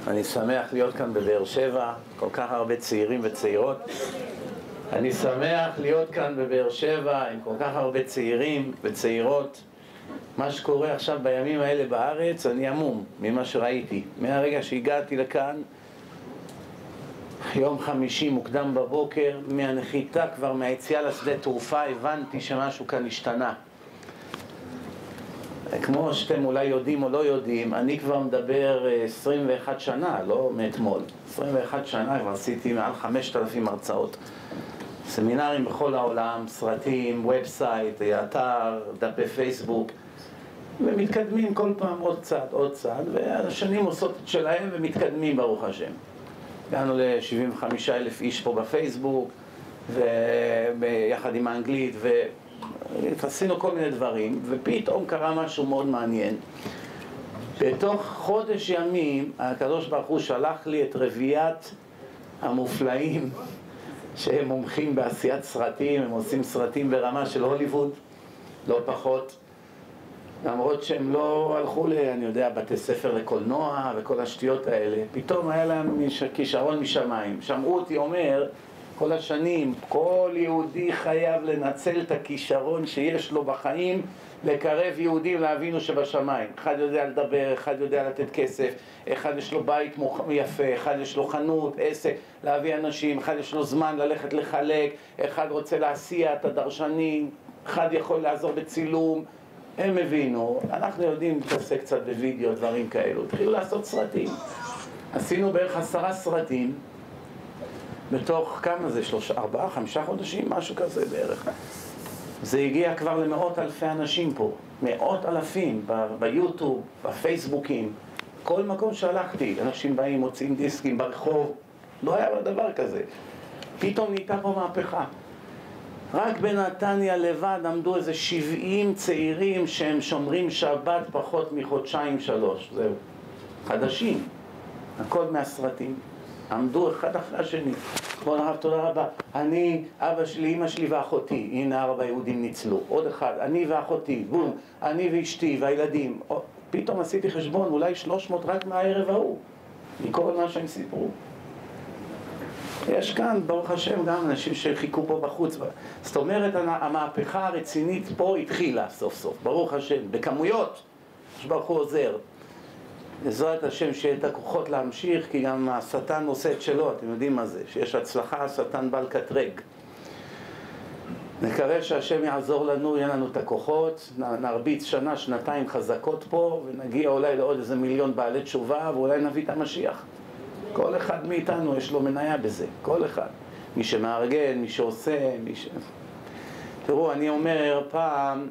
אני שמח להיות כאן בבאר שבע, כל כך הרבה צעירים וצעירות. אני שמח להיות כאן בבאר שבע עם כל כך הרבה צעירים וצעירות. מה שקורה עכשיו בימים האלה בארץ, אני עמום ממה שראיתי. מהרגע שהגעתי לכאן, יום חמישי מוקדם בבוקר, מהנחיתה כבר מהיציאה לשדה תעופה, הבנתי שמשהו כאן השתנה. כמו שאתם אולי יודעים או לא יודעים, אני כבר מדבר 21 שנה, לא מאתמול. 21 שנה כבר עשיתי מעל 5,000 הרצאות. סמינרים בכל העולם, סרטים, ובסייט, אתר, דפי פייסבוק, ומתקדמים כל פעם עוד צעד, והשנים עושות את שלהם ומתקדמים ברוך השם. הגענו ל-75,000 איש פה בפייסבוק, ויחד עם האנגלית, ועשינו כל מיני דברים, ופתאום קרה משהו מאוד מעניין. בתוך חודש ימים, הקדוש ברוך הוא שלח לי את רביעת המופלאים, שהם מומחים בעשיית סרטים, הם עושים סרטים ברמה של הוליווד, לא פחות. למרות שהם לא הלכו אני יודע, בתי ספר לקולנוע וכל השטויות האלה, פתאום היה להם כישרון משמיים. שמעו אותי אומר, כל השנים, כל יהודי חייב לנצל את הכישרון שיש לו בחיים, לקרב יהודים לאבינו שבשמיים. אחד יודע לדבר, אחד יודע לתת כסף, אחד יש לו בית יפה, אחד יש לו חנות, עסק, להביא אנשים, אחד יש לו זמן ללכת לחלק, אחד רוצה להסיע את הדרשנים, אחד יכול לעזור בצילום. הם הבינו, אנחנו יודעים להתעסק קצת בווידאו, דברים כאלו, התחילו לעשות סרטים. עשינו בערך 10 סרטים, בתוך כמה זה? 4, 5 חודשים? משהו כזה בערך. זה הגיע כבר למאות אלפי אנשים פה, מאות אלפים, ביוטיוב, בפייסבוקים, כל מקום שהלכתי, אנשים באים, מוצאים דיסקים ברחוב, לא היה דבר כזה. פתאום נהייתה פה מהפכה. רק בנתניה לבד עמדו איזה 70 צעירים שהם שומרים שבת פחות מחודשיים 3, זהו, חדשים, הכל מהסרטים. עמדו אחד אחרי השני. כבוד הרב, תודה רבה. אני, אבא שלי, אמא שלי ואחותי. הנה 4 יהודים ניצלו. עוד אחד, אני ואחותי. בום. אני ואשתי והילדים. פתאום עשיתי חשבון, אולי 300 רק מהערב ההוא. מכל מה שהם סיפרו. יש כאן, ברוך השם, גם אנשים שחיכו פה בחוץ. זאת אומרת, המהפכה הרצינית פה התחילה סוף סוף. ברוך השם, בכמויות. שברוך הוא עוזר. בעזרת השם שיהיה את הכוחות להמשיך, כי גם השטן עושה את שלו, אתם יודעים מה זה, שיש הצלחה, השטן בל קטרג. נקווה שהשם יעזור לנו, יהיה לנו את הכוחות, נרביץ שנה, שנתיים חזקות פה, ונגיע אולי לעוד איזה 1,000,000 בעלי תשובה, ואולי נביא את המשיח. כל אחד מאיתנו יש לו מניה בזה, כל אחד. מי שמארגן, מי שעושה, תראו, אני אומר פעם,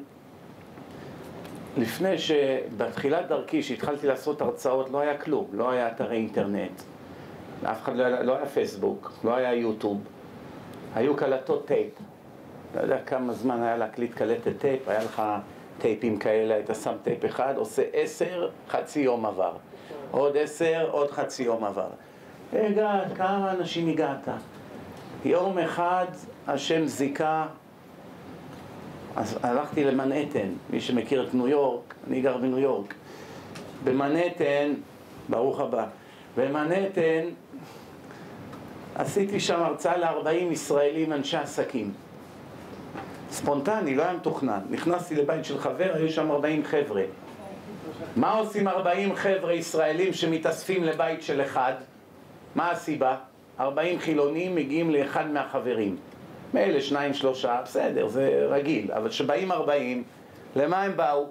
לפני שבתחילת דרכי, שהתחלתי לעשות הרצאות, לא היה כלום, לא היה אתרי אינטרנט, אף אחד לא היה פייסבוק, לא היה יוטיוב, היו קלטות טייפ. לא יודע כמה זמן היה להקליט קלטת טייפ, היה לך טייפים כאלה, היית שם טייפ אחד, עושה 10, חצי יום עבר. עוד 10, עוד חצי יום עבר. הגעת, כמה אנשים הגעת? יום אחד השם זיקה, אז הלכתי למנהטן, מי שמכיר את ניו יורק, אני גר בניו יורק. במנהטן, ברוך הבא, במנהטן עשיתי שם הרצאה ל40 ישראלים אנשי עסקים. ספונטני, לא היה מתוכנן. נכנסתי לבית של חבר, היו שם 40 חבר'ה. מה עושים 40 חבר'ה ישראלים שמתאספים לבית של אחד? מה הסיבה? 40 חילונים מגיעים לאחד מהחברים. מאלה 2, 3, בסדר, זה רגיל. אבל שבאים 40, למה הם באו?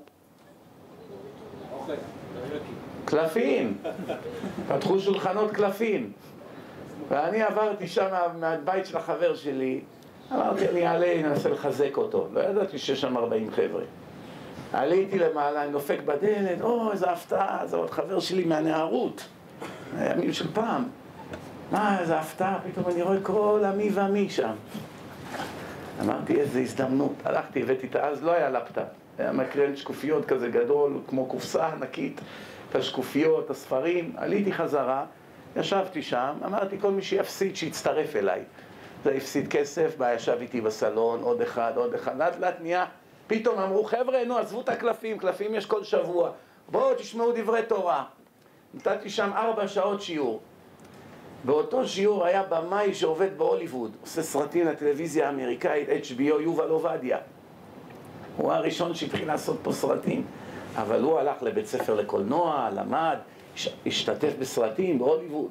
קלפים. פתחו שולחנות קלפים. ואני עברתי שם מהבית של החבר שלי, אמרתי, אני אעלה, ננסה לחזק אותו. לא ידעתי שיש שם 40 חבר'ה. עליתי למעלה, אני נופק בדלת, איזה הפתעה, זה עוד חבר שלי מהנערות. הימים של פעם. מה, איזה הפתעה, פתאום אני רואה כל עמי ועמי שם. אמרתי, איזה הזדמנות. הלכתי, הבאתי אז לא היה לפטאפ. היה מקרן שקופיות כזה גדול, כמו קופסה ענקית, את השקופיות, הספרים. עליתי חזרה, ישבתי שם, אמרתי, כל מי שיפסיד, שיצטרף אליי. זה הפסיד כסף, בא ישב איתי בסלון, עוד אחד, לאט לאט נהיה. פתאום אמרו, חבר'ה, עזבו את הקלפים, קלפים יש כל שבוע. בואו תשמעו דברי תורה. נתתי שם 4 שעות שיעור. באותו שיעור היה במאי שעובד בהוליווד, עושה סרטים לטלוויזיה האמריקאית, HBO, יובל עובדיה. הוא הראשון שהתחיל לעשות פה סרטים. אבל הוא הלך לבית ספר לקולנוע, למד, השתתף בסרטים בהוליווד.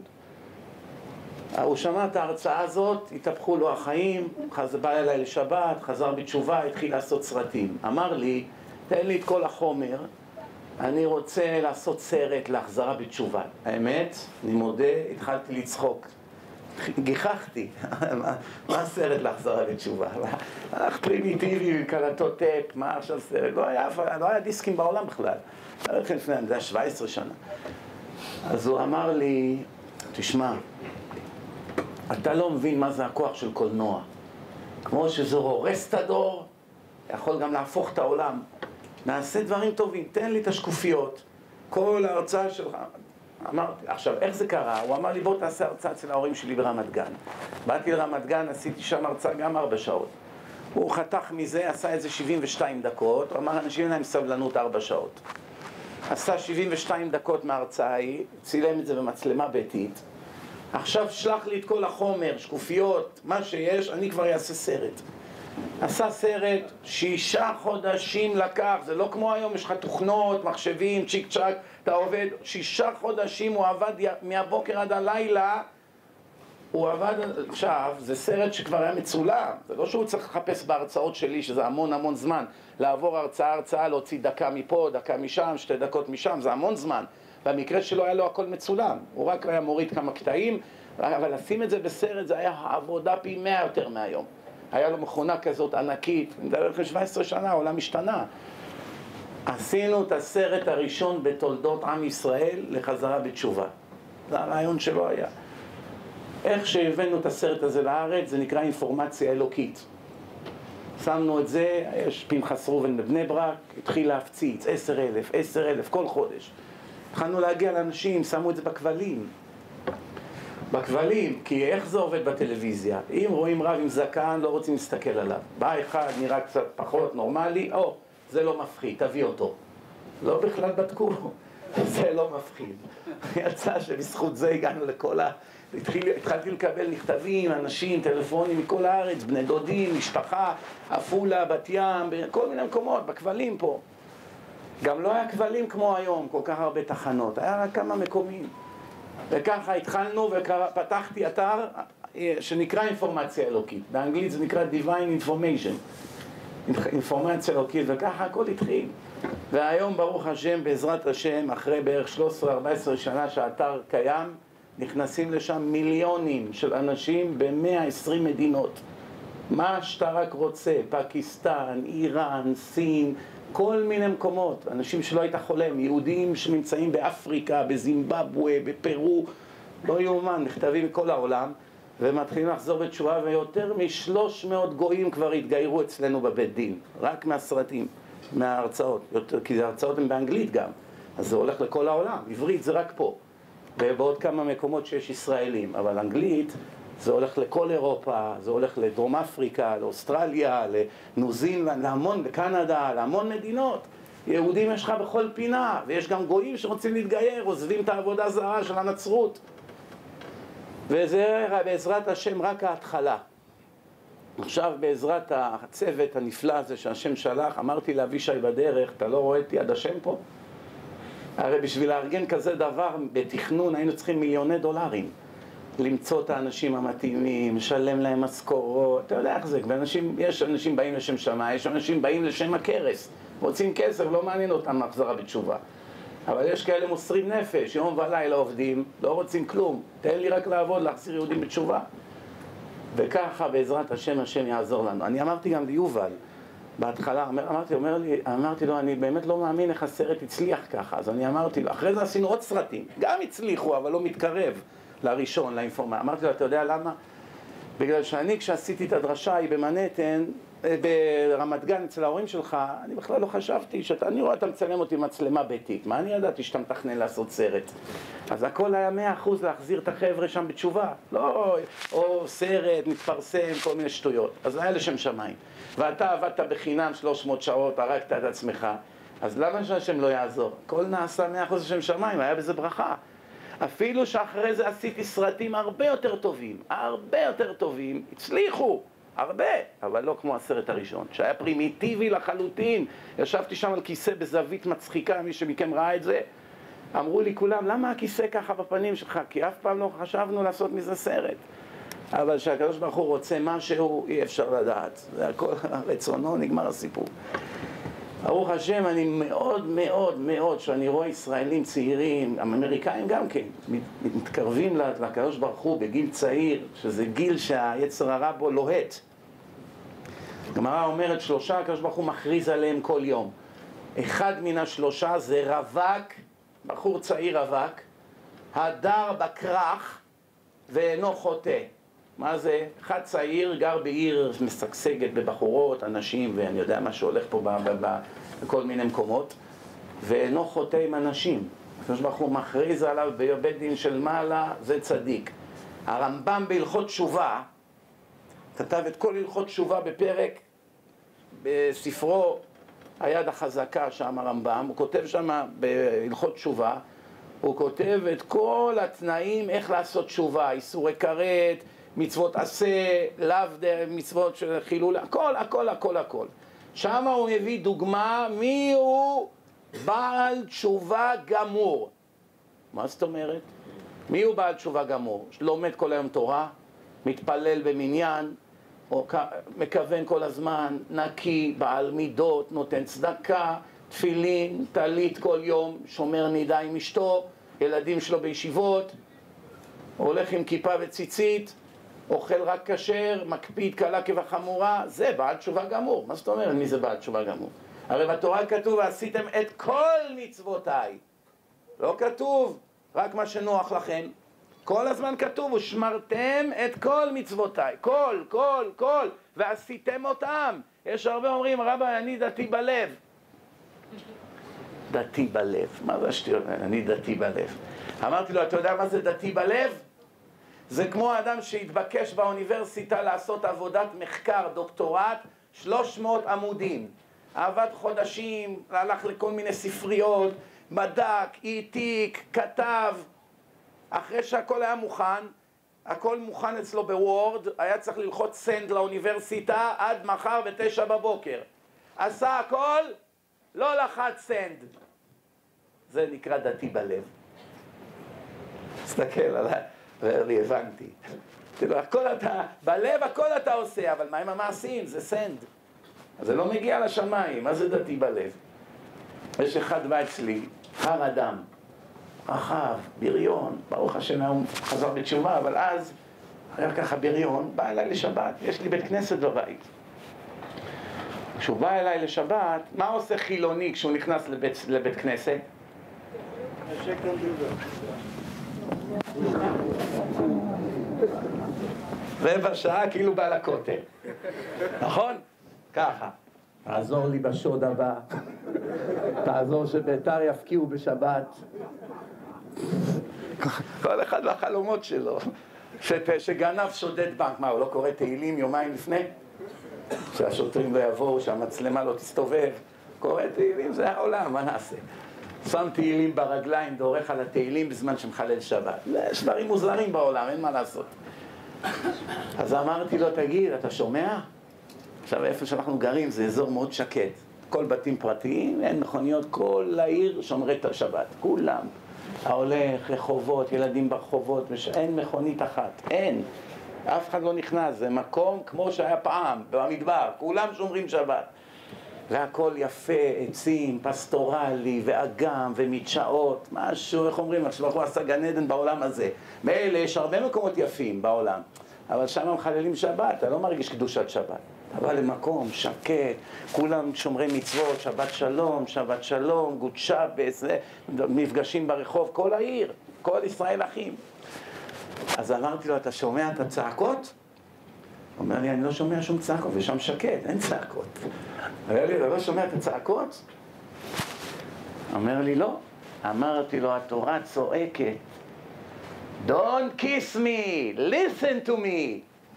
הוא שמע את ההרצאה הזאת, התהפכו לו החיים, בא אליי לשבת, חזר בתשובה, התחיל לעשות סרטים. אמר לי, תן לי את כל החומר, אני רוצה לעשות סרט להחזרה בתשובה. האמת, אני מודה, התחלתי לצחוק. גיחכתי. מה הסרט להחזרה בתשובה? הלך פרימיטיבי עם קלטות טאפ, מה עכשיו סרט? לא היה דיסקים בעולם בכלל. זה היה 17 שנה. אז הוא אמר לי, תשמע, אתה לא מבין מה זה הכוח של קולנוע. כמו שזה הורס את הדור, יכול גם להפוך את העולם. נעשה דברים טובים, תן לי את השקופיות, כל ההרצאה שלך. אמרתי, עכשיו, איך זה קרה? הוא אמר לי, בוא תעשה הרצאה אצל ההורים שלי ברמת גן. באתי לרמת גן, עשיתי שם הרצאה גם 4 שעות. הוא חתך מזה, עשה איזה 72 דקות, הוא אמר, אנשים אין להם סבלנות 4 שעות. עשה 72 דקות מההרצאה היא, צילם את זה במצלמה ביתית. עכשיו שלח לי את כל החומר, שקופיות, מה שיש, אני כבר אעשה סרט. עשה סרט, 6 חודשים לקח, זה לא כמו היום, יש לך תוכנות, מחשבים, צ'יק צ'ק, אתה עובד, 6 חודשים הוא עבד מהבוקר עד הלילה, הוא עבד, עכשיו, זה סרט שכבר היה מצולם, זה לא שהוא צריך לחפש בהרצאות שלי, שזה המון זמן, לעבור הרצאה, להוציא דקה מפה, דקה משם, 2 דקות משם, זה המון זמן. במקרה שלו היה לו הכל מצולם, הוא רק היה מוריד כמה קטעים, אבל לשים את זה בסרט זה היה עבודה פי 100 יותר מהיום. היה לו מכונה כזאת ענקית, מדבר אחרי 17 שנה, העולם השתנה. עשינו את הסרט הראשון בתולדות עם ישראל לחזרה בתשובה. זה הרעיון שלו היה. איך שהבאנו את הסרט הזה לארץ, זה נקרא אינפורמציה אלוקית. שמנו את זה, יש פנחס ראובן בבני ברק, התחיל להפציץ, 10,000 כל חודש. התחלנו להגיע לאנשים, שמו את זה בכבלים, כי איך זה עובד בטלוויזיה? אם רואים רב עם זקן, לא רוצים להסתכל עליו. בא אחד, נראה קצת פחות נורמלי, זה לא מפחיד, תביא אותו. לא בכלל בדקו, זה לא מפחיד. יצא שבזכות זה הגענו לכל התחלתי לקבל מכתבים, אנשים, טלפונים מכל הארץ, בני דודים, משפחה, עפולה, בת ים, בכל מיני מקומות, בכבלים פה. גם לא היה כבלים כמו היום, כל כך הרבה תחנות, היה רק כמה מקומים. וככה התחלנו ופתחתי אתר שנקרא אינפורמציה אלוקית. באנגלית זה נקרא Divine Information. אינפורמציה אלוקית, וככה הכל התחיל. והיום ברוך השם, בעזרת השם, אחרי בערך 13-14 שנה שהאתר קיים, נכנסים לשם מיליונים של אנשים ב-120 מדינות. מה שאתה רק רוצה, פקיסטן, איראן, סין, כל מיני מקומות, אנשים שלא היית חולם, יהודים שנמצאים באפריקה, בזימבבואה, בפרו, לא יאומן, מכתבים מכל העולם, ומתחילים לחזור בתשובה, ויותר מ-300 גויים כבר התגיירו אצלנו בבית דין, רק מהסרטים, מההרצאות, כי ההרצאות הן באנגלית גם, אז זה הולך לכל העולם, עברית זה רק פה, ובעוד כמה מקומות שיש ישראלים, אבל אנגלית זה הולך לכל אירופה, זה הולך לדרום אפריקה, לאוסטרליה, לניו זילנד, להמון, לקנדה, להמון מדינות. יהודים יש לך בכל פינה, ויש גם גויים שרוצים להתגייר, עוזבים את העבודה זרה של הנצרות. וזה בעזרת השם רק ההתחלה. עכשיו בעזרת הצוות הנפלא הזה שהשם שלח, אמרתי לאבישי בדרך, אתה לא רואה את יד השם פה? הרי בשביל לארגן כזה דבר בתכנון היינו צריכים $מיליוני. למצוא את האנשים המתאימים, לשלם להם משכורות, אתה יודע איך זה, יש אנשים באים לשם שמה, יש אנשים באים לשם הכרס, רוצים כסף, לא מעניין אותם החזרה בתשובה. אבל יש כאלה מוסרים נפש, יום ולילה עובדים, לא רוצים כלום, תן לי רק לעבוד, להחזיר יהודים בתשובה. וככה בעזרת השם, השם יעזור לנו. אני אמרתי גם ליובל, בהתחלה, אמרתי לו, אני באמת לא מאמין איך הסרט הצליח ככה, אז אני אמרתי לו, אחרי זה עשינו עוד סרטים, גם הצליחו, אבל לא מתקרב. לראשון, לאינפורמציה. אמרתי לו, אתה יודע למה? בגלל שאני כשעשיתי את הדרשה היא במנהטן, ברמת גן אצל ההורים שלך, אני בכלל לא חשבתי אני רואה אתה מצלם אותי מצלמה ביתית. מה אני ידעתי שאתה מתכנן לעשות סרט? אז הכל היה 100% להחזיר את החבר'ה שם בתשובה. לא, או סרט, מתפרסם, כל מיני שטויות. אז היה לשם שמיים. ואתה עבדת בחינם 300 שעות, הרגת את עצמך. אז למה שהשם לא יעזור? הכל נעשה 100% לשם שמיים, היה בזה ברכה. אפילו שאחרי זה עשיתי סרטים הרבה יותר טובים, הצליחו, הרבה, אבל לא כמו הסרט הראשון, שהיה פרימיטיבי לחלוטין. ישבתי שם על כיסא בזווית מצחיקה, מי שמכם ראה את זה, אמרו לי כולם, למה הכיסא ככה בפנים שלך? כי אף פעם לא חשבנו לעשות מזה סרט. אבל שהקדוש ברוך הוא רוצה משהו, אי אפשר לדעת. זה הכל רצונו, נגמר הסיפור. ברוך השם, אני מאוד, שאני רואה ישראלים צעירים, אמריקאים גם כן, מתקרבים לקדוש ברוך הוא בגיל צעיר, שזה גיל שהיצר הרע בו לוהט. הגמרא אומרת 3, הקדוש ברוך הוא מכריז עליהם כל יום. אחד מן ה3 זה רווק, בחור צעיר רווק, הדר בכרך ואינו חוטא. מה זה? אחד צעיר גר בעיר משגשגת בבחורות, אנשים, ואני יודע מה שהולך פה בכל מיני מקומות, ואינו חוטא עם אנשים. הקדוש ברוך הוא מכריז עליו בבית דין של מעלה, זה צדיק. הרמב"ם בהלכות תשובה כתב את כל הלכות תשובה בפרק בספרו היד החזקה, שם הרמב"ם, הוא כותב שם בהלכות תשובה, הוא כותב את כל התנאים איך לעשות תשובה, איסורי כרת, מצוות עשה, לאו מצוות של חילול, הכל. שם הוא מביא דוגמה מי הוא בעל תשובה גמור. מה זאת אומרת? מי הוא בעל תשובה גמור? לומד כל היום תורה, מתפלל במניין, או מכוון כל הזמן, נקי, בעל מידות, נותן צדקה, תפילין, טלית כל יום, שומר נידה עם אשתו, ילדים שלו בישיבות, הולך עם כיפה וציצית, אוכל רק כשר, מקפיד קלה כבחמורה, זה בעל תשובה גמור. מה זאת אומרת? מי זה בעל תשובה גמור? הרי בתורה כתוב, ועשיתם את כל מצוותיי. לא כתוב רק מה שנוח לכם. כל הזמן כתוב, ושמרתם את כל מצוותיי. כל, ועשיתם אותם. יש הרבה אומרים, רבא, אני דתי בלב. דתי בלב. מה זה השטויות? אני דתי בלב. אמרתי לו, אתה יודע מה זה דתי בלב? זה כמו האדם שהתבקש באוניברסיטה לעשות עבודת מחקר, דוקטורט, 300 עמודים. עבד חודשים, הלך לכל מיני ספריות, בדק, העתיק, כתב. אחרי שהכל היה מוכן, הכל מוכן אצלו בוורד, היה צריך ללחוץ סנד לאוניברסיטה עד מחר ב9 בבוקר. עשה הכל, לא לחץ סנד. זה נקרא דתי בלב. תסתכל עליי. ואומר לי, הבנתי. כאילו, בלב הכל אתה עושה, אבל מה עם המעשים? זה סנד. אז זה לא מגיע לשמיים. מה זה דתי בלב? יש אחד בא אצלי, הר אדם, רחב, בריון, ברוך השם, הוא חזר בתשובה, אבל אז היה ככה בריון, בא אליי לשבת, יש לי בית כנסת בבית. כשהוא בא אליי לשבת, מה עושה חילוני כשהוא נכנס לבית כנסת? רבע שעה כאילו בא לכותל, נכון? ככה, תעזור לי בשוד הבא, תעזור שביתר יפקיעו בשבת. כל אחד והחלומות שלו. שגנב שודד בנק, מה, הוא לא קורא תהילים יומיים לפני? שהשוטרים לא יבואו, שהמצלמה לא תסתובב, קורא תהילים, זה העולם, מה נעשה? שם תהילים ברגליים, דורך על התהילים בזמן שמחלל שבת. יש דברים מוזרים בעולם, אין מה לעשות. אז אמרתי לו, תגיד, אתה שומע? עכשיו, איפה שאנחנו גרים זה אזור מאוד שקט. כל בתים פרטיים, אין מכוניות, כל העיר שומרי את השבת, כולם. ההולך, רחובות, ילדים ברחובות, אין מכונית אחת, אין. אף אחד לא נכנס, זה מקום כמו שהיה פעם, במדבר, כולם שומרים שבת. והכל יפה, עצים, פסטורלי, ואגם, ומדשאות, משהו, איך אומרים, עכשיו הוא עשה גן עדן בעולם הזה. מאלה יש הרבה מקומות יפים בעולם, אבל שם מחללים שבת, אתה לא מרגיש קדושת שבת. אתה בא למקום שקט, כולם שומרי מצוות, שבת שלום, גוד שבס, מפגשים ברחוב, כל העיר, כל ישראל אחים. אז אמרתי לו, אתה שומע את הצעקות? הוא אומר לי, אני לא שומע שום צעקות, ושם שקט, אין צעקות. אומר לי, אתה לא שומע את הצעקות? אומר לי, לא. אמרתי לו, התורה צועקת, Don't kiss me, listen to me.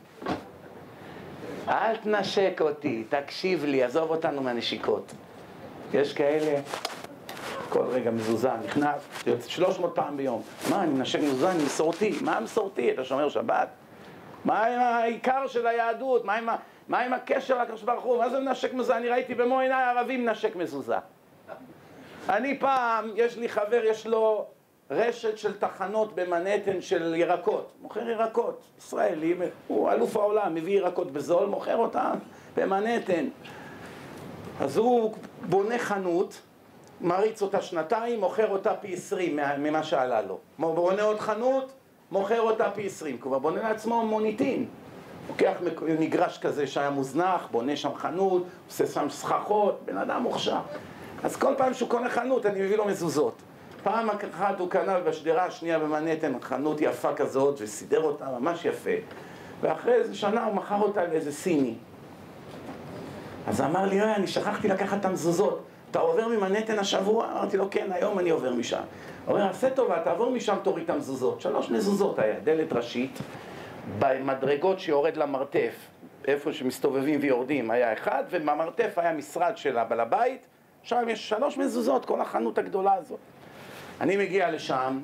אל תנשק אותי, תקשיב לי, עזוב אותנו מהנשיקות. יש כאלה, כל רגע מזוזה, נכנס, 300 פעם ביום. מה, אני מנשק מזוזה, אני מסורתי. מה מסורתי? אתה שומר שבת? מה עם העיקר של היהדות? מה עם הקשר לקדוש ברוך הוא? מה זה מנשק מזוזה? אני ראיתי במו עיניי ערבים מנשק מזוזה. אני פעם, יש לי חבר, יש לו רשת של תחנות במנהטן של ירקות. מוכר ירקות, ישראלי, הוא אלוף העולם, מביא ירקות בזול, מוכר אותם במנהטן. אז הוא בונה חנות, מריץ אותה שנתיים, מוכר אותה פי 20 ממה שעלה לו. בונה עוד חנות, מוכר אותה פי 20. כבר בונה לעצמו מוניטין. לוקח מגרש כזה שהיה מוזנח, בונה שם חנות, עושה שם סככות, בן אדם מוכשר. אז כל פעם שהוא קונה חנות, אני מביא לו מזוזות. פעם אחת הוא קנה בשדרה השנייה במנהטן חנות יפה כזאת, וסידר אותה ממש יפה. ואחרי איזה שנה הוא מכר אותה לאיזה סיני. אז אמר לי, אני שכחתי לקחת את המזוזות. אתה עובר ממנהטן השבוע? אמרתי לו, כן, היום אני עובר משם. הוא אומר, עשה טובה, תעבור משם, תוריד את המזוזות. 3 מזוזות היה, דלת ראשית, במדרגות שיורד למרתף, איפה שמסתובבים ויורדים, היה אחד, ובמרתף היה משרד של הבעל הבית, שם יש 3 מזוזות, כל החנות הגדולה הזאת. אני מגיע לשם,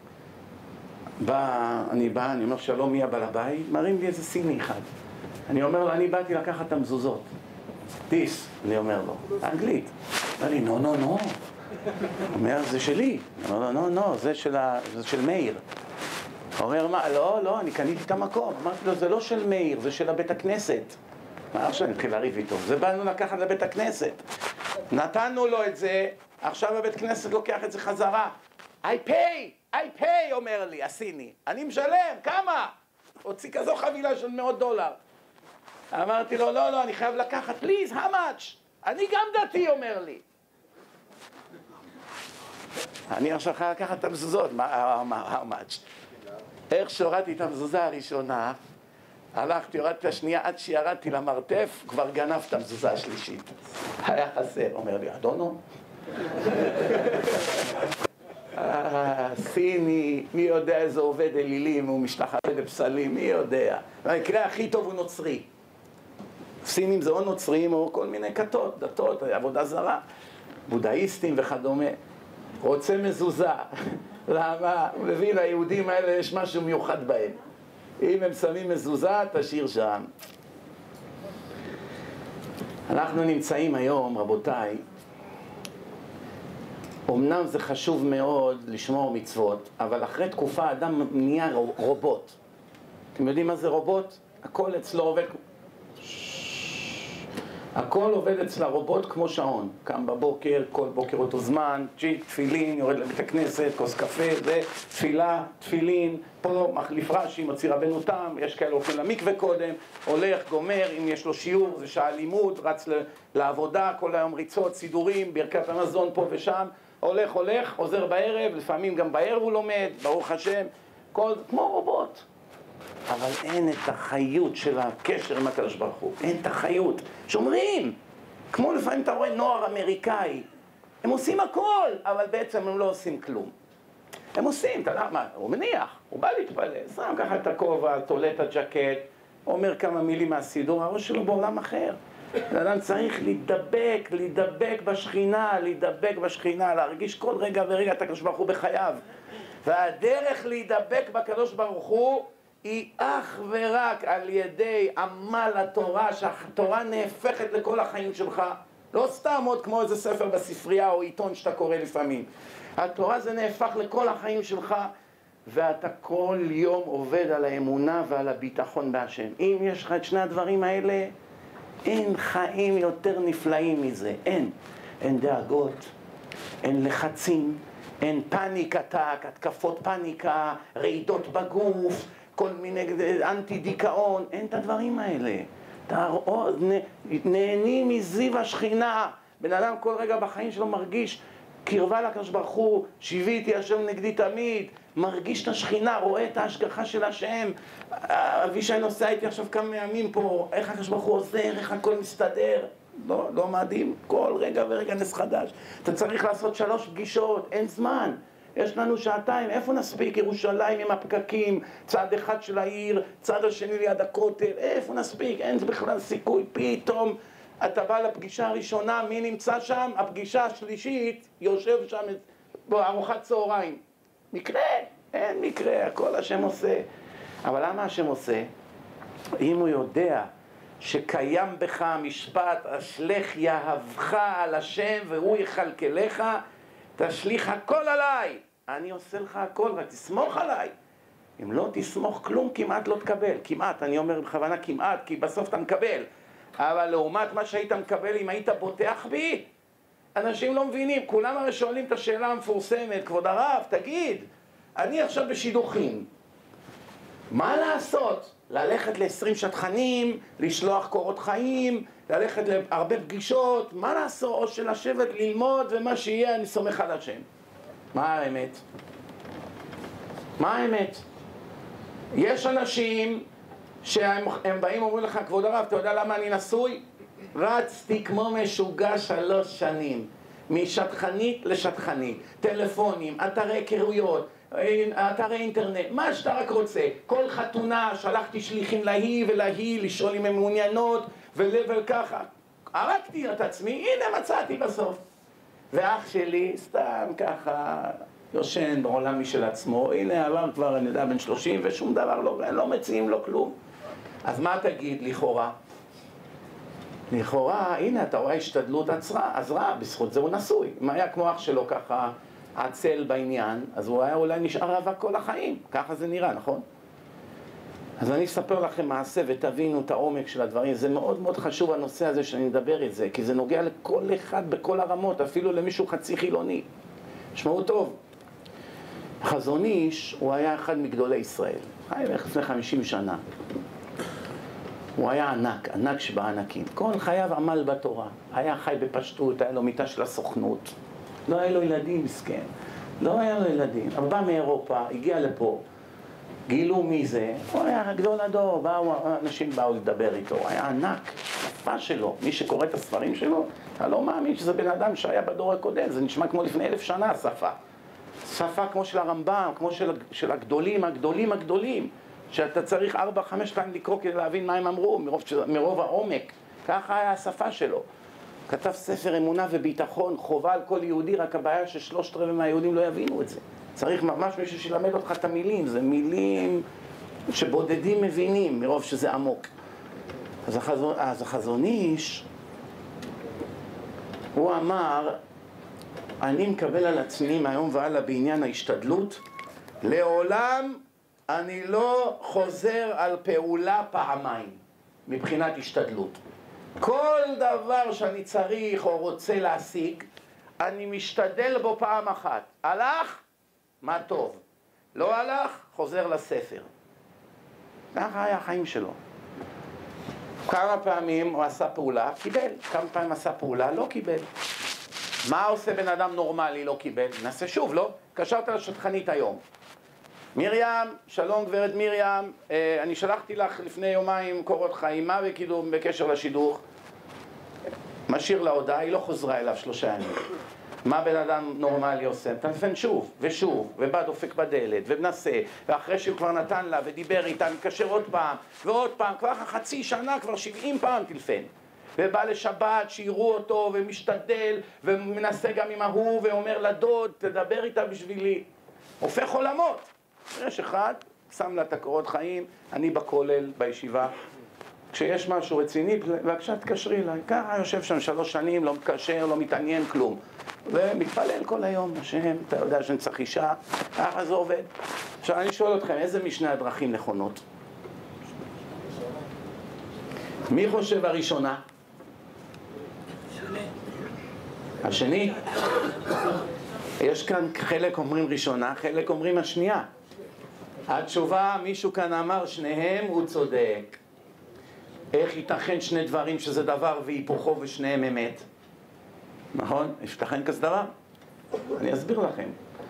אני אומר, שלום, מי הבעל הבית? מראים לי איזה סיני אחד. אני אומר לו, אני באתי לקחת את המזוזות. דיס, אני אומר לו, אנגלית. אומר לי, נו, נו, נו. הוא אומר, זה שלי. אני אומר לו, נו, נו, זה של מאיר. הוא אומר, מה, לא, אני קניתי את המקום. אמרתי לו, זה לא של מאיר, זה של הבית הכנסת. מה, עכשיו אני מתחיל להריב איתו. זה באנו לקחת לבית הכנסת. נתנו לו את זה, עכשיו הבית כנסת לוקח את זה חזרה. I pay, אומר לי, הסיני. אני משלם, כמה? הוציא כזו חבילה של $100. אמרתי לו, לא, אני חייב לקחת, please, how much? אני גם דתי, אומר לי. אני עכשיו חייב לקחת את המזוזות, how much? איך שהורדתי את המזוזה הראשונה, הלכתי, הורדתי את השנייה, עד שירדתי למרתף, כבר גנב את המזוזה השלישית. היה חסר, אומר לי, אדונו? סיני, מי יודע איזה עובד אלילים, הוא משתחווה לפסלים, מי יודע? במקרה הכי טוב הוא נוצרי. סינים זה או נוצרים או כל מיני כתות, דתות, עבודה זרה, בודהיסטים וכדומה. רוצה מזוזה. למה? הוא מבין, היהודים האלה יש משהו מיוחד בהם. אם הם שמים מזוזה, תשאיר שם. אנחנו נמצאים היום, רבותיי, אמנם זה חשוב מאוד לשמור מצוות, אבל אחרי תקופה האדם נהיה רובוט. אתם יודעים מה זה רובוט? הכל אצלו עובד... הכל עובד אצל הרובוט כמו שעון. קם בבוקר, כל בוקר אותו זמן, תפילין, יורד לבית הכנסת, כוס קפה, זה, תפילה, תפילין, פה מחליף רש"י, מוציא רבנו תם, יש כאלה הולכים למקווה קודם, הולך, גומר, אם יש לו שיעור, זה שעה לימוד, רץ לעבודה, כל היום ריצות, סידורים, ברכת המזון פה ושם, הולך, עוזר בערב, לפעמים גם בערב הוא לומד, ברוך השם, כמו רובוט. אבל אין את החיות של הקשר עם הקדוש ברוך הוא, אין את החיות. שומרים, כמו לפעמים אתה רואה נוער אמריקאי, הם עושים הכל, אבל בעצם הם לא עושים כלום. הם עושים, אתה יודע מה, הוא מניח, הוא בא להתפלל, שם ככה את הכובע, תולה את הג'קט, אומר כמה מילים מהסידור, הראש שלו בעולם אחר. האדם צריך להידבק בשכינה, להרגיש כל רגע ורגע את הקדוש ברוך הוא בחייו. והדרך להידבק בקדוש ברוך הוא, היא אך ורק על ידי עמל התורה, שהתורה נהפכת לכל החיים שלך. לא סתם עוד כמו איזה ספר בספרייה או עיתון שאתה קורא לפעמים. התורה זה נהפך לכל החיים שלך, ואתה כל יום עובד על האמונה ועל הביטחון בהשם. אם יש לך את שני הדברים האלה, אין חיים יותר נפלאים מזה. אין דאגות, אין לחצים, אין פניקה, התקפות פניקה, רעידות בגוף, כל מיני אנטי דיכאון, אין את הדברים האלה. נהנים מזיו השכינה. בן אדם כל רגע בחיים שלו מרגיש קרבה לקדוש ברוך הוא, שיוויתי השם נגדי תמיד, מרגיש את השכינה, רואה את ההשגחה של השם. אבישי נוסע איתי עכשיו כמה ימים פה, איך הקדוש ברוך הוא עוזר, איך הכל מסתדר. לא מדהים, כל רגע ורגע נס חדש. אתה צריך לעשות 3 פגישות, אין זמן. יש לנו 2 איפה נספיק? ירושלים עם הפקקים, צד אחד של העיר, צד השני ליד הכותל, איפה נספיק? אין בכלל סיכוי, פתאום אתה בא לפגישה הראשונה, מי נמצא שם? הפגישה השלישית יושב שם בארוחת צהריים. מקרה? אין מקרה, הכל השם עושה. אבל למה השם עושה? אם הוא יודע שקיים בך המשפט, אשלך יהבך על השם והוא יכלכלך, תשליך הכל עליי. אני עושה לך הכל, רק תסמוך עליי. אם לא תסמוך כלום, כמעט לא תקבל. כמעט, אני אומר בכוונה כמעט, כי בסוף אתה מקבל. אבל לעומת מה שהיית מקבל אם היית בוטח בי, אנשים לא מבינים. כולם הרי שואלים את השאלה המפורסמת, כבוד הרב, תגיד, אני עכשיו בשידוכים. מה לעשות? ללכת ל20 שטחנים, לשלוח קורות חיים, ללכת להרבה פגישות, מה לעשות? או שלשבת ללמוד, ומה שיהיה אני סומך על השם. מה האמת? מה האמת? יש אנשים שהם באים ואומרים לך, כבוד הרב, אתה יודע למה אני נשוי? רצתי כמו משוגע 3 שנים, משטחנית לשטחנית, טלפונים, אתרי היכרויות, אתרי אינטרנט, מה שאתה רק רוצה. כל חתונה שלחתי שליחים להיא ולהיא לשאול אם הן מעוניינות וככה. הרגתי את עצמי, הנה מצאתי בסוף. ואח שלי סתם ככה יושן בעולם משל עצמו, הנה עבר כבר אני יודע בן 30 ושום דבר לא מציעים לו כלום. אז מה תגיד לכאורה? לכאורה, הנה אתה רואה השתדלות עזרה, בזכות זה הוא נשוי. אם היה כמו אח שלו ככה עצל בעניין, אז הוא היה אולי נשאר רווק כל החיים. ככה זה נראה, נכון? אז אני אספר לכם מעשה ותבינו את העומק של הדברים. זה מאוד מאוד חשוב הנושא הזה שאני מדבר את זה, כי זה נוגע לכל אחד בכל הרמות, אפילו למישהו חצי חילוני. שמעו טוב. חזון איש הוא היה אחד מגדולי ישראל. חי לפני 50 שנה. הוא היה ענק שבענקים. כל חייו עמל בתורה. היה חי בפשטות, היה לו מיטה של הסוכנות. לא היה לו ילדים, מסכן. לא היה לו ילדים. אבל בא מאירופה, הגיע לפה. גילו מי זה. הוא היה גדול הדור. אנשים באו לדבר איתו. הוא היה ענק. שפה שלו. מי שקורא את הספרים שלו, אתה לא מאמין שזה בן אדם שהיה בדור הקודם. זה נשמע כמו לפני 1000 שנה, השפה. שפה כמו של הרמב"ם, כמו של הגדולים. שאתה צריך 4-5 פעמים לקרוא כדי להבין מה הם אמרו, מרוב העומק. ככה היה השפה שלו. כתב ספר אמונה וביטחון, חובה על כל יהודי, רק הבעיה ש3/4 מהיהודים לא יבינו את זה. צריך ממש מישהו שילמד אותך את המילים, זה מילים שבודדים מבינים מרוב שזה עמוק. אז החזון איש, הוא אמר, אני מקבל על עצמי מהיום והלאה בעניין ההשתדלות, לעולם אני לא חוזר על פעולה פעמיים מבחינת השתדלות. כל דבר שאני צריך או רוצה להשיג, אני משתדל בו פעם אחת. הלך? מה טוב. לא הלך? חוזר לספר. ככה היה החיים שלו. כמה פעמים הוא עשה פעולה? קיבל. כמה פעמים עשה פעולה? לא קיבל. מה עושה בן אדם נורמלי? לא קיבל. נעשה שוב, לא? קשרת לשטחנית היום. מרים, שלום גברת מרים, אני שלחתי לך לפני יומיים קורות חיים, מה בקידום בקשר לשידוך? משאיר לה הודעה, היא לא חוזרה אליו 3 ימים. מה בן אדם נורמלי עושה? טלפן שוב ושוב, ובא דופק בדלת, ומנסה, ואחרי שהוא כבר נתן לה ודיבר איתה, מתקשר עוד פעם ועוד פעם, כבר חצי שנה, כבר 70 פעם טלפן. ובא לשבת, שיראו אותו, ומשתדל, ומנסה גם עם ההוא, ואומר לדוד, תדבר איתה בשבילי. הופך עולמות. יש אחד, שם לה את הקורות חיים, אני בכולל, בישיבה. כשיש משהו רציני, בבקשה תקשרי אליי. ככה יושב שם 3 שנים, לא מתקשר, לא מתעניין כלום. ומתפלל כל היום, השם, אתה יודע שאני צריך אישה, ככה זה עובד. עכשיו אני שואל אתכם, איזה משני הדרכים נכונות? מי חושב הראשונה? השני? יש כאן חלק אומרים ראשונה, חלק אומרים השנייה. התשובה, מישהו כאן אמר שניהם, הוא צודק. איך ייתכן 2 דברים שזה דבר והיפוכו ושניהם אמת? נכון? ייתכן כזה דבר? אני אסביר לכם.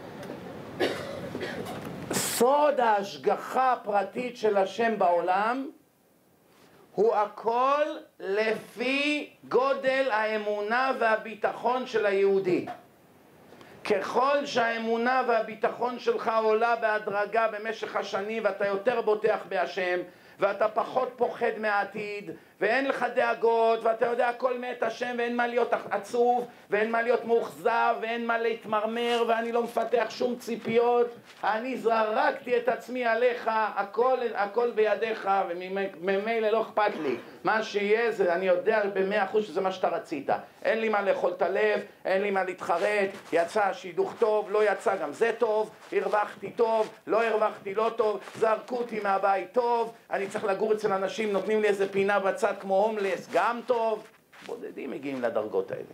סוד ההשגחה הפרטית של השם בעולם הוא הכל לפי גודל האמונה והביטחון של היהודי. ככל שהאמונה והביטחון שלך עולה בהדרגה במשך השנים ואתה יותר בוטח בהשם ואתה פחות פוחד מהעתיד, ואין לך דאגות, ואתה יודע הכל מאת השם, ואין מה להיות עצוב, ואין מה להיות מאוכזב, ואין מה להתמרמר, ואני לא מפתח שום ציפיות, אני זרקתי את עצמי עליך, הכל בידיך, וממילא לא אכפת לי. מה שיהיה זה, אני יודע ב100% שזה מה שאתה רצית. אין לי מה לאכול את הלב, אין לי מה להתחרט, יצא שידוך טוב, לא יצא גם זה טוב, הרווחתי טוב, לא הרווחתי לא טוב, זרקו אותי מהבית טוב, אני צריך לגור אצל אנשים, נותנים לי איזה פינה בצד כמו הומלס, גם טוב. בודדים מגיעים לדרגות האלה.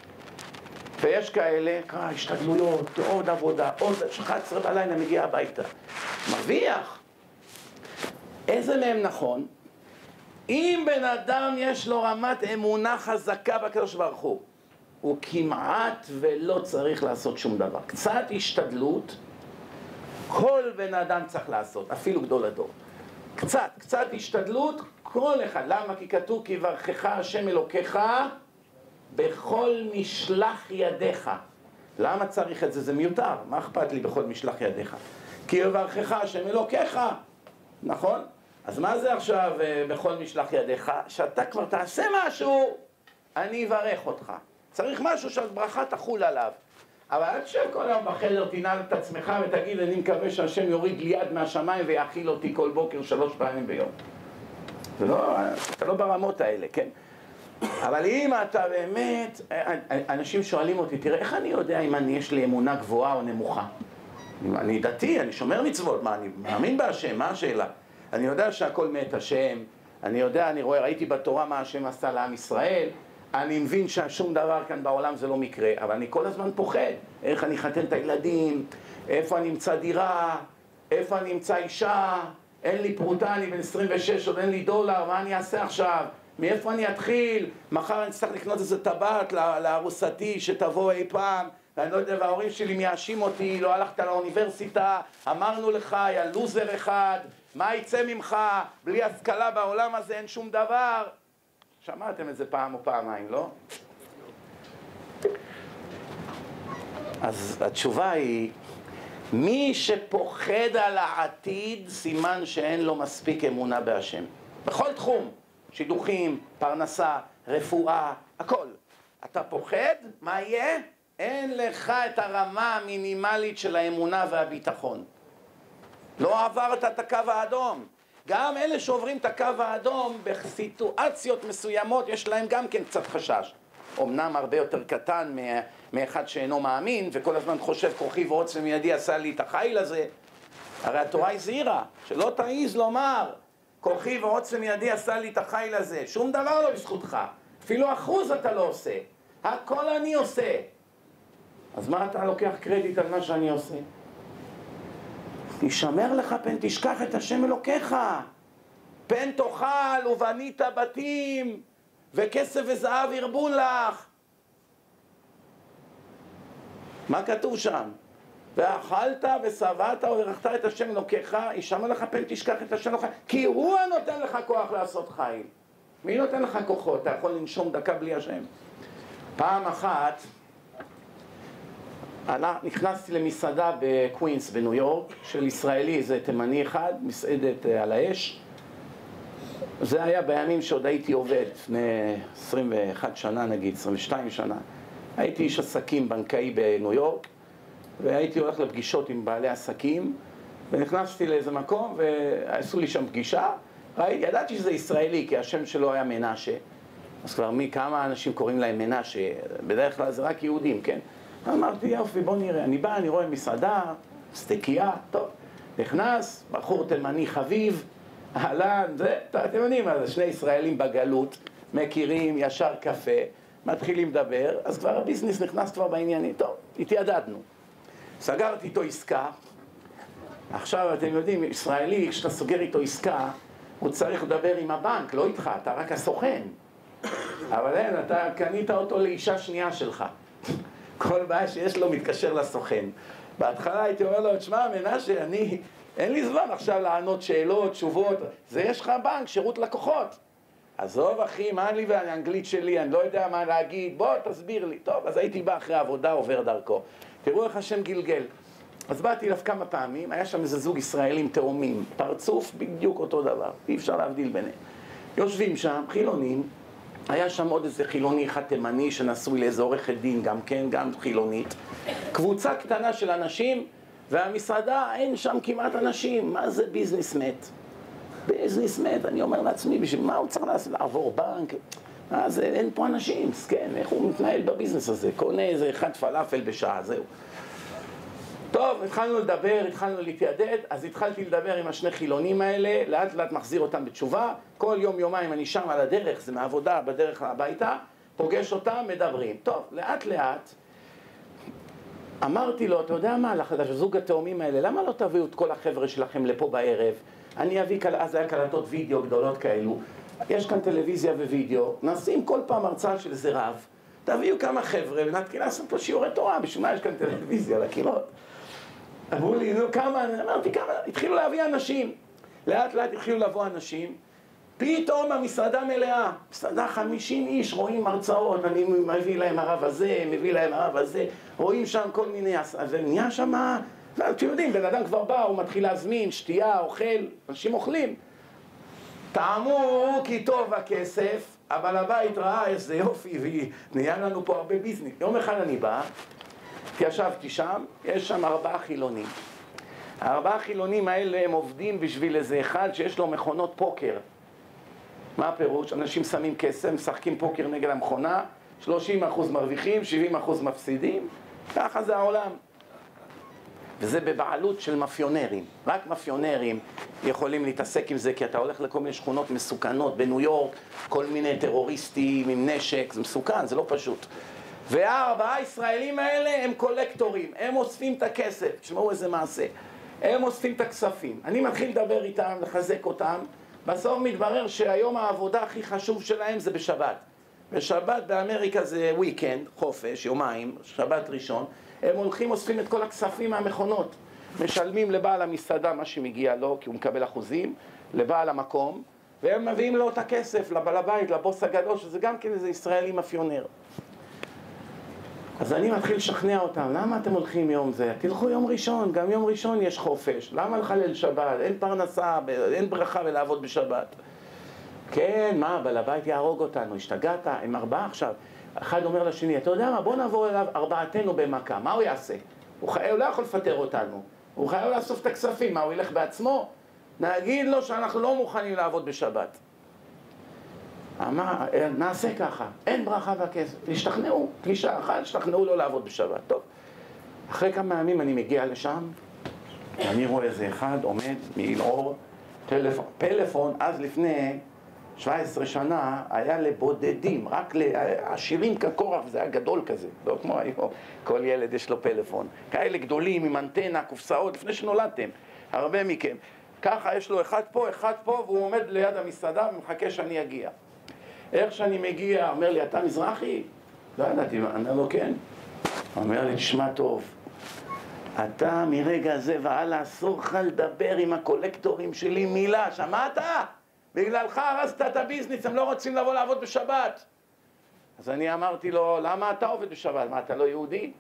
ויש כאלה, השתדלויות, עוד עבודה, עוד 11 בלילה מגיע הביתה. מרוויח. איזה מהם נכון? אם בן אדם יש לו רמת אמונה חזקה בקדוש ברוך הוא כמעט ולא צריך לעשות שום דבר. קצת השתדלות, כל בן אדם צריך לעשות, אפילו גדול הדור. קצת השתדלות, כל אחד. למה? כי כתוב כי יברכך השם אלוקיך בכל משלח ידיך. למה צריך את זה? זה מיותר. מה אכפת לי בכל משלח ידיך? כי יברכך השם אלוקיך. נכון? אז מה זה עכשיו בכל משלח ידיך? שאתה כבר תעשה משהו, אני אברך אותך. צריך משהו שהברכה תחול עליו. אבל אל תשב כל היום בחדר, תנעל את עצמך ותגיד, אני מקווה שהשם יוריד לי יד מהשמיים ויאכיל אותי כל בוקר 3 פעמים ביום. זה לא, אתה לא ברמות האלה, כן? אבל אם אתה באמת, אנשים שואלים אותי, תראה, איך אני יודע אם יש לי אמונה גבוהה או נמוכה? אני דתי, אני שומר מצוות, מה, אני מאמין בהשם, מה השאלה? אני יודע שהכל מאת השם, אני יודע, אני רואה, ראיתי בתורה מה השם עשה לעם ישראל, אני מבין ששום דבר כאן בעולם זה לא מקרה, אבל אני כל הזמן פוחד. איך אני אחתן את הילדים, איפה אני אמצא דירה, איפה אני אמצא אישה, אין לי פרוטה, אני בן 26, עוד אין לי דולר, מה אני אעשה עכשיו? מאיפה אני אתחיל? מחר אני צריך לקנות איזה טבעת לארוסתי שתבוא אי פעם, ואני לא יודע, וההורים שלי מייאשים אותי, לא הלכת לאוניברסיטה, אמרנו לך, היה לוזר אחד, מה יצא ממך? בלי השכלה בעולם הזה אין שום דבר. שמעתם את זה פעם או פעמיים, לא? אז התשובה היא, מי שפוחד על העתיד, סימן שאין לו מספיק אמונה בהשם. בכל תחום, שידוכים, פרנסה, רפואה, הכל. אתה פוחד, מה יהיה? אין לך את הרמה המינימלית של האמונה והביטחון. לא עברת את הקו האדום. גם אלה שעוברים את הקו האדום בסיטואציות מסוימות יש להם גם כן קצת חשש. אמנם הרבה יותר קטן מאחד שאינו מאמין וכל הזמן חושב כוחי ועוצם ידי עשה לי את החיל הזה. הרי התורה הזהירה שלא תעיז לומר כוחי ועוצם ידי עשה לי את החיל הזה. שום דבר לא בזכותך. אפילו 1% אתה לא עושה. הכל אני עושה. אז מה אתה לוקח קרדיט על מה שאני עושה? תשמר לך פן תשכח את השם אלוקיך. פן תאכל ובנית בתים וכסף וזהב ירבו לך. מה כתוב שם? ואכלת ושבעת וברכת את השם אלוקיך, ישמר לך פן תשכח את השם אלוקיך, כי הוא הנותן לך כוח לעשות חיל. מי נותן לך כוחות? אתה יכול לנשום דקה בלי השם. פעם אחת נכנסתי למסעדה בקווינס בניו יורק של ישראלי, זה תימני אחד, מסעדת על האש. זה היה בימים שעוד הייתי עובד, לפני 21 שנה נגיד, 22 שנה. הייתי איש עסקים בנקאי בניו יורק, והייתי הולך לפגישות עם בעלי עסקים, ונכנסתי לאיזה מקום ועשו לי שם פגישה. ידעתי שזה ישראלי, כי השם שלו היה מנשה. אז כבר כמה אנשים קוראים להם מנשה, בדרך כלל זה רק יהודים, כן? אמרתי, יופי, בוא נראה. אני בא, אני רואה מסעדה, סטקייה, טוב. נכנס, בחור תימני חביב, אהלן, זה, אתם יודעים מה זה, 2 ישראלים בגלות, מכירים, ישר קפה, מתחילים לדבר, אז כבר הביזנס נכנס כבר בעניינים. טוב, התיידדנו. סגרתי איתו עסקה. עכשיו, אתם יודעים, ישראלי, כשאתה סוגר איתו עסקה, הוא צריך לדבר עם הבנק, לא איתך, אתה רק הסוכן. אבל אין, אתה קנית אותו לאישה שנייה שלך. כל בעיה שיש לו מתקשר לסוכן. בהתחלה הייתי אומר לו, תשמע, מנשה, אין לי זמן עכשיו לענות שאלות, תשובות. זה יש לך בנק, שירות לקוחות. עזוב אחי, מה לי והאנגלית שלי, אני לא יודע מה להגיד, בוא תסביר לי. טוב, אז הייתי בא אחרי עבודה, עובר דרכו. תראו איך השם גלגל. אז באתי אליו כמה פעמים, היה שם איזה זוג ישראלים תאומים, פרצוף בדיוק אותו דבר, אי אפשר להבדיל ביניהם. יושבים שם, חילונים, היה שם עוד איזה חילוני אחד תימני שנשוי לאיזה עורכת דין גם כן, גם חילונית. קבוצה קטנה של אנשים, והמסעדה אין שם כמעט אנשים, מה זה ביזנס מת? ביזנס מת, אני אומר לעצמי, בשביל מה הוא צריך לעבור בנק? אז אין פה אנשים, סכן, איך הוא מתנהל בביזנס הזה? קונה איזה אחד פלאפל בשעה, זהו. טוב, התחלנו לדבר, התחלנו להתיידד, אז התחלתי לדבר עם השני חילונים האלה, לאט לאט מחזיר אותם בתשובה, כל יום יומיים אני שם על הדרך, זה מעבודה בדרך הביתה, פוגש אותם, מדברים. טוב, לאט לאט, אמרתי לו, אתה יודע מה, לזוג התאומים האלה, למה לא תביאו את כל החבר'ה שלכם לפה בערב? אני אביא, אז היה קלטות וידאו גדולות כאלו, יש כאן טלוויזיה ווידאו, נשים כל פעם הרצאה של איזה רב, תביאו כמה חבר'ה ונתחיל לעשות פה שיעורי תורה, בשביל מה יש כאן טלוויזיה לקירות? אמרו לי, נו כמה, אמרתי כמה, התחילו להביא אנשים, לאט לאט התחילו לבוא אנשים, פתאום המסעדה מלאה, מסעדה 50 איש, רואים הרצאות, אני מביא להם הרב הזה, מביא להם הרב הזה, רואים שם כל מיני, אז נהיה שם, אתם יודעים, בן אדם כבר בא, הוא מתחיל להזמין, שתייה, אוכל, אנשים אוכלים. טעמו כי טוב הכסף, אבל הבית ראה איזה יופי, ונהיה לנו פה הרבה ביזנס. יום אחד אני בא, ישבתי שם, יש שם 4 חילונים. 4 חילונים האלה הם עובדים בשביל איזה אחד שיש לו מכונות פוקר. מה הפירוש? אנשים שמים כסף, משחקים פוקר נגד המכונה, 30% מרוויחים, 70% מפסידים, ככה זה העולם. וזה בבעלות של מאפיונרים. רק מאפיונרים יכולים להתעסק עם זה, כי אתה הולך לכל מיני שכונות מסוכנות בניו יורק, כל מיני טרוריסטים עם נשק, זה מסוכן, זה לא פשוט. וה4 ישראלים האלה הם קולקטורים, הם אוספים את הכסף, תשמעו איזה מעשה, הם אוספים את הכספים. אני מתחיל לדבר איתם, לחזק אותם, בסוף מתברר שהיום העבודה הכי חשוב שלהם זה בשבת. בשבת באמריקה זה וויקנד, חופש, יומיים, שבת ראשון, הם הולכים, אוספים את כל הכספים מהמכונות, משלמים לבעל המסעדה מה שמגיע לו, כי הוא מקבל אחוזים, לבעל המקום, והם מביאים לו את הכסף, לבעל הבית, לבוס הגדול, שזה גם כן איזה ישראלי מאפיונר. אז אני מתחיל לשכנע אותם, למה אתם הולכים יום זה? תלכו יום ראשון, גם יום ראשון יש חופש, למה לחלל שבת? אין פרנסה, אין ברכה ולעבוד בשבת. כן, מה, בעל הבית יהרוג אותנו, השתגעת, הם 4 עכשיו. אחד אומר לשני, אתה יודע מה, בוא נעבור אליו 4 במכה, מה הוא יעשה? הוא לא יכול לפטר אותנו, הוא חייב לאסוף את הכספים, מה, הוא ילך בעצמו? נגיד לו שאנחנו לא מוכנים לעבוד בשבת. אמר, נעשה ככה, אין ברכה בכסף, השתכנעו, פגישה אחת, השתכנעו לא לעבוד בשבת. טוב, אחרי כמה ימים אני מגיע לשם, אני רואה איזה אחד עומד, מעיל אור, פלאפון, אז לפני 17 שנה היה לבודדים, רק לעשירים כקורח, זה היה גדול כזה, לא כמו היום, כל ילד יש לו פלאפון. כאלה גדולים עם אנטנה, קופסאות, לפני שנולדתם, הרבה מכם. ככה יש לו אחד פה, והוא עומד ליד המסעדה ומחכה שאני אגיע. איך שאני מגיע, אומר לי, אתה מזרחי? לא ידעתי, אני אומר לו, כן. הוא אומר לי, תשמע טוב, אתה מרגע זה והלאה אסור לך לדבר עם הקולקטורים שלי מילה, שמעת? בגללך הרסת את הביזנס, הם לא רוצים לבוא לעבוד בשבת. אז אני אמרתי לו, למה אתה עובד בשבת? מה, אתה לא יהודי?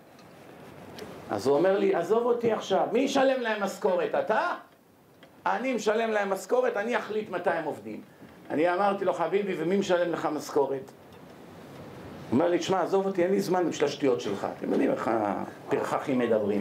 אז הוא אומר לי, עזוב אותי עכשיו, מי ישלם להם משכורת? אתה? אני משלם להם משכורת, אני אחליט מתי הם עובדים. אני אמרתי לו, חביבי, ומי משלם לך משכורת? הוא אומר לי, תשמע, עזוב אותי, אין לי זמן בשביל השטויות שלך. אתם יודעים איך הפרחחים מדברים.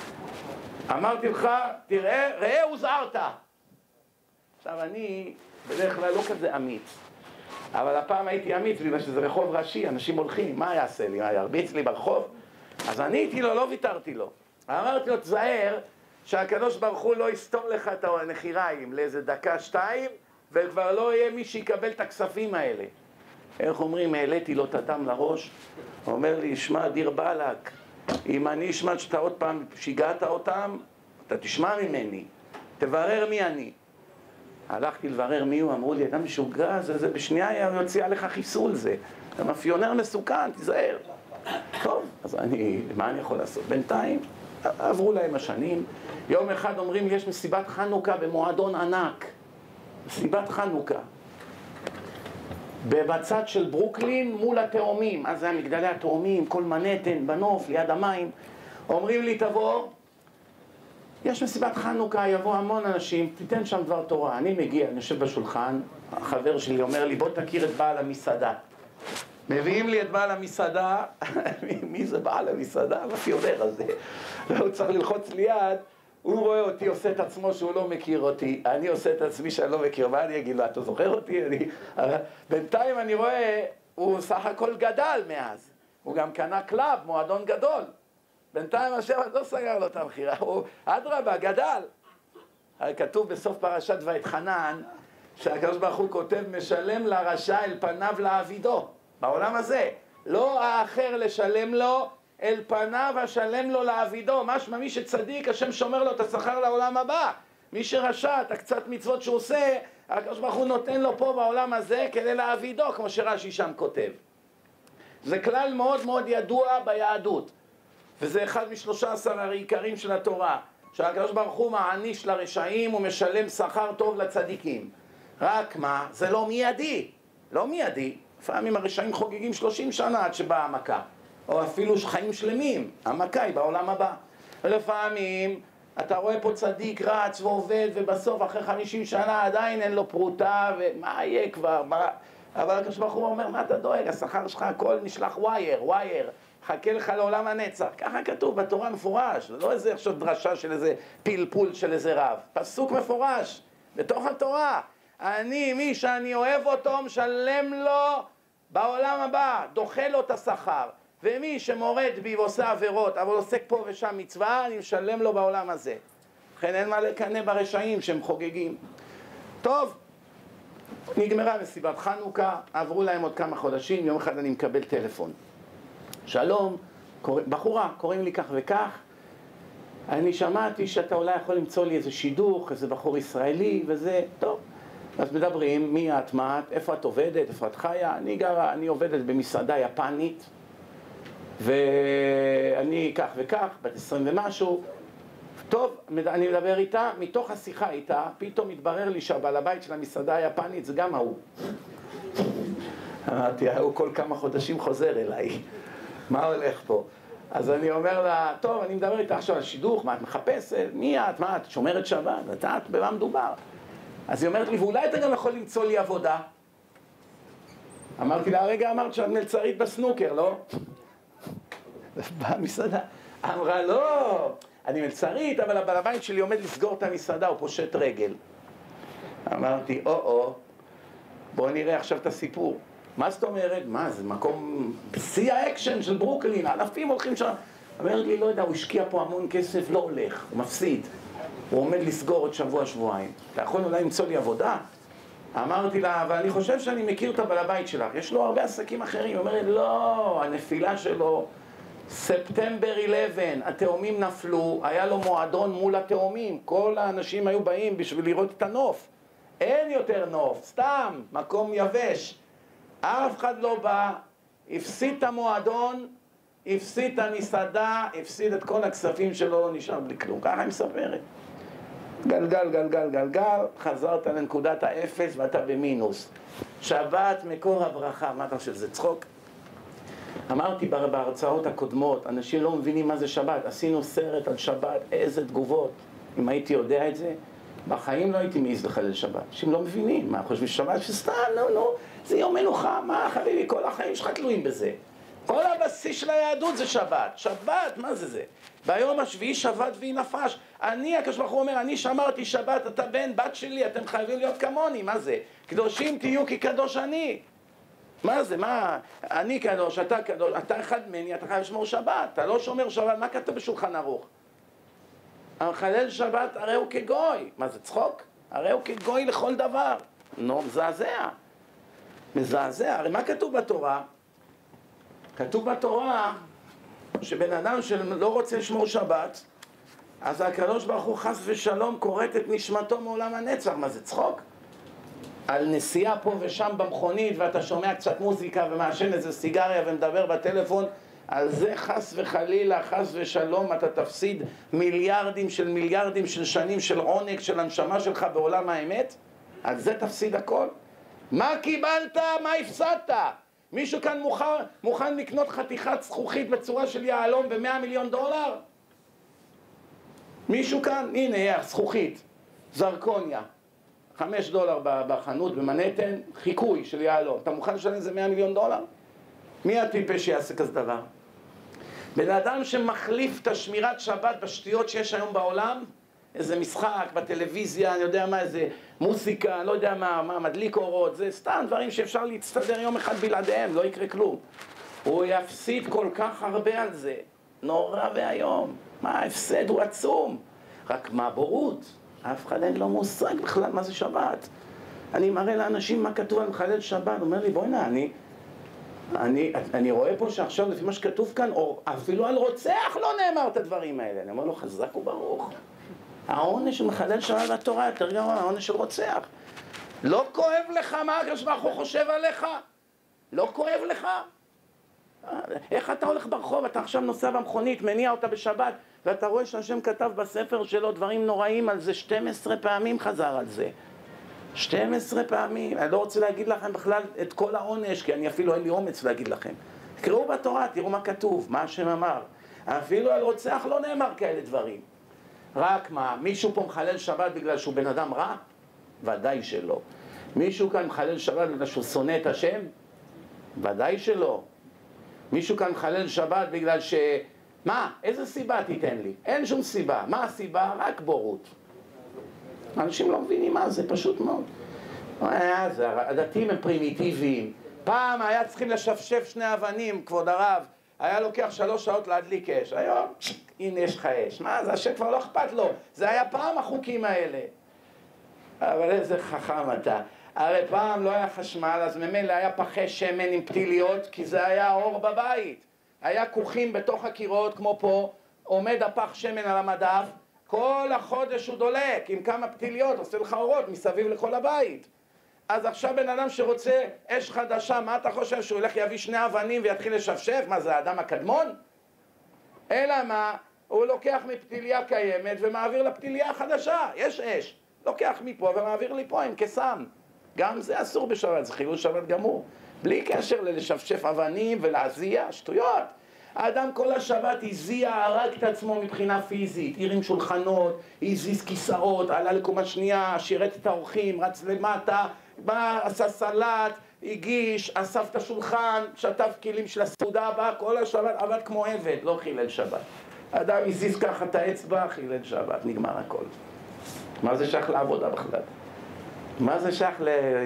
אמרתי לך, תראה, ראה הוזהרת. עכשיו, אני בדרך כלל לא כזה אמיץ. אבל הפעם הייתי אמיץ, בגלל שזה רחוב ראשי, אנשים הולכים, מה יעשה לי? מה ירביץ לי ברחוב? אז אני איתי לו, לא ויתרתי לו. אמרתי לו, תזהר שהקדוש ברוך הוא לא יסתום לך את הנחיריים לאיזה דקה, 2, וכבר לא יהיה מי שיקבל את הכספים האלה. איך אומרים, העליתי לו את הדם לראש, הוא אומר לי, שמע, דיר בלק, אם אני אשמע שאתה עוד פעם שיגעת אותם, אתה תשמע ממני, תברר מי אני. הלכתי לברר מי הוא, אמרו לי, אתה משוגע, זה בשנייה יוציא עליך חיסול זה. אתה מאפיונר מסוכן, תיזהר. טוב, אז מה אני יכול לעשות? בינתיים, עברו להם השנים. יום אחד אומרים, יש מסיבת חנוכה במועדון ענק. מסיבת חנוכה. בצד של ברוקלין מול התאומים. אז זה היה מגדלי התאומים, כל מנהטן, בנוף, ליד המים. אומרים לי, תבוא, יש מסיבת חנוכה, יבוא המון אנשים, תיתן שם דבר תורה. אני מגיע, אני יושב בשולחן, החבר שלי אומר לי, בוא תכיר את בעל המסעדה. מביאים לי את בעל המסעדה, מי זה בעל המסעדה? הפיונר הזה. הוא צריך ללחוץ לי יד, הוא רואה אותי, עושה את עצמו שהוא לא מכיר אותי, אני עושה את עצמי שאני לא מכיר, מה אני אגיד לו, אתה זוכר אותי? בינתיים אני רואה, הוא סך הכל גדל מאז, הוא גם קנה קלאב, מועדון גדול. בינתיים השם לא סגר לו את המחירה, הוא אדרבה, גדל. כתוב בסוף פרשת ואתחנן, שהקדוש ברוך הוא כותב, משלם לרשע אל פניו לעבידו, בעולם הזה. לא האחר לשלם לו, אל פניו השלם לו לעבידו. משמע מי שצדיק, השם שומר לו את השכר לעולם הבא. מי שרשע, את הקצת מצוות שהוא עושה, הקדוש ברוך הוא נותן לו פה בעולם הזה כדי לעבידו, כמו שרש"י שם כותב. זה כלל מאוד מאוד ידוע ביהדות. וזה אחד מ13 העיקרים של התורה, שהקדוש ברוך הוא מעניש לרשעים ומשלם שכר טוב לצדיקים. רק מה? זה לא מיידי. לא מיידי. לפעמים הרשעים חוגגים 30 שנה עד שבאה המכה. או אפילו חיים שלמים. המכה היא בעולם הבא. ולפעמים אתה רואה פה צדיק רץ ועובד, ובסוף אחרי 50 שנה עדיין אין לו פרוטה, ומה יהיה כבר? אבל הקדוש ברוך הוא אומר, מה אתה דואג? השכר שלך הכל נשלח ווייר. חכה לך לעולם הנצח. ככה כתוב בתורה מפורש. זה לא איזה עכשיו דרשה של איזה פלפול של איזה רב. פסוק מפורש, בתוך התורה. מי שאני אוהב אותו, משלם לו בעולם הבא, דוחה לו את השכר. ומי שמורד בי ועושה עבירות, אבל עוסק פה ושם מצווה, אני משלם לו בעולם הזה. לכן אין מה לקנא ברשעים שהם חוגגים. טוב, נגמרה מסיבת חנוכה, עברו להם עוד כמה חודשים, יום אחד אני מקבל טלפון. שלום, בחורה, קוראים לי כך וכך, אני שמעתי שאתה אולי יכול למצוא לי איזה שידוך, איזה בחור ישראלי וזה, טוב. אז מדברים, מי את, מה את, איפה את עובדת, איפה את חיה, אני עובדת במסעדה יפנית, ואני כך וכך, בת 20 ומשהו, טוב, אני מדבר איתה, מתוך השיחה איתה, פתאום מתברר לי שהבעל הבית של המסעדה היפנית זה גם ההוא. אמרתי, ההוא כל כמה חודשים חוזר אליי. מה הולך פה? אז אני אומר לה, טוב, אני מדבר איתה עכשיו על שידוך, מה את מחפשת? מי את? מה את? שומרת שבת? את במה מדובר? אז היא אומרת לי, ואולי אתה גם יכול למצוא לי עבודה? אמרתי לה, הרגע אמרת שאת מלצרית בסנוקר, לא? במסעדה. אמרה, לא, אני מלצרית, אבל הבעל הבית שלי עומד לסגור את המסעדה, הוא פושט רגל. אמרתי, בואו נראה עכשיו את הסיפור. מה זאת אומרת? מה, זה מקום בשיא האקשן של ברוקלין, אלפים הולכים שם. אומרת לי, לא יודע, הוא השקיע פה המון כסף, לא הולך, הוא מפסיד. הוא עומד לסגור עוד שבוע-שבועיים. אתה יכול אולי למצוא לי עבודה? אמרתי לה, אבל אני חושב שאני מכיר את הבעל הבית שלך, יש לו הרבה עסקים אחרים. היא אומרת, לא, הנפילה שלו, ספטמבר 11, התאומים נפלו, היה לו מועדון מול התאומים, כל האנשים היו באים בשביל לראות את הנוף. אין יותר נוף, סתם, מקום יבש. אף אחד לא בא, הפסיד את המועדון, הפסיד את המסעדה, הפסיד את כל הכספים שלו, לא נשאר בלי כלום. ככה היא מספרת. גלגל, חזרת לנקודת האפס ואתה במינוס. שבת מקור הברכה, מה אתה חושב, זה צחוק? אמרתי בהרצאות הקודמות, אנשים לא מבינים מה זה שבת, עשינו סרט על שבת, איזה תגובות. אם הייתי יודע את זה, בחיים לא הייתי מעז לחלל שבת. אנשים לא מבינים, מה חושבים שבת? שסתם, לא, זה יום מנוחה, מה חביבי, כל החיים שלך תלויים בזה. כל הבסיס של היהדות זה שבת. שבת, מה זה? ביום השביעי שבת והיא נפש. הקדוש ברוך הוא אומר, אני שמרתי שבת, אתה בן, בת שלי, אתם חייבים להיות כמוני, מה זה? קדושים תהיו כי קדוש אני. מה זה? מה? אני קדוש, אתה קדוש, אתה אחד ממני, אתה חייב לשמור שבת. אתה לא שומר שבת, מה כתוב בשולחן ערוך? המחלל שבת הרי הוא כגוי. מה זה, צחוק? הרי הוא כגוי לכל דבר. נו, מזעזע. הרי מה כתוב בתורה? כתוב בתורה שבן אדם שלא רוצה לשמור שבת, אז הקדוש ברוך הוא חס ושלום כורת את נשמתו מעולם הנצח. מה זה, צחוק? על נסיעה פה ושם במכונית ואתה שומע קצת מוזיקה ומעשן איזה סיגריה ומדבר בטלפון, על זה חס וחלילה, חס ושלום, אתה תפסיד מיליארדים של שנים של עונג של הנשמה שלך בעולם האמת. על זה תפסיד הכל. מה קיבלת? מה הפסדת? מישהו כאן מוכן לקנות חתיכת זכוכית בצורה של יהלום ב$100 מיליון? מישהו כאן, הנה יח, זכוכית, זרקוניה, $5 בחנות במנהטן, חיקוי של יהלום. אתה מוכן לשלם איזה $100 מיליון? מי הטיפש שיעשה כזה דבר? בן אדם שמחליף את השמירת שבת בשטויות שיש היום בעולם, איזה משחק בטלוויזיה, אני יודע מה, איזה מוסיקה, לא יודע מה, מדליק אורות, זה סתם דברים שאפשר להצטדר יום אחד בלעדיהם, לא יקרה כלום. הוא יפסיד כל כך הרבה על זה, נורא והיום. מה, ההפסד הוא עצום. רק מה, בורות? אף אחד אין לו מושג בכלל מה זה שבת. אני מראה לאנשים מה כתוב על מחלל שבת, הוא אומר לי, בואי נה, אני רואה פה שעכשיו לפי מה שכתוב כאן, או אפילו על רוצח לא נאמר את הדברים האלה. אני אומר לו, חזק וברוך. העונש של מחלל שבת בתורה יותר גרוע מהעונש של רוצח. לא כואב לך מה הקדוש ברוך הוא חושב עליך? לא כואב לך? איך אתה הולך ברחוב, אתה עכשיו נוסע במכונית, מניע אותה בשבת, ואתה רואה שהשם כתב בספר שלו דברים נוראים על זה, 12 פעמים חזר על זה. 12 פעמים. אני לא רוצה להגיד לכם בכלל את כל העונש, כי אני אפילו אין לי אומץ להגיד לכם. תקראו בתורה, תראו מה כתוב, מה השם אמר. אפילו על רוצח לא נאמר כאלה דברים. רק מה, מישהו פה מחלל שבת בגלל שהוא בן אדם רע? ודאי שלא. מישהו כאן מחלל שבת בגלל שהוא שונא את השם? ודאי שלא. מישהו כאן מחלל שבת בגלל ש... מה? איזה סיבה תיתן לי? אין שום סיבה. מה הסיבה? רק בורות. אנשים לא מבינים מה זה, פשוט מאוד. הדתיים הם פרימיטיביים. פעם היה צריכים לשפשף 2 אבנים, כבוד הרב. היה לוקח 3 שעות להדליק אש. היום, הנה יש לך אש. מה? זה השם כבר לא אכפת לו. זה היה פעם החוקים האלה. אבל איזה חכם אתה. הרי פעם לא היה חשמל, אז ממילא היה פחי שמן עם פתיליות, כי זה היה האור בבית. היה כוכים בתוך הקירות, כמו פה, עומד הפח שמן על המדף, כל החודש הוא דולק, עם כמה פתיליות, עושה לך אורות מסביב לכל הבית. אז עכשיו בן אדם שרוצה אש חדשה, מה אתה חושב? שהוא ילך יביא 2 אבנים ויתחיל לשפשף? מה זה, האדם הקדמון? אלא מה? הוא לוקח מפתיליה קיימת ומעביר לפתיליה חדשה, יש אש. לוקח מפה ומעביר לי פה עם קסם. גם זה אסור בשבת, זה חילול שבת גמור. בלי קשר ללשפשף אבנים ולהזיע, שטויות. האדם כל השבת הזיע, הרג את עצמו מבחינה פיזית, הרים שולחנות, הזיז כיסאות, עלה לקומה שנייה, שירת את האורחים, רץ למטה, בא, עשה סלט, הגיש, אסף את השולחן, שטף כלים של הסעודה, בא כל השבת, עבד כמו עבד, לא חילל שבת. האדם הזיז ככה את האצבע, חילל שבת, נגמר הכל. מה זה שייך לעבודה בכלל? מה זה שייך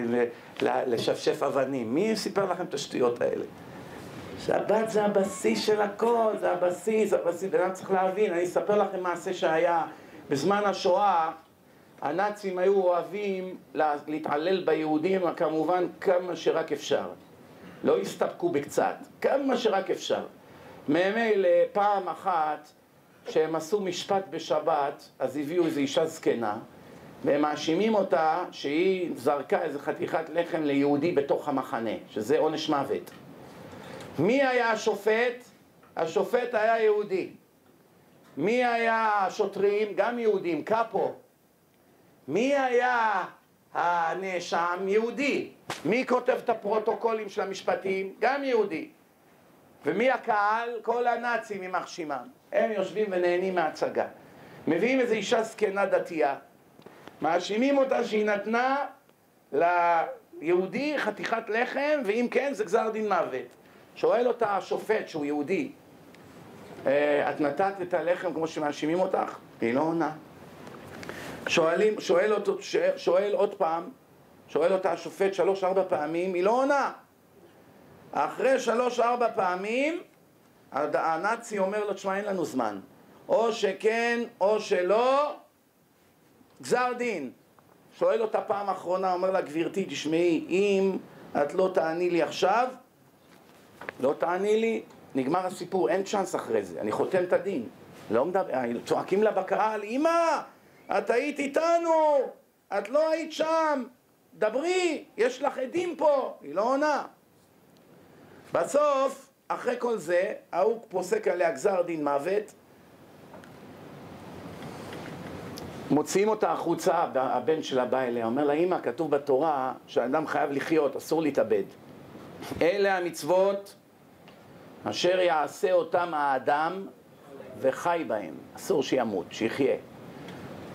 לשפשף אבנים? מי סיפר לכם את השטויות האלה? שבת זה הבסיס של הכל, זה הבסיס, ואני צריך להבין, אני אספר לכם מעשה שהיה בזמן השואה. הנאצים היו אוהבים להתעלל ביהודים, כמובן כמה שרק אפשר. לא הסתפקו בקצת, כמה שרק אפשר. ממילא פעם אחת שהם עשו משפט בשבת, אז הביאו איזו אישה זקנה, והם מאשימים אותה שהיא זרקה איזה חתיכת לחם ליהודי בתוך המחנה, שזה עונש מוות. מי היה השופט? השופט היה יהודי. מי היה השוטרים? גם יהודים, קאפו. מי היה הנאשם? יהודי. מי כותב את הפרוטוקולים של המשפטים? גם יהודי. ומי הקהל? כל הנאצים יימח שמם. הם יושבים ונהנים מההצגה. מביאים איזו אישה זקנה דתייה. מאשימים אותה שהיא נתנה ליהודי חתיכת לחם, ואם כן זה גזר דין מוות. שואל אותה השופט שהוא יהודי, את נתת את הלחם כמו שמאשימים אותך? היא לא עונה. שואל עוד פעם, שואל אותה השופט 3-4 פעמים, היא לא עונה. אחרי 3-4 פעמים הנאצי אומר לו, תשמע, אין לנו זמן, או שכן או שלא, גזר דין. שואל אותה פעם אחרונה, אומר לה, גבירתי, תשמעי, אם את לא תעני לי עכשיו, לא תעני לי, נגמר הסיפור, אין צ'אנס אחרי זה, אני חותם את הדין. לא מדבר, צועקים לה בקהל, אמא, את היית איתנו, את לא היית שם, דברי, יש לך עדים פה. היא לא עונה. בסוף, אחרי כל זה, הוא פוסק עליה גזר דין מוות, מוציאים אותה החוצה, הבן שלה בא אליה, אומר לה, אמא, כתוב בתורה שהאדם חייב לחיות, אסור להתאבד. אלה המצוות אשר יעשה אותם האדם וחי בהם, אסור שימות, שיחיה.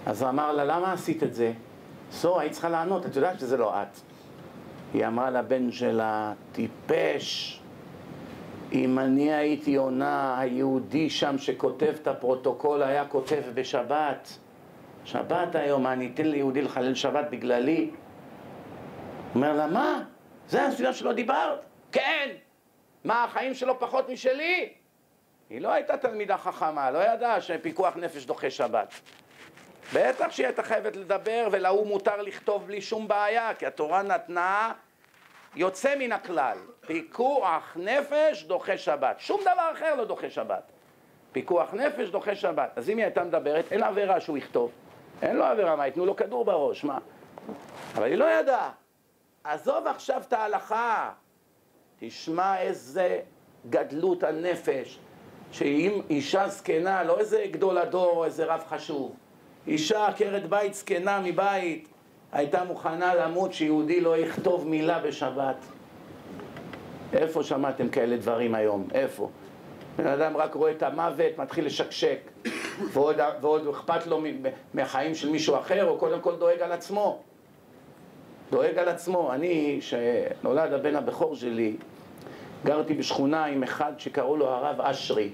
אז הוא אמר לה, למה עשית את זה? היית צריכה לענות, את יודעת שזה לא את. היא אמרה לבן שלה, טיפש, אם אני הייתי עונה, היהודי שם שכותב את הפרוטוקול היה כותב בשבת. שבת היום, אני אתן ליהודי לחלל שבת בגללי? אומר לה, מה? זה הסיבה שלא דיברת? כן! מה, החיים שלו פחות משלי? היא לא הייתה תלמידה חכמה, לא ידעה שפיקוח נפש דוחה שבת. בטח שהיא הייתה חייבת לדבר, ולהוא מותר לכתוב בלי שום בעיה, כי התורה נתנה יוצא מן הכלל. פיקוח נפש דוחה שבת. שום דבר אחר לא דוחה שבת. פיקוח נפש דוחה שבת. אז אם היא הייתה מדברת, אין לה עבירה שהוא יכתוב. אין לו עבירה, מה, יתנו לו כדור בראש, מה? אבל היא לא ידעה. עזוב עכשיו את ההלכה. תשמע איזה גדלות הנפש. שאם אישה זקנה, לא איזה גדול הדור או איזה רב חשוב. אישה עקרת בית זקנה מבית, הייתה מוכנה למות שיהודי לא יכתוב מילה בשבת. איפה שמעתם כאלה דברים היום? איפה? בן אדם רק רואה את המוות, מתחיל לשקשק, ועוד אכפת לו מהחיים של מישהו אחר, או קודם כל דואג על עצמו. דואג על עצמו. אני, שנולד הבן הבכור שלי, גרתי בשכונה עם אחד שקראו לו הרב אשרי.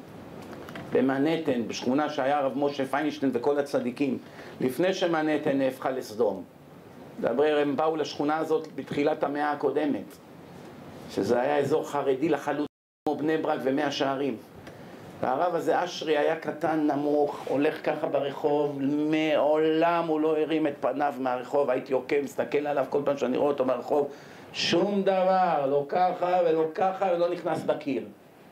במנהטן, בשכונה שהיה הרב משה פיינשטיין וכל הצדיקים, לפני שמנהטן נהפכה לסדום. הם באו לשכונה הזאת בתחילת המאה הקודמת, שזה היה אזור חרדי לחלוטין כמו בני ברק ומאה שערים. והרב הזה אשרי היה קטן, נמוך, הולך ככה ברחוב, מעולם הוא לא הרים את פניו מהרחוב, הייתי עוקב, מסתכל עליו כל פעם שאני רואה אותו ברחוב, שום דבר, לא ככה ולא ככה ולא נכנס בקיר.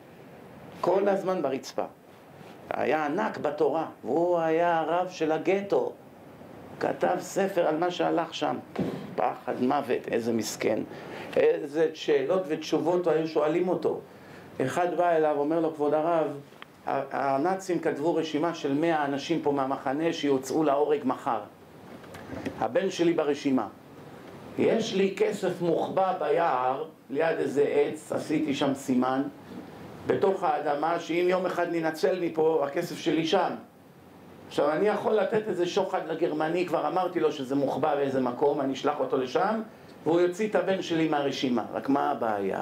כל הזמן ברצפה. היה ענק בתורה, והוא היה הרב של הגטו. כתב ספר על מה שהלך שם. פחד מוות, איזה מסכן. איזה שאלות ותשובות היו שואלים אותו. אחד בא אליו, אומר לו, כבוד הרב, הנאצים כתבו רשימה של 100 אנשים פה מהמחנה שיוצאו להורג מחר. הבן שלי ברשימה. יש לי כסף מוחבא ביער, ליד איזה עץ, עשיתי שם סימן, בתוך האדמה, שאם יום אחד ננצל מפה, הכסף שלי שם. עכשיו, אני יכול לתת איזה שוחד לגרמני, כבר אמרתי לו שזה מוחבא באיזה מקום, אני אשלח אותו לשם, והוא יוציא את הבן שלי מהרשימה. רק מה הבעיה?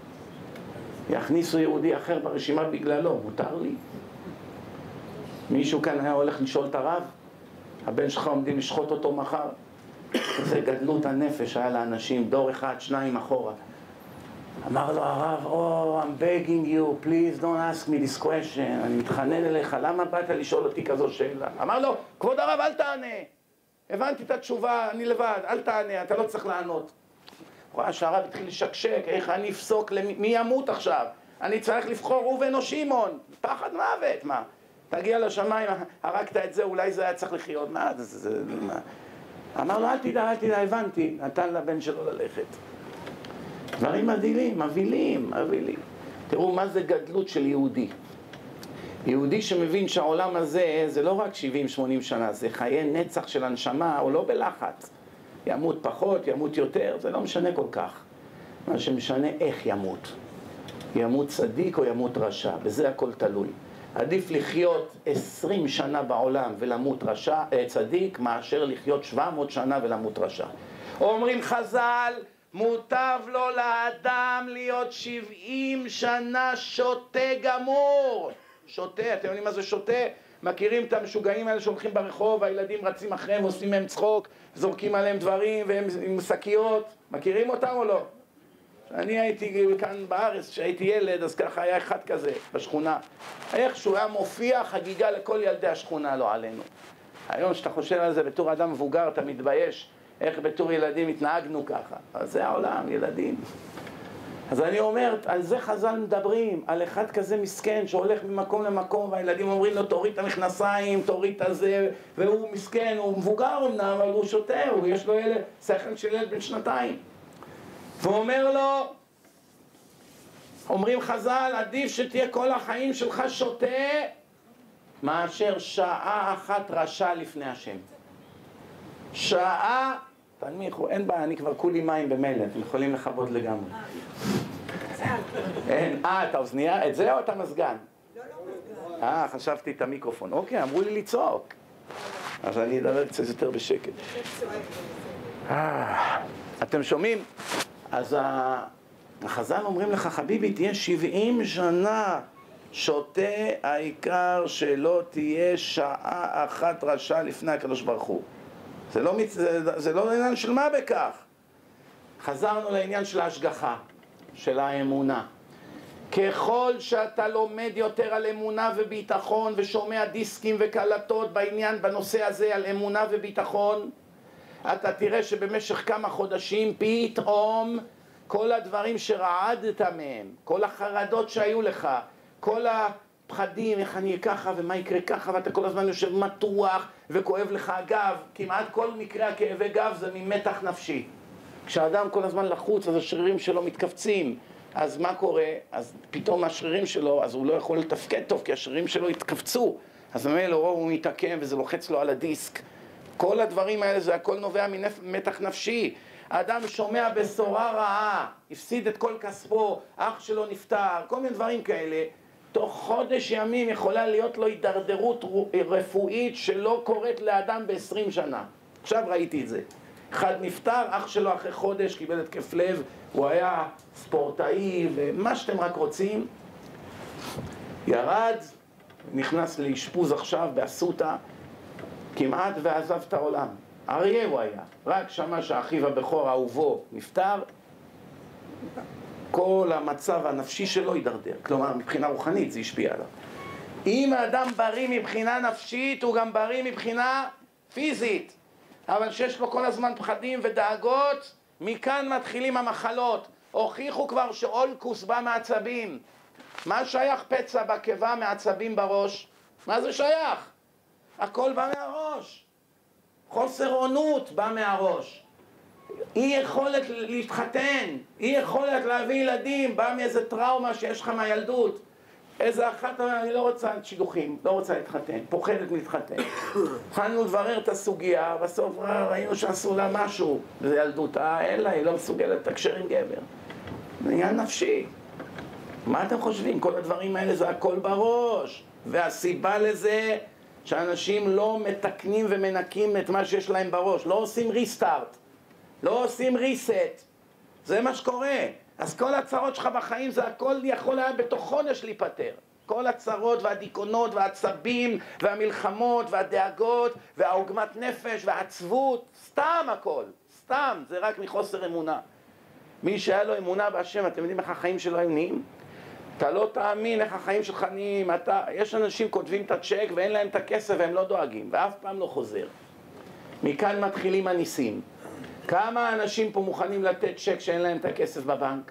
יכניסו יהודי אחר ברשימה בגללו, מותר לי? מישהו כאן היה הולך לשאול את הרב? הבן שלך עומדים לשחוט אותו מחר? זה גדלות הנפש היה לאנשים, דור אחד, שניים אחורה. אמר לו הרב, I'm begging you, please don't ask me this question. אני מתחנן אליך, למה באת לשאול אותי כזו שאלה? אמר לו, כבוד הרב, אל תענה. הבנתי את התשובה, אני לבד, אל תענה, אתה לא צריך לענות. רואה שהרב התחיל לשקשק, איך אני אפסוק, מי ימות עכשיו? אני צריך לבחור ראובן או שמעון. פחד מוות, מה? תגיע לשמיים, הרגת את זה, אולי זה היה צריך לחיות. מה? אמר לו, אל תדע, הבנתי. נתן לבן שלו ללכת. דברים מבהילים. תראו מה זה גדלות של יהודי. יהודי שמבין שהעולם הזה זה לא רק 70-80 שנה, זה חיי נצח של הנשמה, הוא לא בלחץ. ימות פחות, ימות יותר, זה לא משנה כל כך. מה שמשנה איך ימות. ימות צדיק או ימות רשע, בזה הכל תלוי. עדיף לחיות 20 שנה בעולם ולמות צדיק, מאשר לחיות 700 שנה ולמות רשע. אומרים חז"ל, מוטב לו לאדם להיות 70 שנה שוטה גמור. שוטה, אתם יודעים מה זה שוטה? מכירים את המשוגעים האלה שהולכים ברחוב, הילדים רצים אחריהם ועושים מהם צחוק, זורקים עליהם דברים והם עם שקיות. מכירים אותם או לא? אני הייתי כאן בארץ, כשהייתי ילד, אז ככה היה אחד כזה בשכונה. איכשהו היה מופיע חגיגה לכל ילדי השכונה, לא עלינו. היום שאתה חושב על זה בתור אדם מבוגר, אתה מתבייש איך בתור ילדים התנהגנו ככה. אז זה העולם, ילדים. אז אני אומר, על זה חז"ל מדברים, על אחד כזה מסכן שהולך ממקום למקום, והילדים אומרים לו, תוריד את המכנסיים, תוריד את הזה, והוא מסכן, הוא מבוגר אמנם, אבל הוא שוטה, יש לו שכל של ילד בן 2. והוא אומר לו, אומרים חז"ל, עדיף שתהיה כל החיים שלך שוטה, מאשר שעה אחת רשע לפני השם. שעה, תנמיכו, אין בעיה, אני כבר כולי מים במלא, אתם יכולים לכבות לגמרי. אין, את האוזנייה, את זה או את המזגן? לא, מזגן. חשבתי את המיקרופון. אוקיי, אמרו לי לצעוק. אז אני אדבר קצת יותר בשקט. אתם שומעים? אז החז"ל אומרים לך, חביבי, תהיה 70 שנה שותה, העיקר שלא תהיה שעה אחת רשע לפני הקדוש ברוך הוא. זה לא עניין של מה בכך. חזרנו לעניין של ההשגחה, של האמונה. ככל שאתה לומד יותר על אמונה וביטחון ושומע דיסקים וקלטות בעניין, בנושא הזה על אמונה וביטחון, אתה תראה שבמשך כמה חודשים פתאום כל הדברים שרעדת מהם, כל החרדות שהיו לך, כל הפחדים, איך אני אהיה ככה ומה יקרה ככה, ואתה כל הזמן יושב מתוח וכואב לך הגב, כמעט כל מקרה הכאבי גב זה ממתח נפשי. כשאדם כל הזמן לחוץ אז השרירים שלו מתכווצים, אז מה קורה? אז פתאום השרירים שלו, אז הוא לא יכול לתפקד טוב כי השרירים שלו התכווצו, אז ממילא הוא מתעקם וזה לוחץ לו על הדיסק. כל הדברים האלה זה הכל נובע ממתח נפשי. האדם שומע בשורה רעה, הפסיד את כל כספו, אח שלו נפטר, כל מיני דברים כאלה, תוך חודש ימים יכולה להיות לו הידרדרות רפואית שלא קורית לאדם ב-20 שנה. עכשיו ראיתי את זה. אחד נפטר, אח שלו אחרי חודש קיבל התקף לב, הוא היה ספורטאי ומה שאתם רק רוצים, ירד, נכנס לאשפוז עכשיו באסותא, כמעט ועזב את העולם. אריה הוא היה, רק שמע שאחיו הבכור אהובו נפטר, כל המצב הנפשי שלו יידרדר. כלומר, מבחינה רוחנית זה השפיע עליו. אם האדם בריא מבחינה נפשית, הוא גם בריא מבחינה פיזית. אבל שיש לו כל הזמן פחדים ודאגות, מכאן מתחילים המחלות. הוכיחו כבר שאולקוס בא מעצבים. מה שייך פצע בקיבה מעצבים בראש? מה זה שייך? הכל בא מהראש. חוסר עונות בא מהראש. אי יכולת להתחתן, אי יכולת להביא ילדים, בא מאיזה טראומה שיש לך מהילדות. איזה אחת, אני לא רוצה שידוכים, לא רוצה להתחתן, פוחדת להתחתן. התחלנו לברר את הסוגיה, בסוף ראינו שעשו לה משהו, זה ילדותה, אלא היא לא מסוגלת לתקשר עם גבר. זה עניין נפשי. מה אתם חושבים? כל הדברים האלה זה הכל בראש. והסיבה לזה שאנשים לא מתקנים ומנקים את מה שיש להם בראש, לא עושים ריסטארט, לא עושים ריסט. זה מה שקורה. אז כל הצרות שלך בחיים זה הכל יכול היה בתוך חודש להיפטר. כל הצרות והדיכאונות והעצבים והמלחמות והדאגות והעוגמת נפש והעצבות, סתם הכל, סתם, זה רק מחוסר אמונה. מי שהיה לו אמונה בהשם, אתם יודעים איך החיים שלו היו נהיים? אתה לא תאמין איך החיים שלך נהיים. יש אנשים כותבים את הצ'ק ואין להם את הכסף והם לא דואגים, ואף פעם לא חוזר. מכאן מתחילים הניסים. כמה אנשים פה מוכנים לתת צ'ק שאין להם את הכסף בבנק?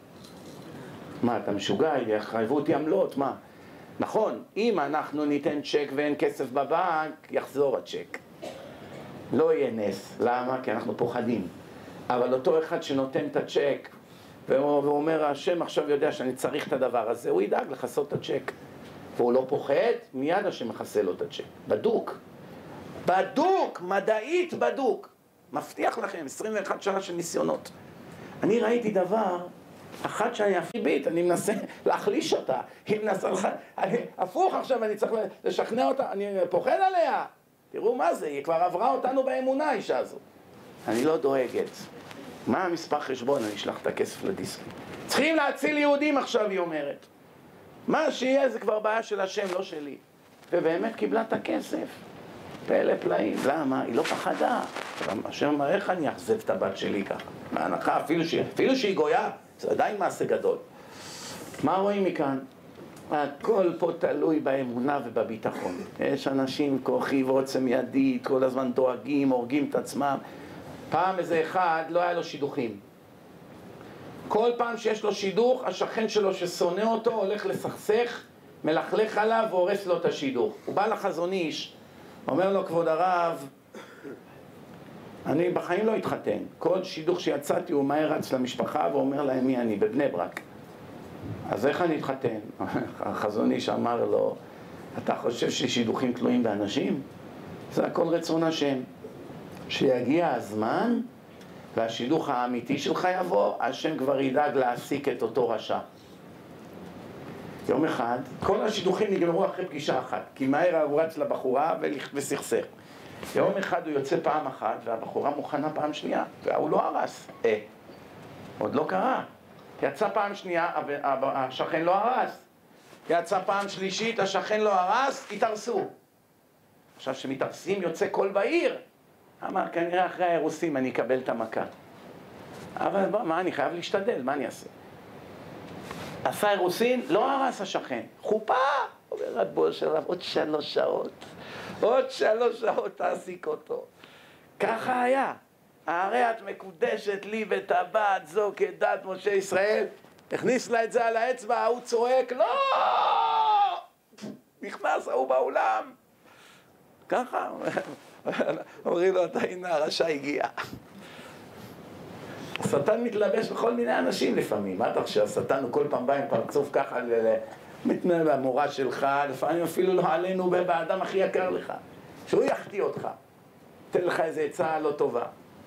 מה, אתה משוגע? יחייבו אותי עמלות, מה? נכון, אם אנחנו ניתן צ'ק ואין כסף בבנק, יחזור הצ'ק. לא יהיה נס. למה? כי אנחנו פוחדים. אבל אותו אחד שנותן את הצ'ק, והוא אומר, השם עכשיו יודע שאני צריך את הדבר הזה, הוא ידאג לחסות את הצ'ק. והוא לא פוחד, מיד השם מחסה לו את הצ'ק. בדוק. בדוק, מדעית בדוק. מבטיח לכם, 21 שנה של ניסיונות. אני ראיתי דבר, אחת שאני הפיבית, אני מנסה להחליש אותה. היא מנסה, הפוך עכשיו, אני צריך לשכנע אותה, אני פוחד עליה. תראו מה זה, היא כבר עברה אותנו באמונה, האישה הזו. אני לא דואגת. מה המספר חשבון? אני אשלח את הכסף לדיסקים. צריכים להציל יהודים עכשיו, היא אומרת. מה שיהיה זה כבר בעיה של השם, לא שלי. ובאמת קיבלה את הכסף. פלא פלאים. למה? היא לא פחדה. השם אומר, איך אני אחזב את הבת שלי ככה? מהנחה, אפילו שהיא גויה, זה עדיין מעשה גדול. מה רואים מכאן? הכל פה תלוי באמונה ובביטחון. יש אנשים כוחי ועוצם ידית, כל הזמן דואגים, הורגים את עצמם. פעם איזה אחד לא היה לו שידוכים. כל פעם שיש לו שידוך, השכן שלו ששונא אותו הולך לסכסך, מלכלך עליו והורס לו את השידוך. הוא בא לחזון איש, אומר לו, כבוד הרב, אני בחיים לא התחתן. כל שידוך שיצאתי הוא מהר רץ למשפחה ואומר להם מי אני, בבני ברק. אז איך אני אתחתן? החזון איש אמר לו, אתה חושב ששידוכים תלויים באנשים? זה הכל רצון השם. שיגיע הזמן והשידוך האמיתי שלך יבוא, השם כבר ידאג להעסיק את אותו רשע. יום אחד, כל השידוכים נגמרו אחרי פגישה אחת, כי מהר הוא רץ לבחורה וסכסך. יום אחד הוא יוצא פעם אחת, והבחורה מוכנה פעם שנייה, והוא לא הרס. עוד לא קרה. יצא פעם שנייה, השכן לא הרס. יצא פעם שלישית, השכן לא הרס, התארסו. עכשיו שמתארסים יוצא קול בעיר. אמר, כנראה אחרי האירוסים אני אקבל את המכה. אבל מה, אני חייב להשתדל, מה אני אעשה? עשה אירוסין, לא הרס השכן. חופה! אומר רבו שלו, עוד 3 שעות. עוד 3 שעות תעסיק אותו. ככה היה. הרי את מקודשת לי וטבעת זו כדת משה ישראל. הכניס לה את זה על האצבע, ההוא צועק, לא! נכנס ההוא באולם. ככה. אומרים לו, אתה הנה, הרשע הגיע. השטן מתלבש בכל מיני אנשים לפעמים. מה אתה חושב? השטן הוא כל פעם בא עם פרצוף ככה מתנהל במורה שלך, לפעמים אפילו לא עלינו באדם הכי יקר לך. שהוא יחטיא אותך. תן לך איזה עצה לא טובה.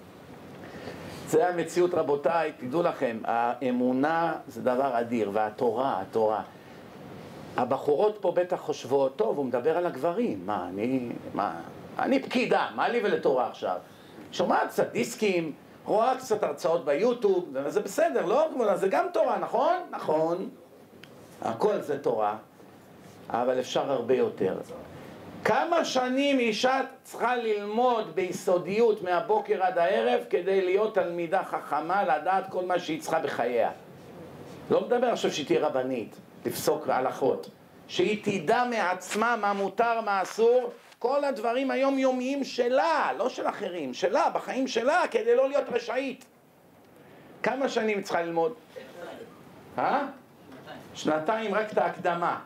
זה המציאות, רבותיי, תדעו לכם, האמונה זה דבר אדיר, והתורה, התורה. הבחורות פה בטח חושבות, טוב, הוא מדבר על הגברים, אני פקידה, מה לי ולתורה עכשיו? שומעת קצת דיסקים, רואה קצת הרצאות ביוטיוב, זה בסדר, לא? זה גם תורה, נכון? נכון. הכל זה תורה, אבל אפשר הרבה יותר. כמה שנים אישה צריכה ללמוד ביסודיות מהבוקר עד הערב כדי להיות תלמידה חכמה, לדעת כל מה שהיא צריכה בחייה? לא מדבר עכשיו שהיא תהיה רבנית, לפסוק הלכות. שהיא תדע מעצמה מה מותר, מה אסור, כל הדברים היומיומיים שלה, לא של אחרים, שלה, בחיים שלה, כדי לא להיות רשעית. כמה שנים צריכה ללמוד? 2 רק את ההקדמה.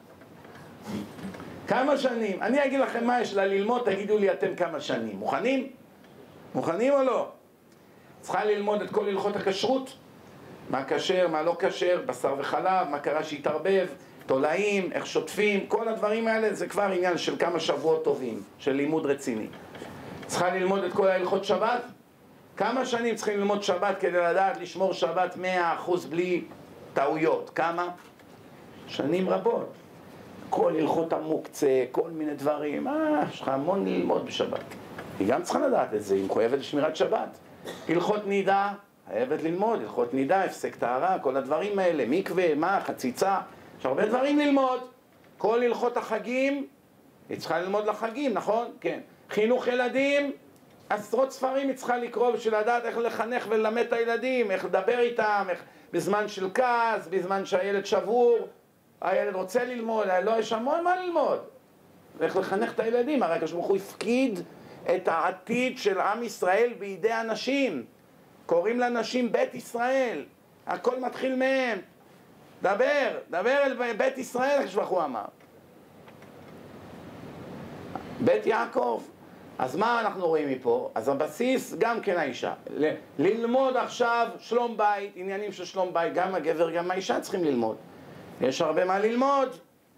כמה שנים? אני אגיד לכם מה יש לה ללמוד, תגידו לי אתם כמה שנים. מוכנים? מוכנים או לא? צריכה ללמוד את כל הלכות הכשרות. מה כשר, מה לא כשר, בשר וחלב, מה קרה שהתערבב, תולעים, איך שוטפים, כל הדברים האלה זה כבר עניין של כמה שבועות טובים, של לימוד רציני. צריכה ללמוד את כל ההלכות שבת. כמה שנים צריכים ללמוד שבת כדי לדעת לשמור שבת 100% בלי טעויות? כמה? שנים רבות. כל הלכות המוקצה, כל מיני דברים, יש לך המון ללמוד בשבת. היא גם צריכה לדעת את זה, היא מחויבת לשמירת שבת. הלכות נידה, חייבת ללמוד, הלכות נידה, הפסק טהרה, כל הדברים האלה, מקווה, מה, חציצה, יש הרבה דברים ללמוד. כל הלכות החגים, היא צריכה ללמוד לחגים, נכון? כן. חינוך ילדים, עשרות ספרים היא צריכה לקרוא בשביל לדעת איך לחנך וללמד את הילדים, איך לדבר איתם, איך בזמן של כעס, בזמן שהילד שבור, הילד רוצה ללמוד, לא, יש המון מה ללמוד. איך לחנך את הילדים, הרי כשברוך הוא הפקיד את העתיד של עם ישראל בידי אנשים. קוראים לאנשים בית ישראל, הכל מתחיל מהם. דבר אל בית ישראל, כשברוך הוא אמר. בית יעקב. אז מה אנחנו רואים מפה? אז הבסיס גם כן האישה. ללמוד עכשיו שלום בית, עניינים של שלום בית, גם הגבר גם האישה צריכים ללמוד. יש הרבה מה ללמוד.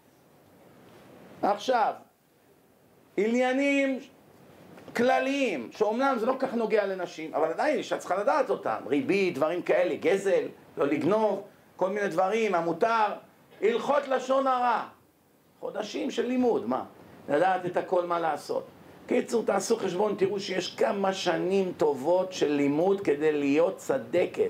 עכשיו, עניינים כלליים, שאומנם זה לא כך נוגע לנשים, אבל עדיין אישה צריכה לדעת אותם. ריבית, דברים כאלה, גזל, לא לגנוב, כל מיני דברים, המותר. הלכות לשון הרע. חודשים של לימוד, מה? לדעת את הכל מה לעשות. קיצור, תעשו חשבון, תראו שיש כמה שנים טובות של לימוד כדי להיות צדקת.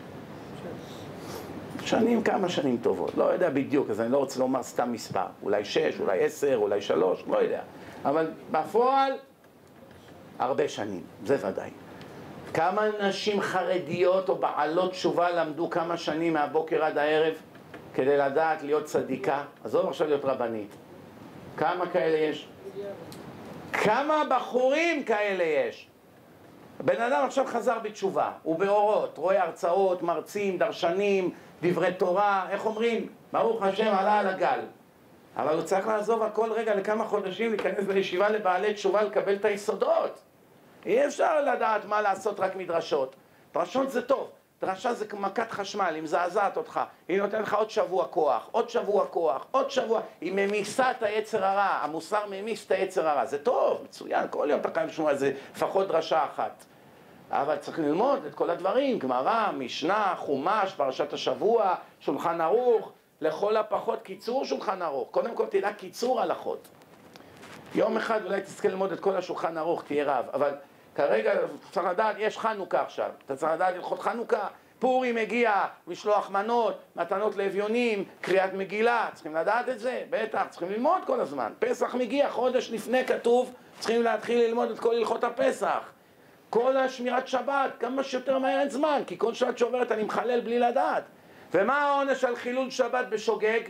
כמה שנים טובות, לא יודע בדיוק, אז אני לא רוצה לומר סתם מספר, אולי 6, אולי 10, אולי 3, לא יודע. אבל בפועל, הרבה שנים, זה ודאי. כמה נשים חרדיות או בעלות תשובה למדו כמה שנים מהבוקר עד הערב כדי לדעת להיות צדיקה? עזוב עכשיו להיות רבנית. כמה כאלה יש? כמה בחורים כאלה יש? בן אדם עכשיו חזר בתשובה, הוא באורות, רואה הרצאות, מרצים, דרשנים, דברי תורה, איך אומרים? ברוך השם עלה על הגל. אבל הוא צריך לעזוב הכל רגע לכמה חודשים, להיכנס לישיבה לבעלי תשובה, לקבל את היסודות. אי אפשר לדעת מה לעשות רק מדרשות. דרשות זה טוב, דרשה זה מכת חשמל, היא מזעזעת אותך, היא נותנת לך עוד שבוע כוח, עוד שבוע כוח, עוד שבוע, היא ממיסה את היצר הרע, המוסר ממיס את היצר הרע, זה טוב, מצוין, כל יום אתה חייב לשמוע איזה לפחות דרשה אחת. אבל צריך ללמוד את כל הדברים, גמרא, משנה, חומש, פרשת השבוע, שולחן ערוך, לכל הפחות קיצור שולחן ערוך. קודם כל תדע קיצור הלכות. יום אחד אולי תזכה ללמוד את כל השולחן ערוך, תהיה רב, אבל כרגע צריך לדעת, יש חנוכה עכשיו, אתה צריך לדעת הלכות חנוכה, פורים מגיע, משלוח מנות, מתנות לאביונים, קריאת מגילה, צריכים לדעת את זה, בטח, צריכים ללמוד כל הזמן. פסח מגיע, חודש לפני כתוב, צריכים להתחיל ללמוד את כל הלכות הפסח. כל השמירת שבת, כמה שיותר מהר אין זמן, כי כל שבת שעוברת אני מחלל בלי לדעת. ומה העונש על חילול שבת בשוגג?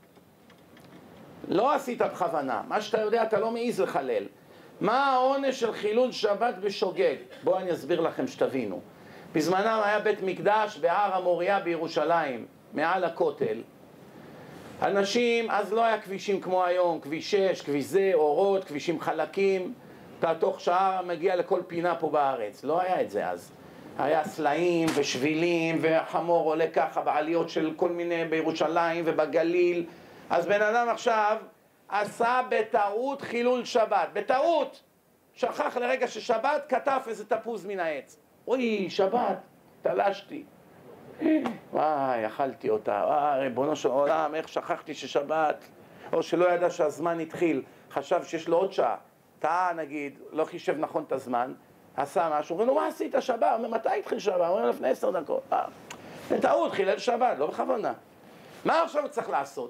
לא עשית בכוונה, מה שאתה יודע אתה לא מעיז לחלל. מה העונש של חילול שבת בשוגג? בואו אני אסביר לכם שתבינו. בזמנם היה בית מקדש בהר המוריה בירושלים, מעל הכותל. אנשים, אז לא היה כבישים כמו היום, כביש 6, כביש זה, אורות, כבישים חלקים. אתה תוך שעה מגיע לכל פינה פה בארץ, לא היה את זה אז. היה סלעים ושבילים והחמור עולה ככה בעליות של כל מיני בירושלים ובגליל. אז בן אדם עכשיו עשה בטעות חילול שבת, בטעות! שכח לרגע ששבת כתף איזה תפוז מן העץ. אוי, שבת, תלשתי. וואי, אכלתי אותה. וואי, ריבונו של עולם, איך שכחתי ששבת? או שלא ידע שהזמן התחיל, חשב שיש לו עוד שעה. טעה, נגיד, לא חישב נכון את הזמן, עשה משהו, אומרים לו, מה עשית שבת? אומר, מתי התחיל שבת? אומר, לפני 10 דקות. בטעות, חילל שבת, לא בכוונה. מה עכשיו צריך לעשות?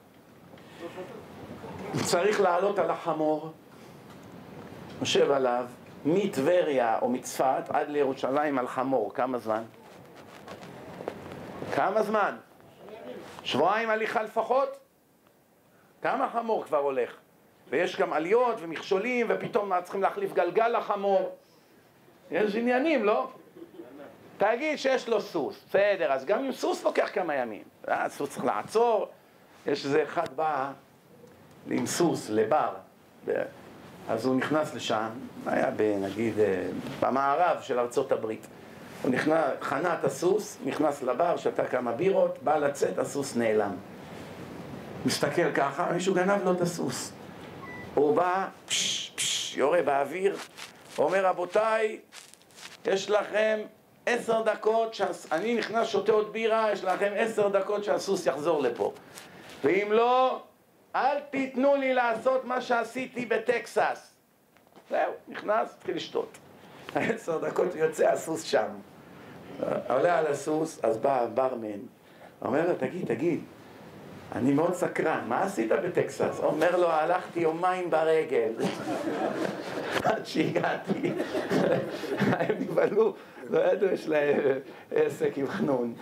צריך לעלות על החמור, יושב עליו, מטבריה או מצפת עד לירושלים על חמור. כמה זמן? כמה זמן? שבועיים הליכה לפחות? כמה חמור כבר הולך? ויש גם עליות ומכשולים ופתאום צריכים להחליף גלגל לחמור. יש עניינים, לא? תגיד שיש לו סוס, בסדר, אז גם עם סוס לוקח כמה ימים. סוס צריך לעצור. יש איזה אחד בא עם סוס לבר, אז הוא נכנס לשם, היה נגיד במערב של ארצות הברית. הוא חנה את הסוס, נכנס לבר, שתה כמה בירות, בא לצאת, הסוס נעלם. מסתכל ככה, מישהו גנב לו את הסוס. הוא בא, יורה באוויר, אומר, רבותיי, יש לכם 10 דקות, אני נכנס שותה עוד בירה, יש לכם 10 דקות שהסוס יחזור לפה. ואם לא, אל תיתנו לי לעשות מה שעשיתי בטקסס. זהו, נכנס, התחיל לשתות. 10 דקות יוצא הסוס שם. עולה על הסוס, אז בא ברמן. אומר לו, תגיד, אני מאוד סקרן, מה עשית בטקסס? אומר לו, הלכתי יומיים ברגל. עד שהגעתי. הם נבהלו, לא ידעו, יש להם עסק עם חנון.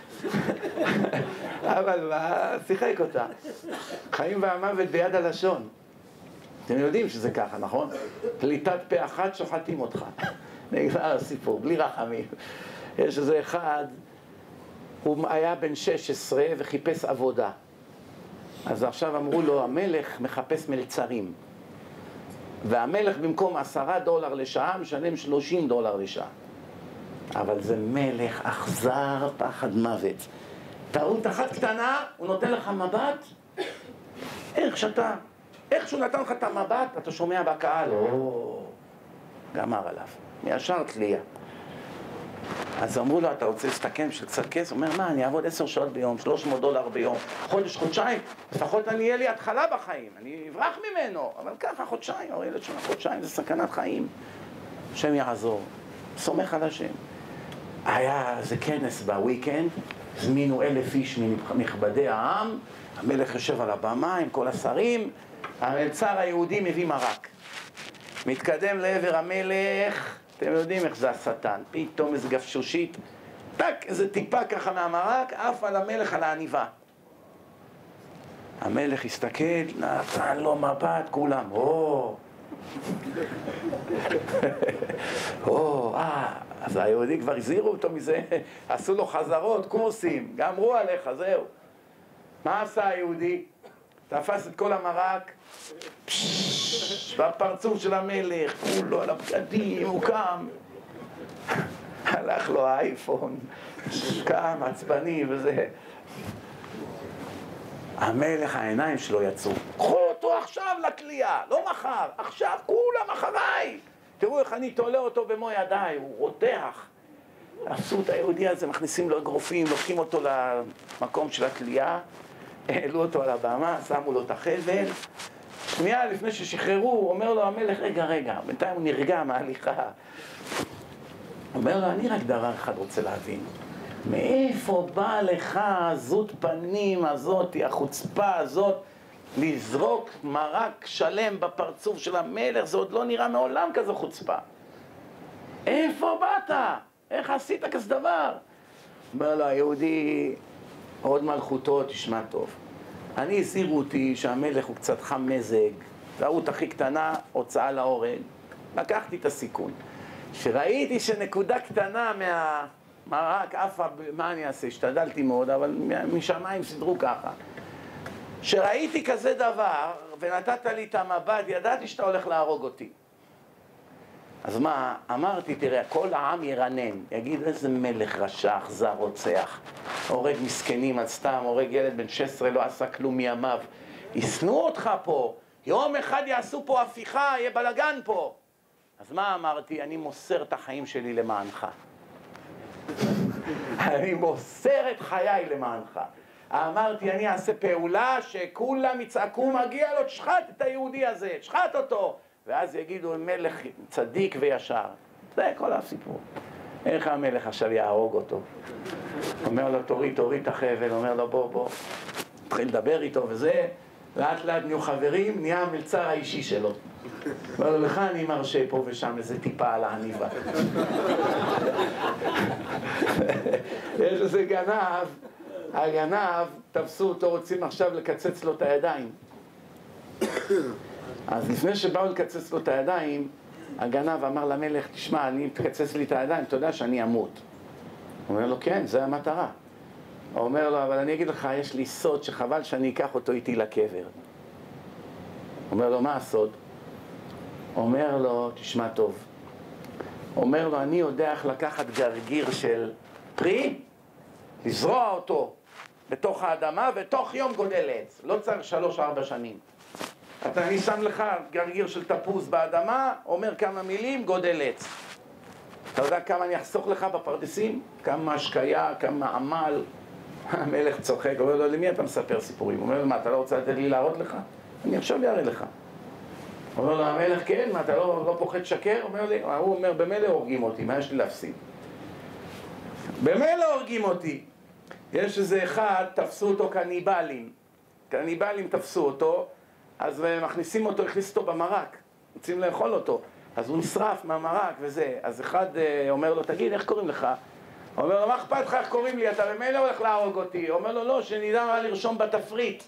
אבל מה, שיחק אותה. חיים והמוות ביד הלשון. אתם יודעים שזה ככה, נכון? פליטת פה אחת שוחטים אותך. נגמר הסיפור, בלי רחמים. יש איזה אחד, הוא היה בן 16 וחיפש עבודה. אז עכשיו אמרו לו, המלך מחפש מלצרים. והמלך במקום $10 לשעה משלם $30 לשעה. אבל זה מלך אכזר פחד מוות. טעות אחת קטנה, הוא נותן לך מבט. איך שהוא נתן לך את המבט, אתה שומע בקהל, גמר עליו, מישר תלייה. אז אמרו לו, אתה רוצה להסתכן של קצת כסף? הוא אומר, מה, אני אעבוד 10 שעות ביום, $300 ביום, חודש, חודשיים, לפחות אני יהיה לי התחלה בחיים, אני אברח ממנו, אבל ככה חודשיים, או ילד שונה חודשיים, זה סכנת חיים. השם יעזור, סומך על השם. היה איזה כנס בוויקנד, הזמינו 1,000 איש מנכבדי העם, המלך יושב על הבמה עם כל השרים, המלצר היהודי מביא מרק. מתקדם לעבר המלך, אתם יודעים איך זה השטן, פתאום איזה גפשושית, טק, איזה טיפה ככה מהמרק, עף על המלך על העניבה. המלך הסתכל, נתן לו מבט, כולם, אז היהודי כבר הזהירו אותו מזה, עשו לו חזרות, קורסים, גמרו עליך, זהו. מה עשה היהודי? תפס את כל המרק, בפרצוף של המלך, כולו על הבגדים, הוא קם. הלך לו האייפון, קם, עצבני וזה. המלך, העיניים שלו יצאו. קחו אותו עכשיו לקליעה, לא מחר, עכשיו כולם אחריי. תראו איך אני תולה אותו במו ידיי, הוא רותח. עשו את היהודי הזה, מכניסים לו אגרופים, לוקחים אותו למקום של הקליעה, העלו אותו על הבמה, שמו לו את החבל, שנייה לפני ששחררו, אומר לו המלך, רגע, בינתיים הוא נרגע מההליכה. אומר לו, אני רק דבר אחד רוצה להבין. מאיפה באה לך עזות פנים הזאת, החוצפה הזאת, לזרוק מרק שלם בפרצוף של המלך? זה עוד לא נראה מעולם כזו חוצפה. איפה באת? איך עשית כזה דבר? אומר לו היהודי, עוד מלכותו, תשמע טוב. אני הזהירו אותי שהמלך הוא קצת חם מזג, טעות הכי קטנה, הוצאה להורג. לקחתי את הסיכון. שראיתי שנקודה קטנה מהמרק עפה, מה אני אעשה? השתדלתי מאוד, אבל משמיים סידרו ככה. שראיתי כזה דבר, ונתת לי את המבט, ידעתי שאתה הולך להרוג אותי. אז מה? אמרתי, תראה, כל העם ירנן, יגיד איזה מלך רשע, אכזר, רוצח, הורג מסכנים על סתם, הורג ילד בן 16, לא עשה כלום מימיו. ישנאו אותך פה, יום אחד יעשו פה הפיכה, יהיה בלגן פה. אז מה אמרתי? אני מוסר את החיים שלי למענך. אני מוסר את חיי למענך. אמרתי, אני אעשה פעולה שכולם יצעקו, מגיע לו, תשחט את היהודי הזה, תשחט אותו. ואז יגידו, מלך צדיק וישר. זה כל הסיפור. איך המלך עכשיו יהרוג אותו? אומר לו, תוריד את החבל, אומר לו, בוא. התחיל לדבר איתו וזה, לאט נהיו חברים, נהיה המלצר האישי שלו. אומר לו, לך אני מרשה פה ושם איזה טיפה על העניבה. יש איזה גנב, הגנב, תפסו אותו, רוצים עכשיו לקצץ לו את הידיים. אז לפני שבאו לקצץ לו את הידיים, הגנב אמר למלך, תשמע, אני תקצץ לי את הידיים, אתה יודע שאני אמות. הוא אומר לו, כן, זה המטרה. הוא אומר לו, אבל אני אגיד לך, יש לי סוד שחבל שאני אקח אותו איתי לקבר. הוא אומר לו, מה הסוד? הוא אומר לו, תשמע טוב. הוא אומר לו, אני יודע איך לקחת גרגיר של פרי, לזרוע אותו בתוך האדמה, ותוך יום גודל עץ. לא צריך 3-4 שנים. אני שם לך גרגיר של תפוז באדמה, אומר כמה מילים, גודל עץ. אתה יודע כמה אני אחסוך לך בפרדסים? כמה השקיה, כמה עמל. המלך צוחק, אומר לו, למי אתה מספר סיפורים? הוא אומר לו, מה, אתה לא רוצה לתת לי להראות לך? אני עכשיו אראה לך. אומר לו, המלך, כן, מה, אתה לא פוחד שקר? הוא אומר, במילא הורגים אותי, מה יש לי להפסיד? במילא הורגים אותי. יש איזה אחד, תפסו אותו קניבלים תפסו אותו, אז מכניסים אותו, הכניסו אותו במרק, רוצים לאכול אותו, אז הוא נשרף מהמרק וזה. אז אחד אומר לו, תגיד, איך קוראים לך? הוא אומר לו, מה אכפת לך, איך קוראים לי? אתה במילא הולך להרוג אותי. הוא אומר לו, לא, שנדע מה לרשום בתפריט.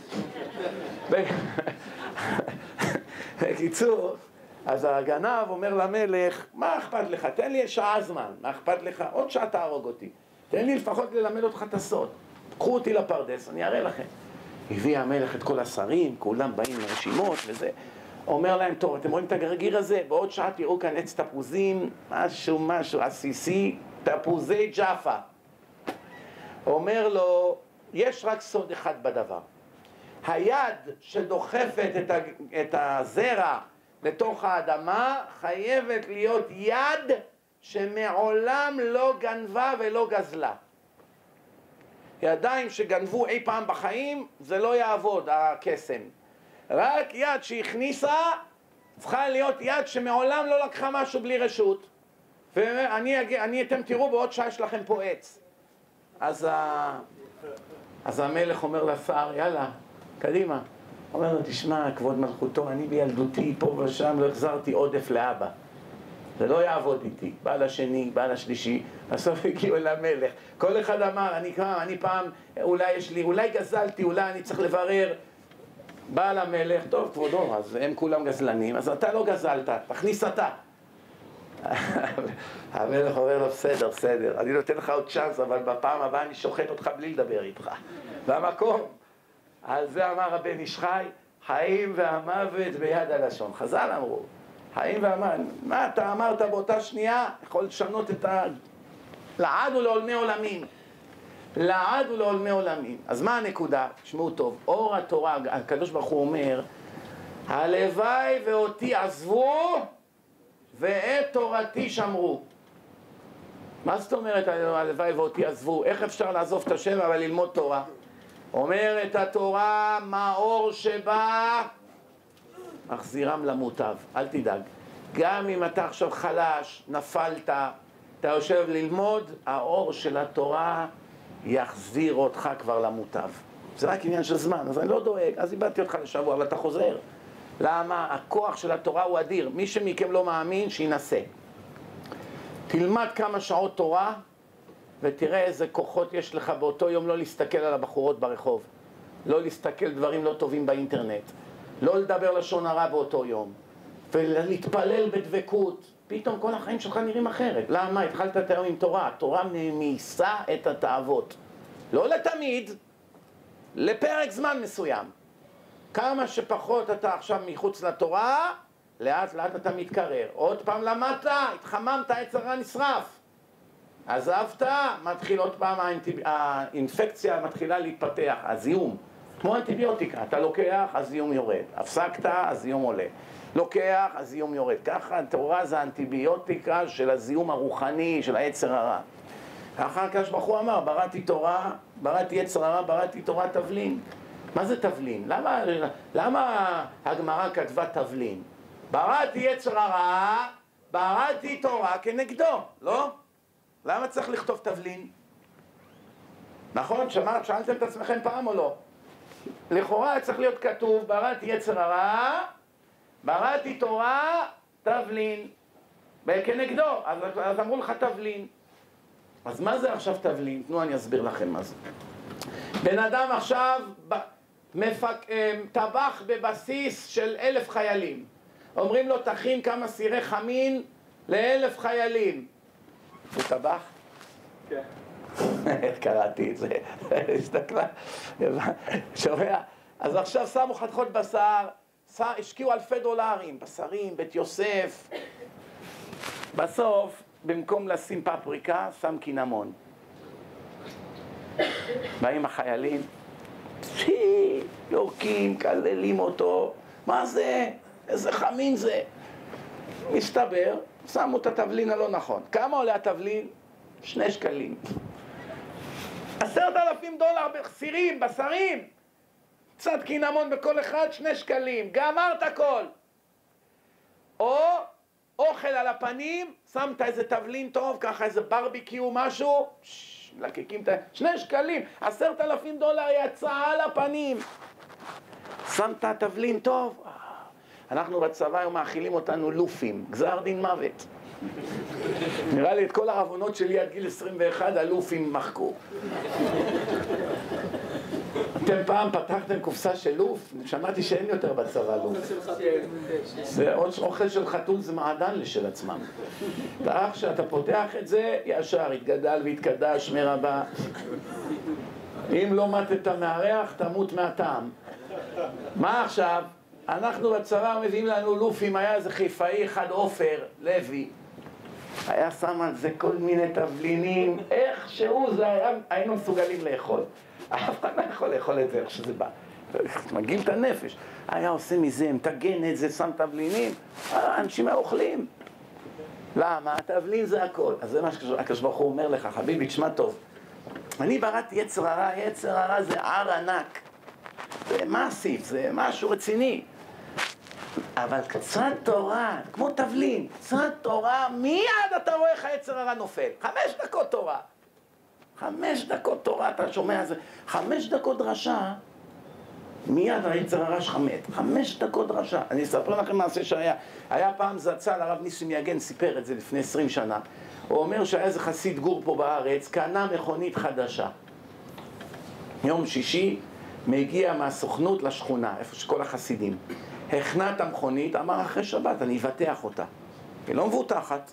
בקיצור, אז הגנב אומר למלך, מה אכפת לך? תן לי שעה זמן, מה אכפת לך? עוד שעה תהרוג אותי. תן לי לפחות ללמד אותך את הסוד. קחו אותי לפרדס, אני אראה לכם. הביא המלך את כל השרים, כולם באים לרשימות וזה. אומר להם, טוב, אתם רואים את הגרגיר הזה? בעוד שעה תראו כאן עץ תפוזים, משהו, עסיסי, תפוזי ג'אפה. אומר לו, יש רק סוד אחד בדבר. היד שדוחפת את הזרע לתוך האדמה, חייבת להיות יד שמעולם לא גנבה ולא גזלה. ידיים שגנבו אי פעם בחיים, זה לא יעבוד, הקסם. רק יד שהכניסה, צריכה להיות יד שמעולם לא לקחה משהו בלי רשות. אתם תראו בעוד שעה יש לכם פה עץ. אז המלך אומר לשר, יאללה, קדימה. אומר לו, תשמע, כבוד מלכותו, אני בילדותי פה ושם לא החזרתי עודף לאבא. זה לא יעבוד איתי. בעל השני, בעל השלישי, בסוף הגיעו אל המלך. כל אחד אמר, אני פעם, אולי גזלתי, אולי אני צריך לברר. בעל המלך, טוב, כבודו, אז הם כולם גזלנים, אז אתה לא גזלת, תכניס אתה. המלך אומר לו, בסדר, אני נותן לך עוד צ'אנס, אבל בפעם הבאה אני שוחט אותך בלי לדבר איתך. במקום, על זה אמר הבן איש חי, חיים והמוות ביד הלשון. חז"ל אמרו, חיים והמוות, מה אתה אמרת באותה שנייה? יכול לשנות את לעד ולעולמי עולמים. לעד ולעולמי עולמים. אז מה הנקודה? תשמעו טוב, אור התורה, הקדוש ברוך הוא אומר, הלוואי ואותי עזבו ואת תורתי שמרו. מה זאת אומרת הלוואי ואותי עזבו? איך אפשר לעזוב את השם אבל ללמוד תורה? אומרת התורה, מאור שבא מחזירם למוטב, אל תדאג. גם אם אתה עכשיו חלש, נפלת, אתה יושב ללמוד, האור של התורה יחזיר אותך כבר למוטב. זה רק עניין של זמן, אז אני לא דואג, אז איבדתי אותך לשבוע, אבל אתה חוזר. למה? הכוח של התורה הוא אדיר. מי שמכם לא מאמין, שינסה. תלמד כמה שעות תורה, ותראה איזה כוחות יש לך באותו יום לא להסתכל על הבחורות ברחוב. לא להסתכל דברים לא טובים באינטרנט. לא לדבר לשון הרע באותו יום. ולהתפלל בדבקות. פתאום כל החיים שלך נראים אחרת. למה? התחלת את היום עם תורה. התורה ממיסה את התאוות. לא לתמיד, לפרק זמן מסוים. כמה שפחות אתה עכשיו מחוץ לתורה, לאט לאט אתה מתקרר. עוד פעם למדת, התחממת, יצר הרע נשרף. עזבת, מתחיל עוד פעם האינפקציה מתחילה להתפתח, הזיהום. כמו אנטיביוטיקה, אתה לוקח, הזיהום יורד. הפסקת, הזיהום עולה. לוקח, הזיהום יורד. ככה התורה זה האנטיביוטיקה של הזיהום הרוחני, של היצר הרע. אחר כך בחור אמר, בראתי תורה, בראתי יצר הרע, בראתי תורה תבלין. מה זה תבלין? למה הגמרא כתבה תבלין? בראתי יצר הרע, בראתי תורה כנגדו, לא? למה צריך לכתוב תבלין? נכון? שאלתם את עצמכם פעם או לא? לכאורה צריך להיות כתוב, בראתי יצר הרע, בראתי תורה, תבלין. כנגדו, אז אמרו לך תבלין. אז מה זה עכשיו תבלין? תנו אני אסביר לכם מה זה. בן אדם עכשיו טבח בבסיס של 1,000 חיילים. אומרים לו תכין כמה סירי חמין ל1,000 חיילים. הוא טבח? כן. קראתי את זה. הסתכלה. שומע? אז עכשיו שמו חתיכות בשר, השקיעו $1,000, בשרים, בית יוסף. בסוף, במקום לשים פפריקה, שם קינמון. באים החיילים, יורקים, כללים אותו, מה זה? איזה חמין זה? מסתבר, שמו את התבלין הלא נכון. כמה עולה התבלין? 2 שקלים. $10,000 בסירים, בשרים. קצת קינמון בכל אחד, 2 שקלים. גמרת הכל. או אוכל על הפנים, שמת איזה תבלין טוב, ככה איזה ברביקיו משהו, לקקים את 2 שקלים, $10,000 יצא על הפנים. שמת תבלין טוב. אנחנו בצבא היום מאכילים אותנו לופים, גזר דין מוות. נראה לי את כל העוונות שלי עד גיל 21 הלופים מחקו. אתם פעם פתחתם קופסה של לוף? שמעתי שאין יותר בצבא לוף. זה אוכל של חתול, זה מעדן לשל עצמם. ואך שאתה פותח את זה, ישר התגדל והתקדש מרבה. אם לא מתת מהריח, תמות מהטעם. מה עכשיו? אנחנו בצבא מביאים לנו לופים, היה איזה חיפאי אחד, עופר לוי. היה שם על זה כל מיני תבלינים, איך שהוא זה היינו מסוגלים לאכול. אף אחד לא יכול לאכול את זה, איך שזה בא. מגיל את הנפש. היה עושה מזה, מתגן את זה, שם תבלינים, האנשים האוכלים. למה? התבלין זה הכל. אז זה מה שהקדוש ברוך הוא אומר לך, חביבי, תשמע טוב. אני בראתי יצר הרע, יצר הרע זה הר ענק. זה מסיף, זה משהו רציני. אבל קצת תורה, כמו תבלין, קצת תורה, מיד אתה רואה איך היצר הרע נופל. 5 דקות תורה. 5 דקות תורה, אתה שומע זה. 5 דקות דרשה, מיד היצר הרע שלך מת. 5 דקות דרשה. אני אספר לכם מעשה שהיה. היה פעם זצ"ל, הרב ניסים יגן סיפר את זה לפני 20 שנה. הוא אומר שהיה איזה חסיד גור פה בארץ, קנה מכונית חדשה. יום שישי מגיע מהסוכנות לשכונה, איפה שכל החסידים. הכנה את המכונית, אמר אחרי שבת, אני אבטח אותה. היא לא מבוטחת.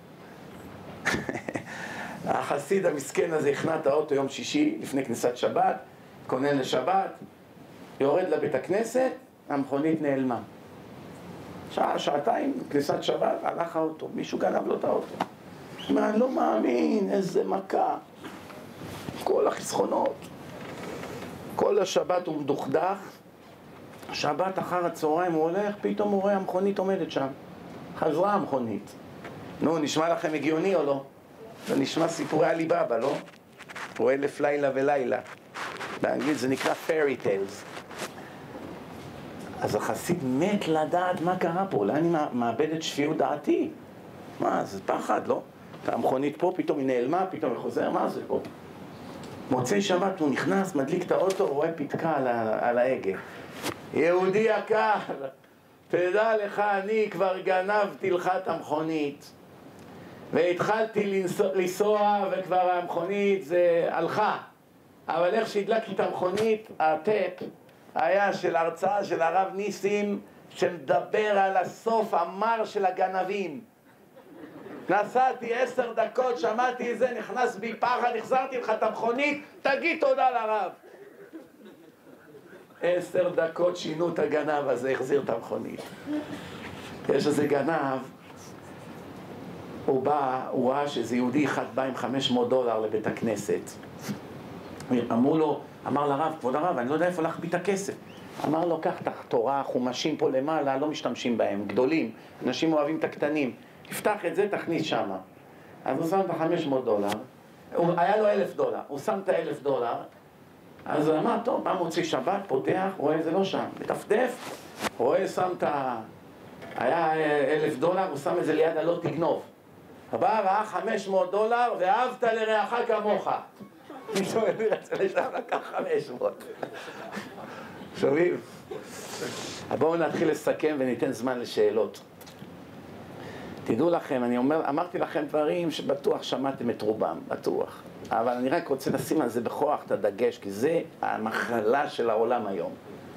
החסיד המסכן הזה הכנה את האוטו יום שישי, לפני כניסת שבת, כונן לשבת, יורד לבית הכנסת, המכונית נעלמה. שעה, שעתיים, כניסת שבת, הלך האוטו, מישהו גנב לו את האוטו. אני לא מאמין, איזה מכה. כל החסכונות. כל השבת הוא מדוכדך. שבת אחר הצהריים הוא הולך, פתאום הוא רואה המכונית עומדת שם. חזרה המכונית. נו, נשמע לכם הגיוני או לא? זה נשמע סיפורי עליבאבא, לא? הוא 1000 לילה ולילה. באנגלית זה נקרא fairy tales. אז החסיד מת לדעת מה קרה פה, אולי אני מאבד את שפיות דעתי. מה, זה פחד, לא? המכונית פה, פתאום היא נעלמה, פתאום היא חוזר, מה זה פה? מוצאי שבת הוא נכנס, מדליק את האוטו, רואה פתקה על ההגה. יהודי יקר, תדע לך, אני כבר גנבתי לך את המכונית, והתחלתי לנסוע וכבר המכונית זה הלכה. אבל איך שהדלקתי את המכונית, הטפ היה של הרצאה של הרב ניסים, שמדבר על הסוף המר של הגנבים. נסעתי 10 דקות, שמעתי את זה, נכנס בי פחד, החזרתי לך את המכונית, תגיד תודה לרב. 10 דקות שינו את הגנב הזה, החזיר את המכונית. יש איזה גנב, הוא בא, הוא ראה שזה יהודי אחד בא עם $500 לבית הכנסת. אמר לרב, כבוד הרב, אני לא יודע איפה להחביא את הכסף. אמר לו, קח את התורה, חומשים פה למעלה, לא משתמשים בהם, גדולים, אנשים אוהבים את הקטנים. תפתח את זה, תכניס שמה. אז הוא שם את $500, היה לו $1,000, הוא שם את $1,000, אז הוא אמר, טוב, פעם מוציא שבת, פותח, רואה זה לא שם, מטפטף, רואה, שם את היה $1,000, הוא שם את זה ליד הלא תגנוב. הבא ראה $500, ואהבת לרעך כמוך. מישהו מביא רצה לשם לקח 500. שומעים? בואו נתחיל לסכם וניתן זמן לשאלות. תדעו לכם, אמרתי לכם דברים שבטוח שמעתם את רובם, בטוח. אבל אני רק רוצה לשים על זה בכוח את הדגש, כי זה המחלה של העולם היום.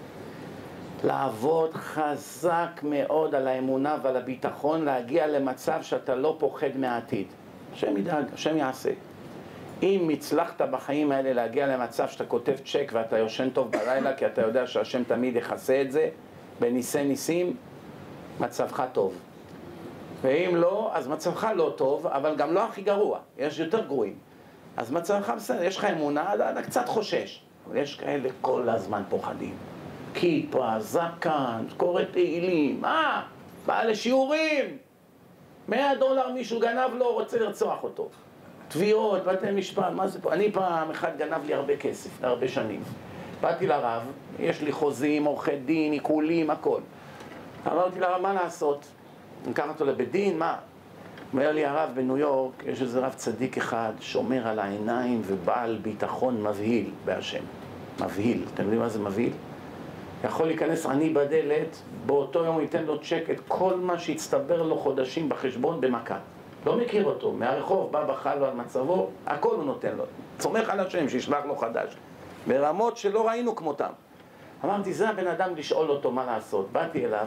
לעבוד חזק מאוד על האמונה ועל הביטחון, להגיע למצב שאתה לא פוחד מהעתיד. השם ידאג, השם יעשה. אם הצלחת בחיים האלה להגיע למצב שאתה כותב צ'ק ואתה יושן טוב בלילה, כי אתה יודע שהשם תמיד יחסה את זה, בניסי ניסים, מצבך טוב. ואם לא, אז מצבך לא טוב, אבל גם לא הכי גרוע, יש יותר גרועים. אז מצבך בסדר, יש לך אמונה, אתה קצת חושש. אבל יש כאלה כל הזמן פוחדים. כיפה, זקן, קורא תהילים, בא לשיעורים. $100 מישהו גנב לו, רוצה לרצוח אותו. תביעות, בתי משפט, מה זה פה? אני פעם אחד גנב לי הרבה כסף, הרבה שנים. באתי לרב, יש לי חוזים, עורכי דין, עיקולים, הכל. אמרתי לרב, מה לעשות? נקח אותו לבית דין, מה? אומר לי הרב בניו יורק, יש איזה רב צדיק אחד, שומר על העיניים ובעל ביטחון מבהיל בהשם. מבהיל, אתם יודעים מה זה מבהיל? יכול להיכנס עני בדלת, באותו יום ייתן לו צ'ק את כל מה שהצטבר לו חודשים בחשבון במכה. לא מכיר אותו, מהרחוב בא בחל לו על מצבו, הכל הוא נותן לו. צומח על השם שישלח לו חדש. ברמות שלא ראינו כמותם. אמרתי, זה הבן אדם לשאול אותו מה לעשות. באתי אליו,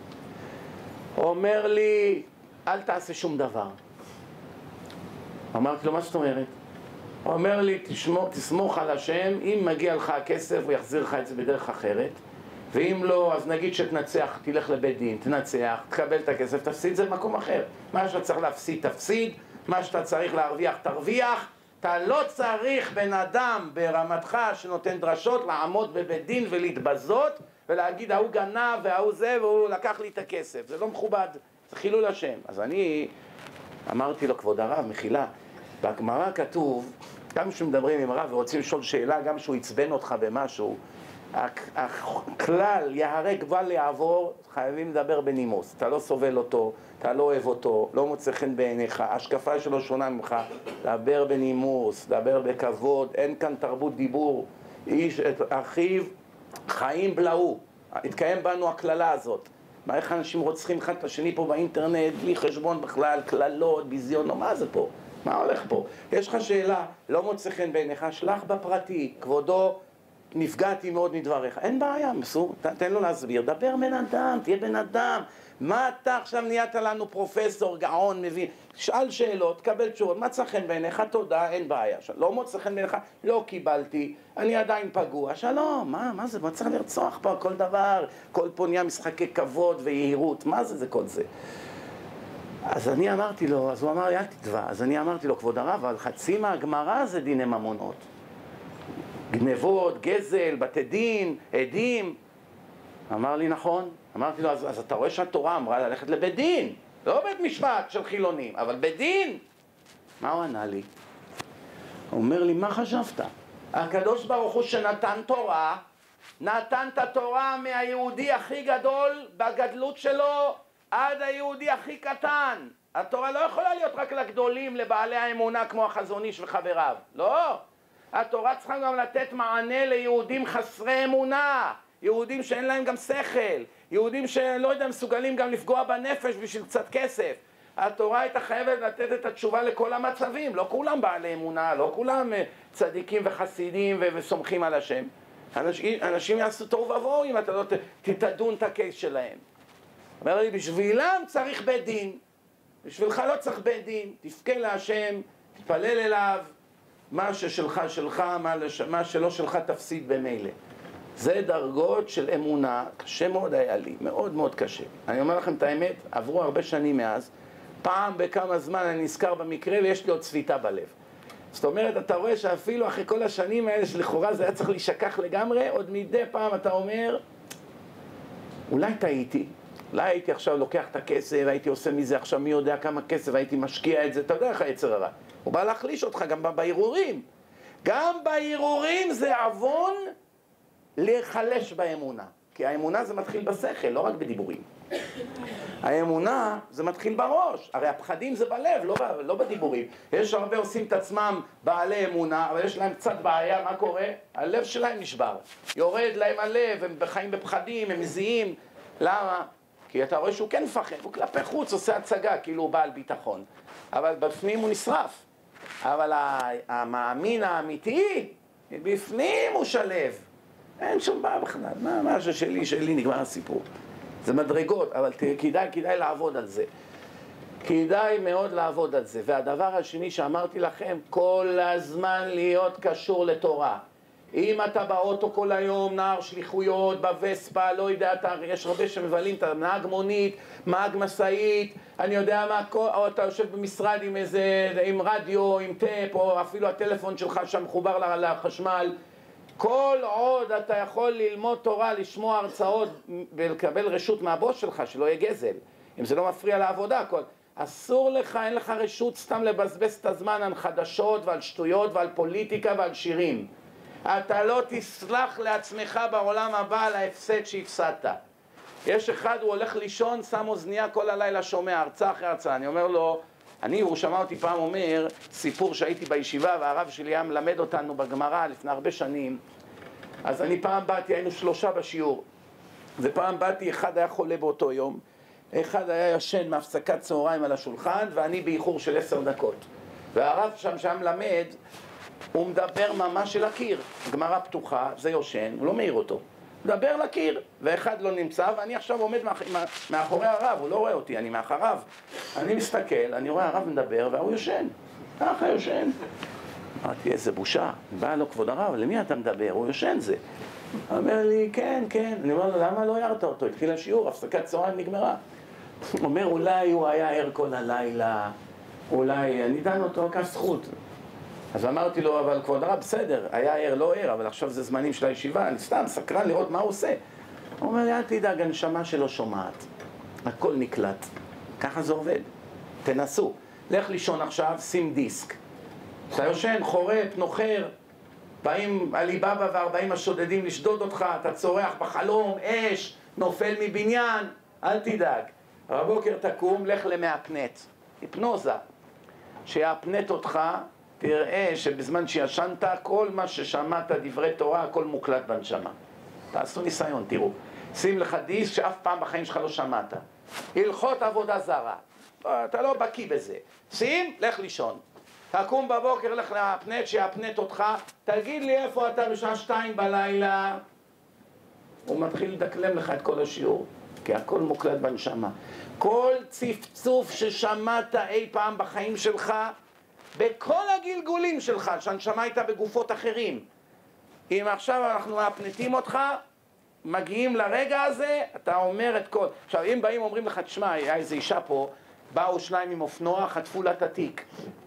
אומר לי, אל תעשה שום דבר. אמרתי לו, מה זאת אומרת? אומר לי, תסמוך על השם, אם מגיע לך הכסף הוא יחזיר לך את זה בדרך אחרת, ואם לא, אז נגיד שתנצח, תלך לבית דין, תנצח, תקבל את הכסף, תפסיד את זה במקום אחר. מה שאתה צריך להפסיד, תפסיד, מה שאתה צריך להרוויח, תרוויח. אתה לא צריך בן אדם ברמתך שנותן דרשות לעמוד בבית דין ולהתבזות ולהגיד, ההוא גנב וההוא זה והוא לקח לי את הכסף. זה לא מכובד, זה חילול השם. אז אני אמרתי לו, כבוד הרב, מחילה, בגמרא כתוב, גם כשמדברים עם הרב ורוצים לשאול שאלה, גם שהוא יצבן אותך במשהו, הכלל יהרג בל יעבור, חייבים לדבר בנימוס. אתה לא סובל אותו, אתה לא אוהב אותו, לא מוצא חן בעיניך, השקפה שלו שונה ממך, דבר בנימוס, דבר בכבוד, אין כאן תרבות דיבור. איש את אחיו חיים בלעו, התקיים בנו הכללה הזאת. מה, איך אנשים רוצחים אחד את השני פה באינטרנט, בלי חשבון בכלל, כללות, ביזיון, מה זה פה? מה הולך פה? יש לך שאלה, לא מוצא חן בעיניך, שלח בפרטי, כבודו, נפגעתי מאוד מדבריך. אין בעיה, מסור, תן לו להסביר. דבר בן אדם, תהיה בן אדם. מה אתה עכשיו נהיית לנו פרופסור, גאון, מבין? שאל שאלות, קבל תשובות. מה צריך חן בעיניך? תודה, אין בעיה. לא מוצא חן בעיניך? לא קיבלתי. אני עדיין פגוע. שלום, מה זה? מה צריך לרצוח פה? כל דבר. כל פה נהיה משחקי כבוד ויהירות. מה זה כל זה? אז אני אמרתי לו, אז הוא אמר לי, אל תתבע. אז אני אמרתי לו, כבוד הרב, אבל חצי מהגמרא זה דיני ממונות. גנבות, גזל, בתי דין, עדים. אמר לי, נכון. אמרתי לו, אז אתה רואה שהתורה אמרה ללכת לבית דין. לא בית משפט של חילונים, אבל בית דין. מה הוא ענה לי? הוא אומר לי, מה חשבת? הקדוש ברוך הוא שנתן תורה, נתן את התורה מהיהודי הכי גדול בגדלות שלו עד היהודי הכי קטן. התורה לא יכולה להיות רק לגדולים, לבעלי האמונה כמו החזון איש וחבריו. לא. התורה צריכה גם לתת מענה ליהודים חסרי אמונה, יהודים שאין להם גם שכל, יהודים שלא יודע, מסוגלים גם לפגוע בנפש בשביל קצת כסף. התורה הייתה חייבת לתת את התשובה לכל המצבים. לא כולם בעלי אמונה, לא כולם צדיקים וחסידים וסומכים על השם. אנשים יעשו תוהו ובוהו אם אתה לא תדון את הקייס שלהם. אומר לי, בשבילם צריך בית דין. בשבילך לא צריך בית דין. תפקה להשם, תתפלל אליו, מה ששלך שלך, מה שלא שלך תפסיד במילא. זה דרגות של אמונה. קשה מאוד היה לי, מאוד מאוד קשה. אני אומר לכם את האמת, עברו הרבה שנים מאז. פעם בכמה זמן אני נזכר במקרה ויש לי עוד צביטה בלב. זאת אומרת, אתה רואה שאפילו אחרי כל השנים האלה שלכאורה זה היה צריך להישכח לגמרי, עוד מדי פעם אתה אומר, אולי טעיתי, אולי הייתי עכשיו לוקח את הכסף, הייתי עושה מזה עכשיו מי יודע כמה כסף, הייתי משקיע את זה, אתה יודע איך היצר הרע. הוא בא להחליש אותך גם בערעורים. גם בערעורים זה עוון להיחלש באמונה. כי האמונה זה מתחיל בשכל, לא רק בדיבורים. האמונה זה מתחיל בראש, הרי הפחדים זה בלב, לא בדיבורים. יש הרבה עושים את עצמם בעלי אמונה, אבל יש להם קצת בעיה, מה קורה? הלב שלהם נשבר, יורד להם הלב, הם חיים בפחדים, הם מזיעים. למה? כי אתה רואה שהוא כן מפחד, הוא כלפי חוץ עושה הצגה, כאילו הוא בעל ביטחון, אבל בפנים הוא נשרף. אבל המאמין האמיתי, בפנים הוא שלב, אין שום בעיה בכלל, מה ששלי, נגמר הסיפור. זה מדרגות, אבל כדאי לעבוד על זה. כדאי מאוד לעבוד על זה. והדבר השני שאמרתי לכם, כל הזמן להיות קשור לתורה. אם אתה באוטו כל היום, נער שליחויות, בווספה, לא יודע, יש הרבה שמבלים, אתה נהג מונית, נהג מסעית, אני יודע מה, או אתה יושב במשרד עם רדיו, עם טאפ, או אפילו הטלפון שלך שם מחובר לחשמל, כל עוד אתה יכול ללמוד תורה, לשמוע הרצאות ולקבל רשות מהבוס שלך, שלא יהיה גזל, אם זה לא מפריע לעבודה, אסור לך, אין לך רשות סתם לבזבז את הזמן על חדשות ועל שטויות ועל פוליטיקה ועל שירים. אתה לא תסלח לעצמך בעולם הבא על ההפסד שהפסדת. יש אחד, הוא הולך לישון, שם אוזנייה כל הלילה, שומע הרצאה אחרי הרצאה. אני אומר לו, הוא שמע אותי פעם אומר, סיפור שהייתי בישיבה והרב שלי היה מלמד אותנו בגמרא לפני הרבה שנים. אז אני פעם באתי, היינו 3 בשיעור, ופעם באתי, אחד היה חולה באותו יום, אחד היה ישן מהפסקת צהריים על השולחן, ואני באיחור של 10 דקות. והרב שם מלמד, הוא מדבר ממש אל הקיר, גמרא פתוחה, זה יושן, הוא לא מעיר אותו. מדבר לקיר, ואחד לא נמצא, ואני עכשיו עומד מאחורי הרב, הוא לא רואה אותי, אני מאחריו. אני מסתכל, אני רואה הרב מדבר, והוא יושן. ככה יושן. אמרתי, איזה בושה. בא לו, כבוד הרב, למי אתה מדבר? הוא יושן זה. הוא אומר לי, כן, כן. אני אומר לו, למה לא הערת אותו? התחיל השיעור, הפסקת צהריים נגמרה. הוא אומר, אולי הוא היה ער כל הלילה, אולי, אני דן אותו רק זכות. אז אמרתי לו, אבל כבוד הרב, בסדר, היה ער, לא ער, אבל עכשיו זה זמנים של הישיבה, אני סתם סקרן לראות מה הוא עושה. הוא אומר לי, אל תדאג, הנשמה שלו שומעת, הכל נקלט, ככה זה עובד, תנסו. לך לישון עכשיו, שים דיסק. אתה יושן, חורף, נוחר, באים עליבאבא ו40 השודדים לשדוד אותך, אתה צורח בחלום, אש, נופל מבניין, אל תדאג. בבוקר תקום, לך למאפנט, היפנוזה, שיאפנט אותך, תראה שבזמן שישנת, כל מה ששמעת דברי תורה, הכל מוקלט בנשמה. תעשו ניסיון, תראו. שים לך דיסק שאף פעם בחיים שלך לא שמעת. הלכות עבודה זרה. אתה לא בקיא בזה. שים, לך לישון. תקום בבוקר, לך לאפנט, שיאפנט אותך. תגיד לי איפה אתה בשעה 2 בלילה. הוא מתחיל לדקלם לך את כל השיעור, כי הכל מוקלט בנשמה. כל צפצוף ששמעת אי פעם בחיים שלך, בכל הגלגולים שלך, שהנשמה הייתה בגופות אחרים. אם עכשיו אנחנו מאפנטים אותך, מגיעים לרגע הזה, אתה אומר את כל... עכשיו, אם באים אומרים לך, תשמע, היה איזו אישה פה, באו 2 עם אופנוע, חטפו לה את התיק.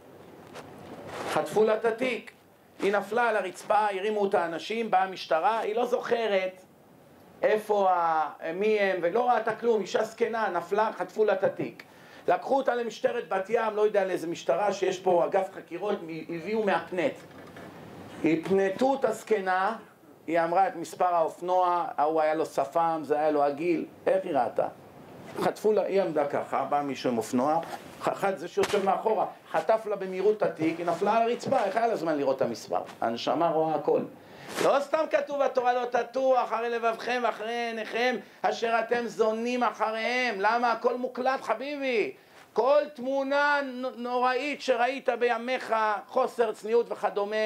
חטפו לה את התיק. היא נפלה על הרצפה, הרימו אותה אנשים, באה המשטרה, היא לא זוכרת איפה, מי הם, ולא ראתה כלום, אישה זקנה, נפלה, חטפו לה את התיק. לקחו אותה למשטרת בת ים, לא יודע לאיזה משטרה שיש פה אגף חקירות, הביאו מאפנט. הפנטו את הזקנה, היא אמרה את מספר האופנוע, ההוא היה לו שפם, זה היה לו הגיל, איך היא ראתה? חטפו לה, היא עמדה ככה, בא מישהו עם אופנוע, חד זה שיושב מאחורה, חטף לה במהירות התיק, היא נפלה על הרצפה, איך היה לה זמן לראות את המספר? הנשמה רואה הכל. לא סתם כתוב בתורה לא תטו אחרי לבבכם ואחרי עיניכם אשר אתם זונים אחריהם. למה? הכל מוקלט חביבי. כל תמונה נוראית שראית בימיך, חוסר צניעות וכדומה,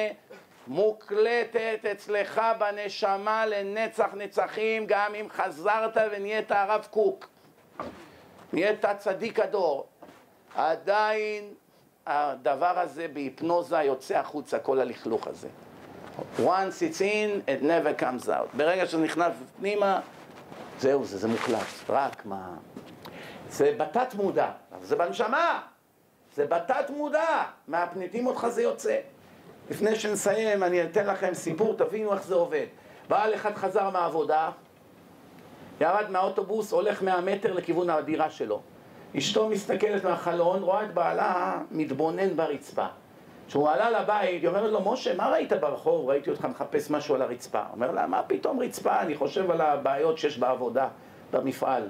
מוקלטת אצלך בנשמה לנצח נצחים, גם אם חזרת ונהיית הרב קוק, נהיית צדיק הדור, עדיין הדבר הזה בהיפנוזה יוצא החוצה, כל הלכלוך הזה. Once it's in, it never comes out. ברגע שנכנס פנימה, זהו, זה מוקלט. רק מה? זה בתת מודע, זה בנשמה, זה בתת מודע, מהפניתים אותך זה יוצא. לפני שנסיים, אני אתן לכם סיפור, תבינו איך זה עובד. בעל אחד חזר מהעבודה, ירד מהאוטובוס, הולך 100 מטר לכיוון הדירה שלו. אשתו מסתכלת מהחלון, רואה את בעלה מתבונן ברצפה. כשהוא עלה לבית, היא אומרת לו, משה, מה ראית ברחוב? ראיתי אותך מחפש משהו על הרצפה. אומר לה, מה פתאום רצפה? אני חושב על הבעיות שיש בעבודה, במפעל.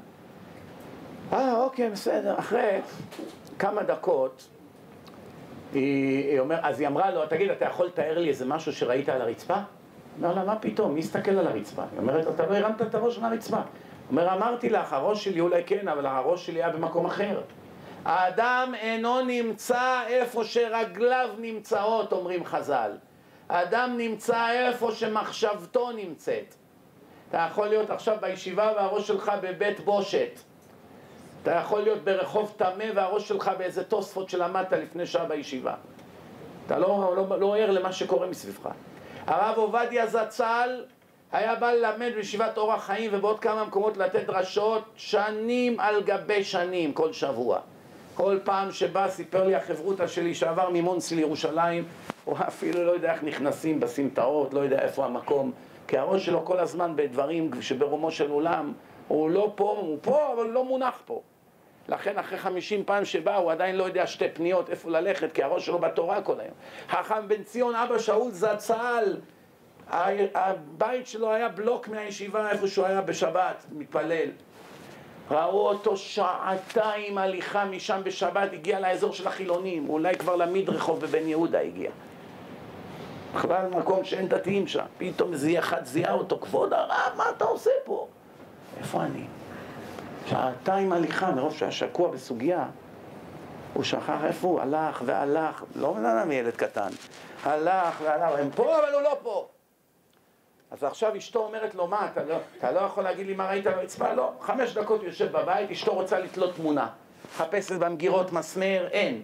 אוקיי, בסדר. אחרי כמה דקות, אז היא אמרה לו, תגיד, אתה יכול לתאר לי איזה משהו שראית על הרצפה? אומר לה, מה פתאום? מי הסתכל על הרצפה? היא אומרת, אתה לא הרמת את הראש מהרצפה. אומר, אמרתי לך, הראש שלי אולי כן, אבל הראש שלי היה במקום אחר. האדם אינו נמצא איפה שרגליו נמצאות, אומרים חז"ל. האדם נמצא איפה שמחשבתו נמצאת. אתה יכול להיות עכשיו בישיבה והראש שלך בבית בושת. אתה יכול להיות ברחוב תמה והראש שלך באיזה תוספות שלמדת לפני שעה בישיבה. אתה לא ער למה שקורה מסביבך. הרב עובדיה זצ"ל היה בא ללמד בישיבת אורח חיים ובעוד כמה מקומות לתת דרשות שנים על גבי שנים, כל שבוע. כל פעם שבא סיפר לי החברותא שלי שעבר ממונסי לירושלים, הוא אפילו לא יודע איך נכנסים בסמטאות, לא יודע איפה המקום, כי הראש שלו כל הזמן בדברים שברומו של עולם, הוא לא פה, הוא פה, אבל הוא לא מונח פה. לכן אחרי 50 פעם שבא הוא עדיין לא יודע שתי פניות איפה ללכת, כי הראש שלו בתורה כל היום. חכם בן ציון אבא שאול זצ"ל, הבית שלו היה בלוק מהישיבה איפה שהוא היה בשבת, מתפלל. ראו אותו שעתיים הליכה משם בשבת, הגיע לאזור של החילונים, אולי כבר למדרחוב בבן יהודה הגיע. בכלל מקום שאין דתיים שם, פתאום אחד זיהה אותו, כבוד הרב, מה אתה עושה פה? איפה אני? שעתיים הליכה, מרוב שהיה שקוע בסוגיה, הוא שכח איפה הוא, הלך והלך, לא מנהל מילד קטן, הלך והלך, הם פה אבל הוא לא פה. אז עכשיו אשתו אומרת לו, מה, אתה לא יכול להגיד לי מה ראית ברצפה? לא, 5 דקות יושב בבית, אשתו רוצה לתלות תמונה, חפשת במגירות מסמר, אין.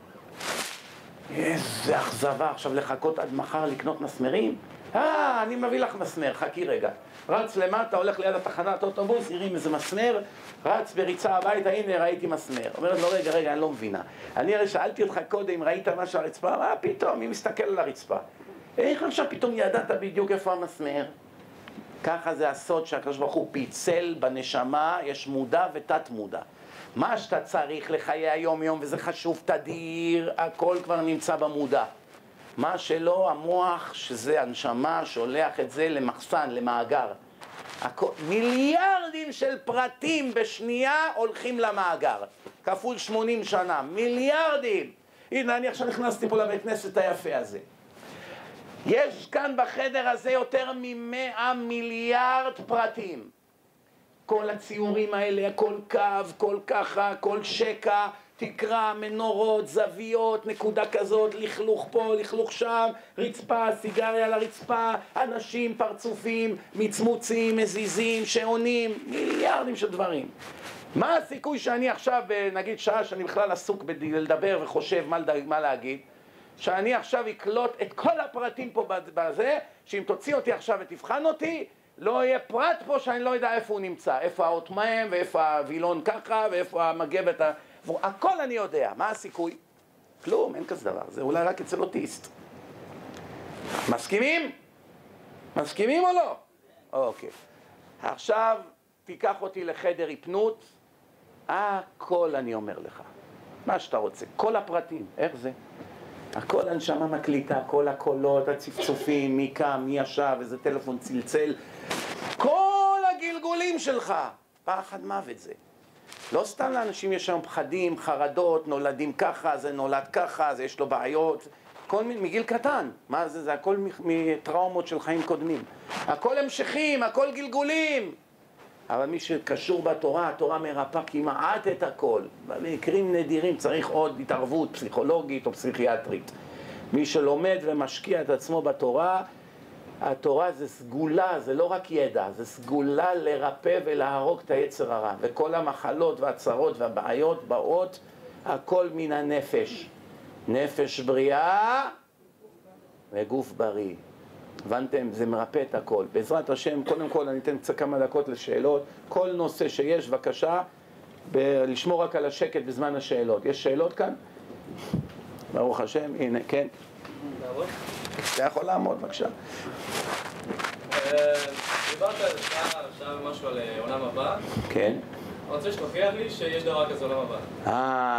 איזה אכזבה, עכשיו לחכות עד מחר לקנות מסמרים? אני מביא לך מסמר, חכי רגע. רץ למטה, הולך ליד התחנת אוטובוס, ירים איזה מסמר, רץ בריצה הביתה, הנה ראיתי מסמר. אומרת לו, רגע, אני לא מבינה. אני הרי שאלתי אותך קודם, ראית משהו על הרצפה? מה פתאום, מי מסתכל על הרצפה? איך עכשיו פתאום ידעת בדיוק איפה המסמר? ככה זה הסוד שהקדוש ברוך הוא פיצל בנשמה, יש מודע ותת מודע. מה שאתה צריך לחיי היום יום, וזה חשוב תדיר, הכל כבר נמצא במודע. מה שלא, המוח, שזה הנשמה, שולח את זה למחסן, למאגר. מיליארדים של פרטים בשנייה הולכים למאגר. כפול 80 שנה, מיליארדים. הנה, אני עכשיו נכנסתי פה לבית כנסת היפה הזה. יש כאן בחדר הזה יותר מ100 מיליארד פרטים. כל הציורים האלה, כל קו, כל ככה, כל שקע, תקרה, מנורות, זוויות, נקודה כזאת, לכלוך פה, לכלוך שם, רצפה, סיגריה על הרצפה, אנשים, פרצופים, מצמוצים, מזיזים, שעונים, מיליארדים של דברים. מה הסיכוי שאני עכשיו, נגיד שעה שאני בכלל עסוק לדבר וחושב מה להגיד, שאני עכשיו אקלוט את כל הפרטים פה בזה, שאם תוציא אותי עכשיו ותבחן אותי, לא יהיה פרט פה שאני לא יודע איפה הוא נמצא, איפה האות מהם, ואיפה הווילון ככה, ואיפה המגבת, הכל אני יודע. מה הסיכוי? כלום, אין כזה דבר, זה אולי רק אצל אוטיסט. מסכימים? מסכימים או לא? אוקיי. עכשיו תיקח אותי לחדר היפנות, הכל אני אומר לך. מה שאתה רוצה, כל הפרטים, איך זה? הכל הנשמה מקליטה, כל הקולות, הצפצופים, מי קם, מי ישב, איזה טלפון צלצל, כל הגלגולים שלך, פחד מוות זה. לא סתם לאנשים יש שם פחדים, חרדות, נולדים ככה, זה נולד ככה, זה יש לו בעיות, הכל מגיל קטן. מה זה? זה הכל מטראומות של חיים קודמים. הכל המשכים, הכל גלגולים. אבל מי שקשור בתורה, התורה מרפא כמעט את הכל. במקרים נדירים צריך עוד התערבות פסיכולוגית או פסיכיאטרית. מי שלומד ומשקיע את עצמו בתורה, התורה זה סגולה, זה לא רק ידע, זה סגולה לרפא ולהרוג את היצר הרע. וכל המחלות והצרות והבעיות באות, הכל מן הנפש. נפש בריאה וגוף בריא. הבנתם? זה מרפא את הכל. בעזרת השם, קודם כל אני אתן קצת כמה דקות לשאלות. כל נושא שיש, בבקשה, לשמור רק על השקט בזמן השאלות. יש שאלות כאן? ברוך השם, הנה, כן. לעבוד? אתה יכול לעמוד, בבקשה. דיברת על שעה ומשהו על עולם הבא. כן. אני רוצה שתוכיח לי שיש דבר כזה עולם הבא.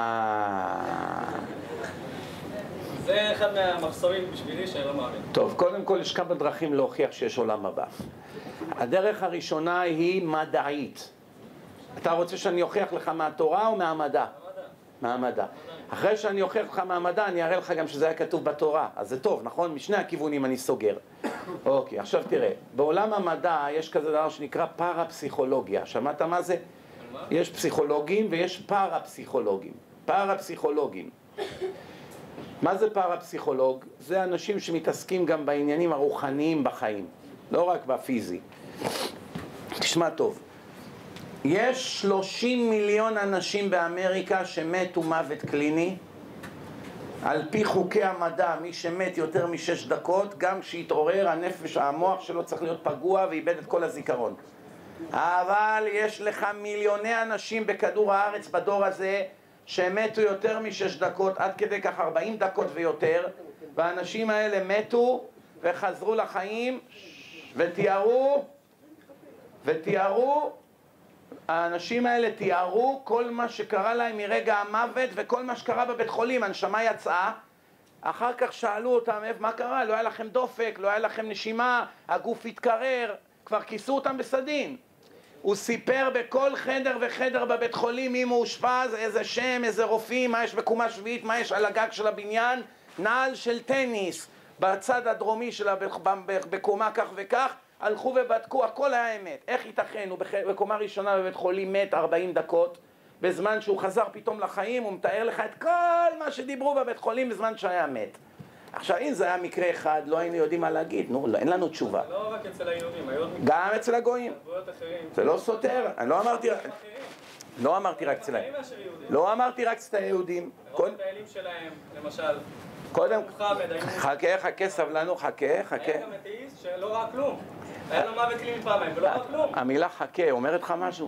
זה אחד מהמחסומים בשבילי שאני לא מאמין. טוב, קודם כל יש כמה דרכים להוכיח שיש עולם הבא. הדרך הראשונה היא מדעית. אתה רוצה שאני אוכיח לך מהתורה או מהמדע? מהמדע. אחרי שאני אוכיח לך מהמדע, אני אראה לך גם שזה היה כתוב בתורה. אז זה טוב, נכון? משני הכיוונים אני סוגר. אוקיי, עכשיו תראה. בעולם המדע יש כזה דבר שנקרא פרפסיכולוגיה. שמעת מה זה? יש פסיכולוגים ויש פרפסיכולוגים. פרפסיכולוגים. מה זה פרפסיכולוג? זה אנשים שמתעסקים גם בעניינים הרוחניים בחיים, לא רק בפיזי. תשמע טוב, יש 30 מיליון אנשים באמריקה שמתו מוות קליני. על פי חוקי המדע, מי שמת יותר מ6 דקות, גם כשהתעורר הנפש, המוח שלו צריך להיות פגוע ואיבד את כל הזיכרון. אבל יש לך מיליוני אנשים בכדור הארץ בדור הזה, שמתו יותר מ6 דקות, עד כדי כך 40 דקות ויותר, והאנשים האלה מתו וחזרו לחיים ותיארו, האנשים האלה תיארו כל מה שקרה להם מרגע המוות וכל מה שקרה בבית חולים. הנשמה יצאה, אחר כך שאלו אותם, מה קרה? לא היה לכם דופק, לא היה לכם נשימה, הגוף התקרר, כבר כיסו אותם בסדין. הוא סיפר בכל חדר וחדר בבית חולים מי מאושפז, איזה שם, איזה רופאים, מה יש בקומה שביעית, מה יש על הגג של הבניין, נעל של טניס בצד הדרומי שלה בקומה כך וכך, הלכו ובדקו, הכל היה אמת. איך ייתכן? הוא בקומה ראשונה בבית חולים מת 40 דקות, בזמן שהוא חזר פתאום לחיים, הוא מתאר לך את כל מה שדיברו בבית חולים בזמן שהיה מת. עכשיו, אם זה היה מקרה אחד, לא היינו יודעים מה להגיד, נו, אין לנו תשובה. זה לא רק אצל היהודים, גם אצל הגויים. זה לא סותר, אני לא אמרתי רק אצל היהודים. לא אמרתי רק אצל היהודים. רוב הפעלים שלהם, למשל, קודם, חכה, סבלנו, חכה. היה גם אתאיסט שלא ראה כלום. היה לו מוות קליני פעמיים ולא ראה כלום. המילה חכה אומרת לך משהו?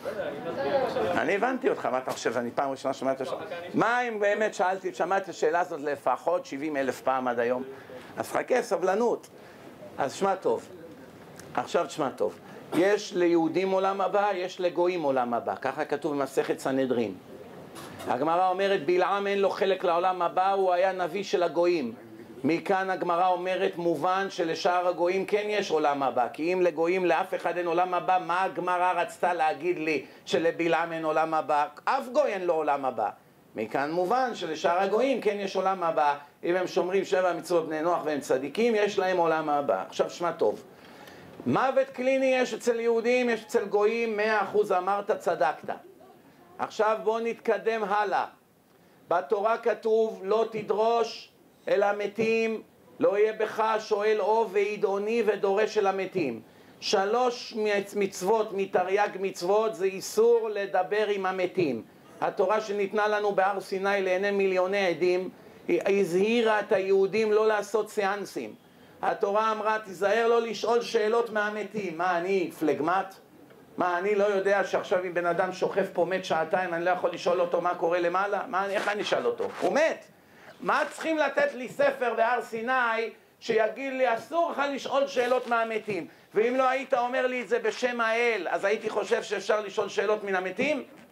אני הבנתי אותך, מה אתה חושב? אני פעם ראשונה שמעתי את השאלה. מה אם באמת שמעתי את השאלה הזאת לפחות 70,000 פעם עד היום? אז חכה, סבלנות. אז שמע טוב. עכשיו תשמע טוב. יש ליהודים עולם הבא, יש לגויים עולם הבא. ככה כתוב במסכת סנהדרין. הגמרא אומרת, בלעם אין לו חלק לעולם הבא, הוא היה נביא של הגויים. מכאן הגמרא אומרת, מובן שלשאר הגויים כן יש עולם הבא. כי אם לגויים לאף אחד אין עולם הבא, מה הגמרא רצתה להגיד לי שלבלעם אין עולם הבא? אף גוי אין לו עולם הבא. מכאן מובן שלשאר הגויים כן יש עולם הבא. אם הם שומרים 7 מצוות בני נוח והם צדיקים, יש להם עולם הבא. עכשיו שמע טוב. מוות קליני יש אצל יהודים, יש אצל גויים, 100% אמרת, צדקת. עכשיו בוא נתקדם הלאה. בתורה כתוב, לא תדרוש אל המתים, לא יהיה בך שואל אוב ועידוני ודורש אל המתים. 3 מצוות מתרי"ג מצוות זה איסור לדבר עם המתים. התורה שניתנה לנו בהר סיני לעיני מיליוני עדים, היא הזהירה את היהודים לא לעשות סיאנסים. התורה אמרה, תיזהר לא לשאול שאלות מהמתים. מה, אני פלגמט? מה, אני לא יודע שעכשיו אם בן אדם שוכב פה מת שעתיים, אני לא יכול לשאול אותו מה קורה למעלה? איך אני אשאל אותו? הוא מת. מה צריכים לתת לי ספר בהר סיני שיגיד לי, אסור לך לשאול שאלות מהמתים? ואם לא היית אומר לי את זה בשם האל, אז הייתי חושב שאפשר לשאול שאלות מן המתים?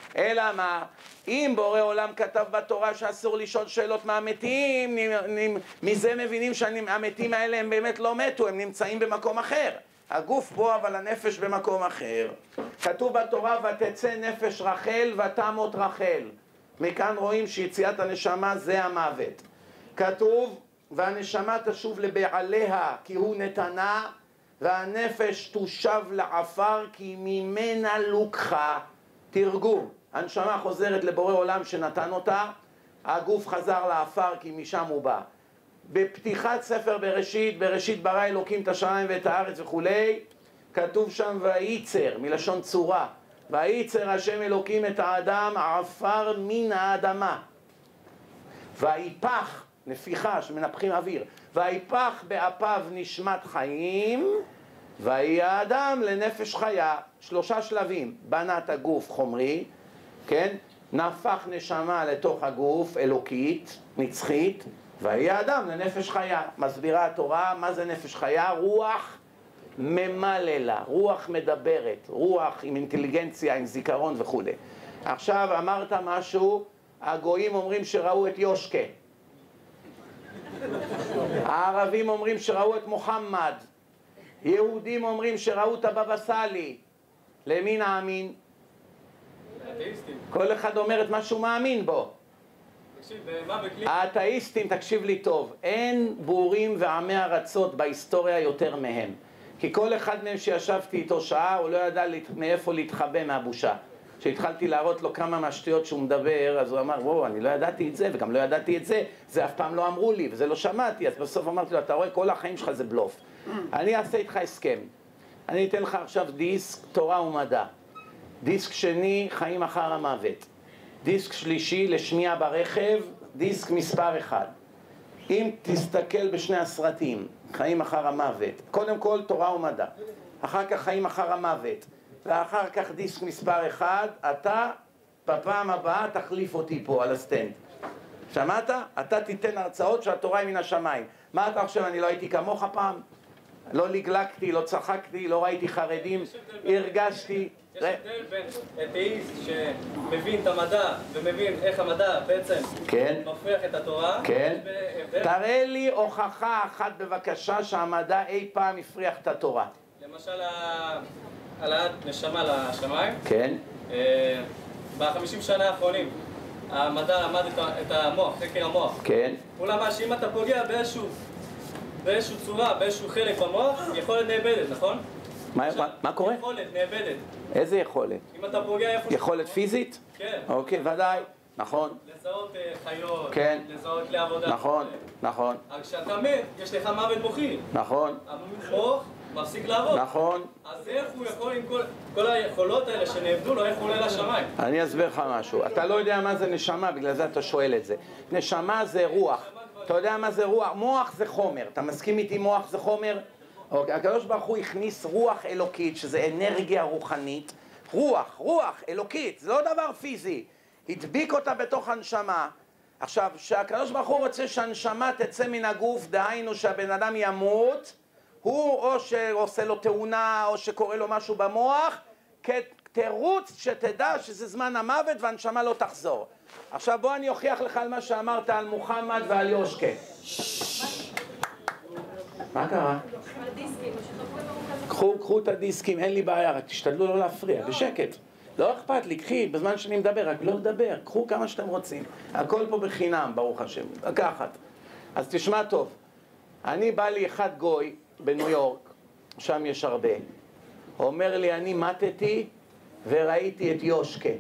אלא מה? אם בורא עולם כתב בתורה שאסור לשאול שאלות מהמתים, מזה מבינים שהמתים האלה הם באמת לא מתו, הם נמצאים במקום אחר. הגוף פה אבל הנפש במקום אחר. כתוב בתורה ותצא נפש רחל ותמות רחל. מכאן רואים שיציאת הנשמה זה המוות. כתוב והנשמה תשוב לבעליה כי הוא נתנה, והנפש תושב לעפר כי ממנה לוקחה. תרגום, הנשמה חוזרת לבורא עולם שנתן אותה, הגוף חזר לעפר כי משם הוא בא. בפתיחת ספר בראשית ברא אלוקים את השמיים ואת הארץ וכולי, כתוב שם וייצר, מלשון צורה, וייצר השם אלוקים את האדם עפר מן האדמה, ויפח, נפיחה שמנפחים אוויר, ויפח באפיו נשמת חיים, ויהי האדם לנפש חיה. 3 שלבים, בנה את הגוף חומרי, כן? נפח נשמה לתוך הגוף אלוקית, נצחית, ויהי האדם לנפש חיה. מסבירה התורה מה זה נפש חיה? רוח ממללה, רוח מדברת, רוח עם אינטליגנציה, עם זיכרון וכו'. עכשיו אמרת משהו, הגויים אומרים שראו את יושקה, הערבים אומרים שראו את מוחמד, יהודים אומרים שראו את הבבא סאלי. למי נאמין? כל אחד אומר את מה שהוא מאמין בו. האתאיסטים, תקשיב לי טוב, אין בורים ועמי ארצות בהיסטוריה יותר מהם, כי כל אחד מהם שישבתי איתו שעה הוא לא ידע מאיפה להתחבא מהבושה. כשהתחלתי להראות לו כמה מהשטויות שהוא מדבר, אז הוא אמר, וואו, אני לא ידעתי את זה וגם לא ידעתי את זה, זה אף פעם לא אמרו לי וזה לא שמעתי. אז בסוף אמרתי לו, אתה רואה, כל החיים שלך זה בלוף. אני אעשה איתך הסכם, אני אתן לך עכשיו דיסק תורה ומדע, דיסק שני חיים אחר המוות, דיסק שלישי לשמיעה ברכב, דיסק מספר 1. אם תסתכל בשני הסרטים, חיים אחר המוות, קודם כל תורה ומדע, אחר כך חיים אחר המוות, ואחר כך דיסק מספר 1, אתה בפעם הבאה תחליף אותי פה על הסטנד. שמעת? אתה תיתן הרצאות שהתורה היא מן השמיים. מה אתה חושב, אני לא הייתי כמוך פעם? לא לגלקתי, לא צחקתי, לא ראיתי חרדים, הרגשתי. יש הבדל בין אתאיסט שמבין את המדע ומבין איך המדע בעצם מפריח את התורה. כן. תראה לי הוכחה אחת בבקשה שהמדע אי פעם הפריח את התורה. למשל העלאת נשמה לשמיים. כן. ב-50 שנה האחרונים המדע למד את המוח, חקר המוח. כן. הוא למד שאם אתה פוגע באיזושהי צורה, באיזשהו חלק במוח, יכולת נאבדת, נכון? מה קורה? יכולת נאבדת. איזה יכולת? אם אתה פוגע איפה... יכולת פיזית? כן. אוקיי, ודאי. נכון. לזהות חיות, כן. לזהות כלי עבודה. נכון, נכון. אבל כשאתה מת, יש לך מוות מוחי. נכון. המוח מפסיק לעבוד. נכון. אז איך הוא יכול עם כל היכולות האלה שנאבדו לו, איך הוא עולה לשמיים? אני אסביר לך משהו. אתה לא יודע מה זה נשמה, בגלל זה אתה שואל את זה. נשמה זה רוח. אתה יודע מה זה רוח? מוח זה חומר. אתה מסכים איתי מוח זה חומר? הקדוש ברוך הוא הכניס רוח אלוקית, שזה אנרגיה רוחנית. רוח אלוקית, זה לא דבר פיזי. הדביק אותה בתוך הנשמה. עכשיו, שהקדוש ברוך הוא רוצה שהנשמה תצא מן הגוף, דהיינו שהבן אדם ימות, הוא או שעושה לו תאונה או שקורה לו משהו במוח, כתירוץ שתדע שזה זמן המוות והנשמה לא תחזור. עכשיו בוא אני אוכיח לך על מה שאמרת על מוחמד ועל יושקה. מה קרה? קחו את הדיסקים, אין לי בעיה, רק תשתדלו לא להפריע, בשקט. לא אכפת לי, קחי, בזמן שאני מדבר, רק לא לדבר, קחו כמה שאתם רוצים. הכל פה בחינם, ברוך השם, לקחת. אז תשמע טוב, אני בא לי אחד גוי בניו יורק, שם יש הרבה, אומר לי, אני מתתי וראיתי את יושקה.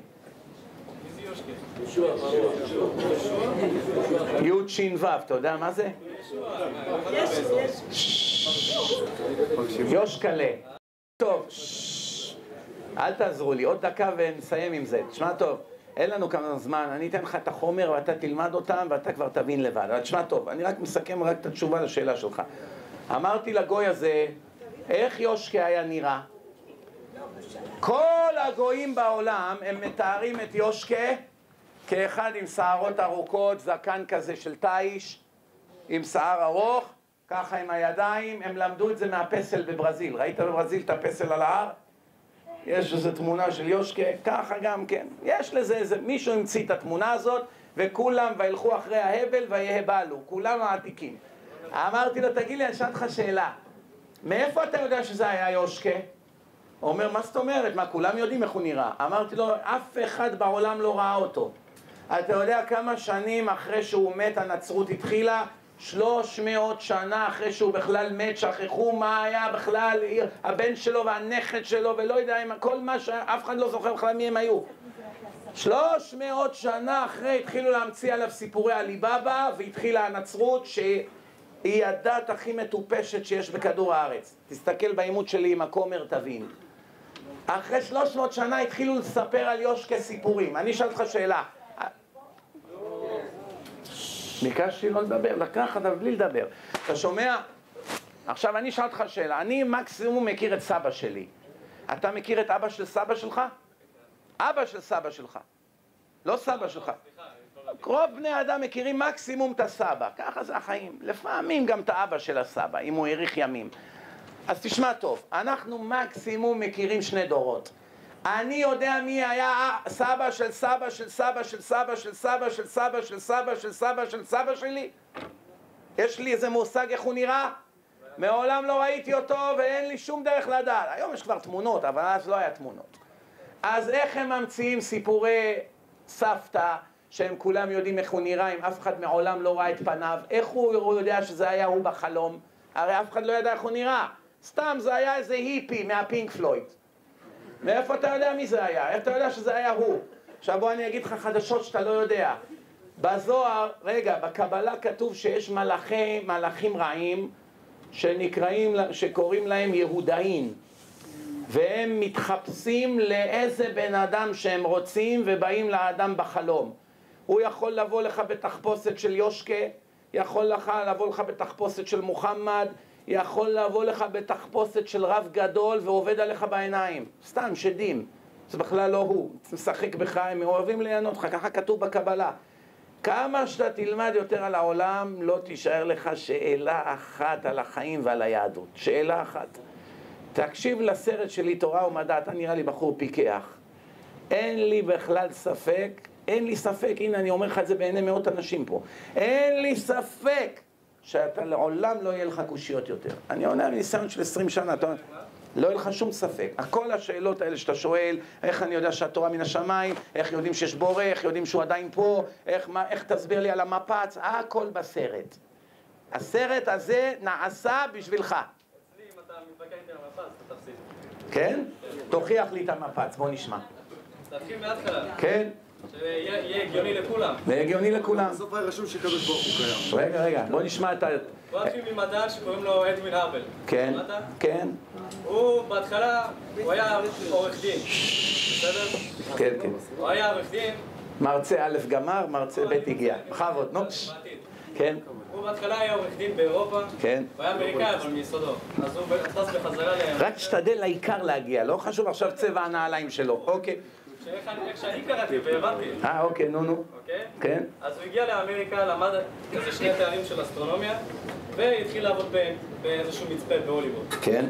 יוד שין וו, אתה יודע מה זה? יושקלה. טוב, אל תעזרו לי, עוד דקה ונסיים עם זה. תשמע טוב, אין לנו כמה זמן, אני אתן לך את החומר ואתה תלמד אותם ואתה כבר תבין לבד. אבל תשמע טוב, אני רק מסכם רק את התשובה לשאלה שלך. אמרתי לגוי הזה, איך יושקה היה נראה? כל הגויים בעולם הם מתארים את יושקה כאחד עם שערות ארוכות, זקן כזה של תאיש, עם שיער ארוך, ככה עם הידיים. הם למדו את זה מהפסל בברזיל. ראית בברזיל את הפסל על ההר? יש איזו תמונה של יושקה, ככה גם כן. יש לזה איזה, מישהו המציא את התמונה הזאת, וכולם וילכו אחרי ההבל ויהבלו, כולם העתיקים. אמרתי לו, תגיד לי, אני שאלת לך שאלה, מאיפה אתה יודע שזה היה יושקה? הוא אומר, מה זאת אומרת? מה, כולם יודעים איך הוא נראה? אמרתי לו, אף אחד בעולם לא ראה אותו. אתה יודע כמה שנים אחרי שהוא מת הנצרות התחילה? 300 שנה אחרי שהוא בכלל מת, שכחו מה היה בכלל, הבן שלו והנכד שלו, ולא יודע, כל מה שאף אחד לא זוכר בכלל מי הם היו. 300 שנה אחרי התחילו להמציא עליו סיפורי עליבאבא, והתחילה הנצרות שהיא הדת הכי מטופשת שיש בכדור הארץ. תסתכל בעימות שלי עם הכומר, תבין. אחרי 300 שנה התחילו לספר על יושקה סיפורים. אני אשאל לך שאלה. ביקשתי לא לדבר, לקחת אבל בלי לדבר. אתה שומע? עכשיו אני אשאל לך שאלה. אני מקסימום מכיר את סבא שלי. אתה מכיר את אבא של סבא שלך? אבא של סבא שלך. לא סבא שלך. רוב בני אדם מכירים מקסימום את הסבא. ככה זה החיים. לפעמים גם את האבא של הסבא, אם הוא האריך ימים. אז תשמע טוב, אנחנו מקסימום מכירים 2 דורות. אני יודע מי היה סבא של סבא של סבא של סבא של סבא של סבא של סבא של סבא של סבא שלי? יש לי איזה מושג איך הוא נראה? מעולם לא ראיתי אותו ואין לי שום דרך לדעת. היום יש כבר תמונות, אבל אז לא היה תמונות. אז איך הם ממציאים סיפורי סבתא שהם כולם יודעים איך הוא נראה, אם אף אחד מעולם לא ראה את פניו? איך הוא יודע שזה היה הוא בחלום? הרי אף אחד לא ידע איך הוא נראה. סתם זה היה איזה היפי מהפינק פלויד. מאיפה אתה יודע מי זה היה? איך אתה יודע שזה היה הוא? עכשיו בוא אני אגיד לך חדשות שאתה לא יודע. בזוהר, רגע, בקבלה כתוב שיש מלאכים רעים שקוראים להם יהודאים, והם מתחפשים לאיזה בן אדם שהם רוצים ובאים לאדם בחלום. הוא יכול לבוא לך בתחפושת של יושקה, יכול לבוא לך בתחפושת של מוחמד, יכול לבוא לך בתחפושת של רב גדול ועובד עליך בעיניים. סתם שדים. זה בכלל לא הוא. משחק בך, הם אוהבים ליהנות לך. ככה כתוב בקבלה. כמה שאתה תלמד יותר על העולם, לא תישאר לך שאלה אחת על החיים ועל היהדות. שאלה אחת. תקשיב לסרט שלי תורה ומדע, אתה נראה לי בחור פיקח. אין לי בכלל ספק, אין לי ספק, הנה אני אומר לך את זה בעיני מאות אנשים פה. אין לי ספק שאתה לעולם לא יהיה לך קושיות יותר. אני עונה מניסיון של 20 שנה, לא יהיה לך שום ספק. כל השאלות האלה שאתה שואל, איך אני יודע שהתורה מן השמיים, איך יודעים שיש בורא, איך יודעים שהוא עדיין פה, איך תסביר לי על המפץ, הכל בסרט. הסרט הזה נעשה בשבילך. אצלי, אם אתה מתווכח איתי על המפץ, אתה תפסיד. כן? תוכיח לי את המפץ, בוא נשמע. תתחיל מההתחלה. כן? שיהיה הגיוני לכולם. זה הגיוני לכולם. בסוף היה רשום שקדוש ברוך הוא קיים. רגע, בוא נשמע את ה... בוא נתחיל ממדען שקוראים לו אדווין האבל. כן, כן. הוא בהתחלה, הוא היה עורך דין. בסדר? כן, כן. הוא היה עורך דין. מרצה א' גמר, מרצה ב' הגיע. בכבוד, נו. כן. הוא בהתחלה היה עורך דין באירופה. כן. הוא היה אמריקאי, אבל מיסודו. אז הוא טס בחזרה רק תשתדל לעיקר להגיע, לא חשוב עכשיו צבע הנעליים שלו. אוקיי. איך שאני קראתי והבנתי. אוקיי, נו. אוקיי? כן. אז הוא הגיע לאמריקה, למד איזה 2 תארים של אסטרונומיה, והתחיל לעבוד באיזשהו מצפה בהוליווד. כן.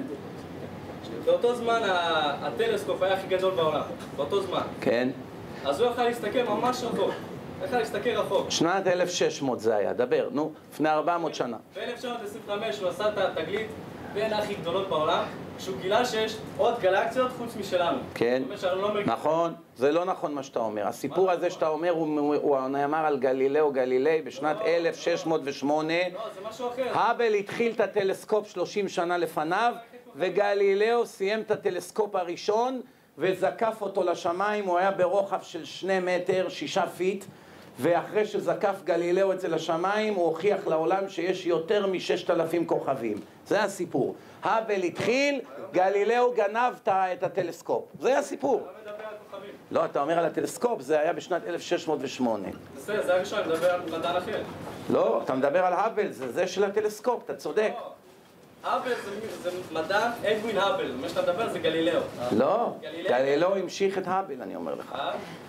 באותו זמן הטלסקופ היה הכי גדול בעולם. באותו זמן. כן. אז הוא יכל להסתכל ממש רחוק. יכל להסתכל רחוק. שנת 1600 זה היה, דבר, נו, לפני 400 שנה. ב-1925 הוא עשה את התגלית בין הכי גדולות בעולם, שהוא גילה שיש עוד גלקסיות חוץ משלנו. כן, נכון, זה לא נכון מה שאתה אומר. הסיפור הזה שאתה אומר הוא נאמר על גלילאו גלילי בשנת 1608. לא, זה משהו אחר. האבל התחיל את הטלסקופ 30 שנה לפניו, וגלילאו סיים את הטלסקופ הראשון וזקף אותו לשמיים. הוא היה ברוחב של 2 מטר, 6 פיט, ואחרי שזקף גלילאו את זה לשמיים, הוא הוכיח לעולם שיש יותר מ-6,000 כוכבים. זה הסיפור. האבל התחיל, גלילאו גנב את הטלסקופ. זה הסיפור. אתה מדבר על כוכבים. לא, אתה אומר על הטלסקופ, זה היה בשנת 1608. בסדר, זה הראשון, אני מדבר על מדען אחר. לא, אתה מדבר על האבל, זה של הטלסקופ, אתה צודק. האבל זה מדען אדווין האבל, מה שאתה מדבר זה גלילאו. לא, גלילאו המשיך את האבל, אני אומר לך.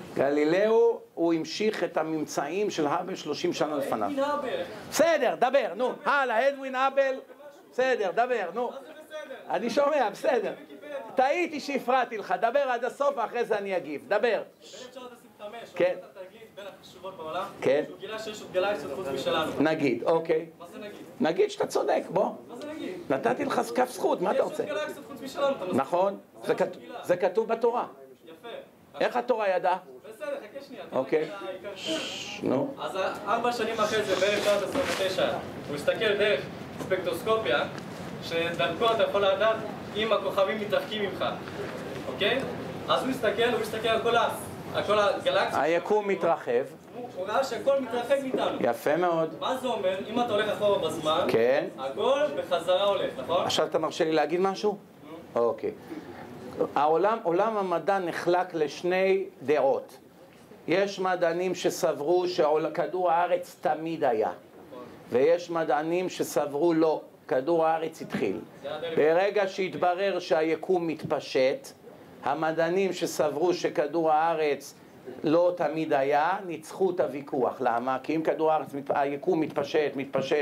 גלילאו הוא המשיך את הממצאים של האבל 30 שנה לפניו. אדווין האבל. בסדר, דבר, נו, הלאה, אדווין האבל. בסדר, דבר, נו. מה זה בסדר? אני שומע, בסדר. טעיתי שהפרעתי לך, דבר עד הסוף ואחרי זה אני אגיב, דבר. ב-1925, כן. הוא עושה תגלית בין החשובות בעולם, כן. שהוא גילה שיש עוד גלקסיות חוץ משלנו. נגיד, אוקיי. מה זה נגיד? נגיד שאתה צודק, בוא. מה זה נגיד? נתתי לך כף זכות, מה אתה רוצה? יש עוד גלקסיות חוץ משלנו, אתה מסכים? נכון, זה כתוב בתורה. יפה. איך התורה ידעה? בסדר, חכה שנייה. אוקיי. נו. אז 4 שנים אחרי זה, ב-1929, הוא הסתכל דרך ספקטרוסקופיה, שדרכו אתה יכול לדעת אם הכוכבים מתרחקים ממך, אוקיי? אז הוא הסתכל על כל הגלקסיות. היקום מתרחב. הוא ראה שהכל מתרחק מאיתנו. יפה מאוד. מה זה אומר? אם אתה הולך אחורה בזמן, כן. הכל בחזרה הולך, נכון? עכשיו אתה מרשה לי להגיד משהו? אוקיי. עולם המדע נחלק לשני דעות. יש מדענים שסברו שכדור הארץ תמיד היה. ויש מדענים שסברו לא, כדור הארץ התחיל. ברגע שהתברר שהיקום מתפשט, המדענים שסברו שכדור הארץ לא תמיד היה, ניצחו את הוויכוח. למה? כי אם כדור הארץ, היקום מתפשט,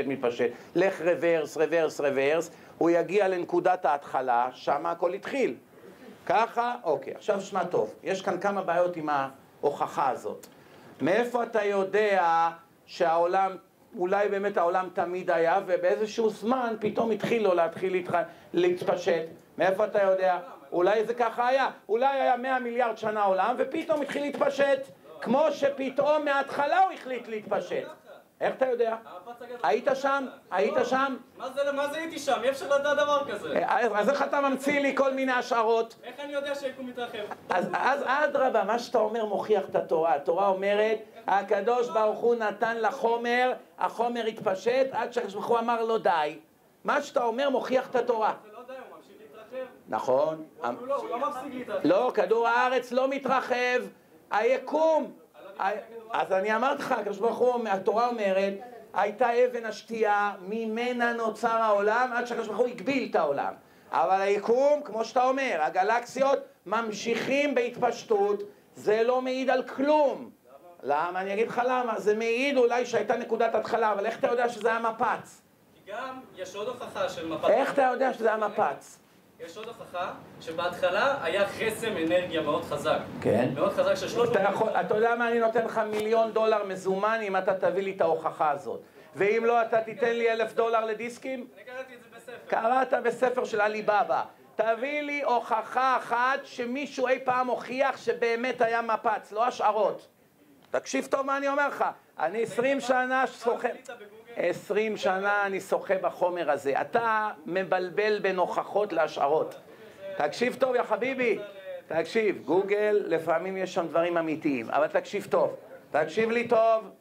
לך רוורס, הוא יגיע לנקודת ההתחלה, שם הכל התחיל. ככה, אוקיי, עכשיו שמע טוב, יש כאן כמה בעיות עם ההוכחה הזאת. מאיפה אתה יודע שהעולם, אולי באמת העולם תמיד היה, ובאיזשהו זמן פתאום התחיל לו להתפשט? מאיפה אתה יודע? אולי זה ככה היה, אולי היה 100 מיליארד שנה עולם, ופתאום התחיל להתפשט, כמו שפתאום מההתחלה הוא החליט להתפשט. איך אתה יודע? היית שם? היית שם? מה זה הייתי שם? אי אפשר לדעת דבר כזה. אז איך אתה ממציא לי כל מיני השערות? איך אני יודע שהיקום מתרחב? אז אדרבה, מה שאתה אומר מוכיח את התורה. התורה אומרת, הקדוש ברוך הוא נתן לחומר, החומר התפשט, עד שהקדוש ברוך הוא אמר לו די. מה שאתה אומר מוכיח את התורה. זה לא די, הוא ממשיך להתרחב. נכון. הוא לא מפסיק להתרחב. לא, כדור הארץ לא מתרחב, היקום. אז אני אמרתי לך, הקדוש ברוך הוא, התורה אומרת, הייתה אבן השתייה, ממנה נוצר העולם, עד שהקדוש ברוך הוא הגביל את העולם. אבל היקום, כמו שאתה אומר, הגלקסיות ממשיכים בהתפשטות, זה לא מעיד על כלום. למה? אני אגיד לך למה. זה מעיד אולי שהייתה נקודת התחלה, אבל איך אתה יודע שזה היה מפץ? כי גם יש עוד הוכחה של מפץ. איך אתה יודע שזה היה מפץ? יש עוד הוכחה שבהתחלה היה חסם אנרגיה מאוד חזק. כן. מאוד חזק של 300... אתה יודע מה, אני נותן לך $1,000,000 מזומן אם אתה תביא לי את ההוכחה הזאת. ואם לא, אתה תיתן לי $1,000 לדיסקים? אני קראתי את זה בספר. קראת בספר של עליבאבא. תביא לי הוכחה אחת שמישהו אי פעם הוכיח שבאמת היה מפץ, לא השערות. תקשיב טוב מה אני אומר לך. אני 20 שנה שוחה... 20 שנה אני שוחה בחומר הזה. אתה מבלבל בין הוכחות להשערות. תקשיב טוב יא חביבי. תקשיב, גוגל לפעמים יש שם דברים אמיתיים, אבל תקשיב טוב. תקשיב לי טוב.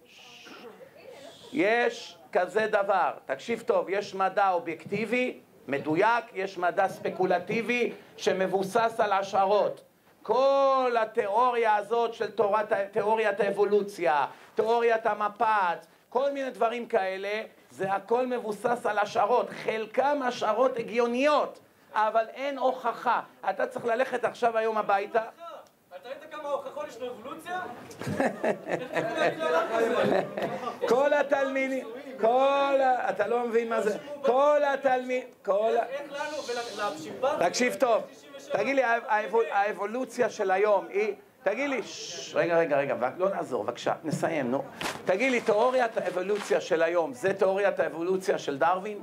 יש כזה דבר. תקשיב טוב, יש מדע אובייקטיבי, מדויק, יש מדע ספקולטיבי שמבוסס על השערות. כל התיאוריה הזאת של תיאוריית האבולוציה, תיאוריית המפץ, כל מיני דברים כאלה, זה הכל מבוסס על השערות. חלקם השערות הגיוניות, אבל אין הוכחה. אתה צריך ללכת עכשיו היום הביתה. אתה ראית כמה הוכחות יש לאבולוציה? כל התלמידים, אתה לא מבין מה זה, כל התלמידים, איך לנו ולשימפנזים? תקשיב טוב, תגיד לי, האבולוציה של היום היא, תגיד לי, רגע, לא נעזור, בבקשה, נסיים, נו. תגיד לי, תיאוריית האבולוציה של היום, זה תיאוריית האבולוציה של דרווין?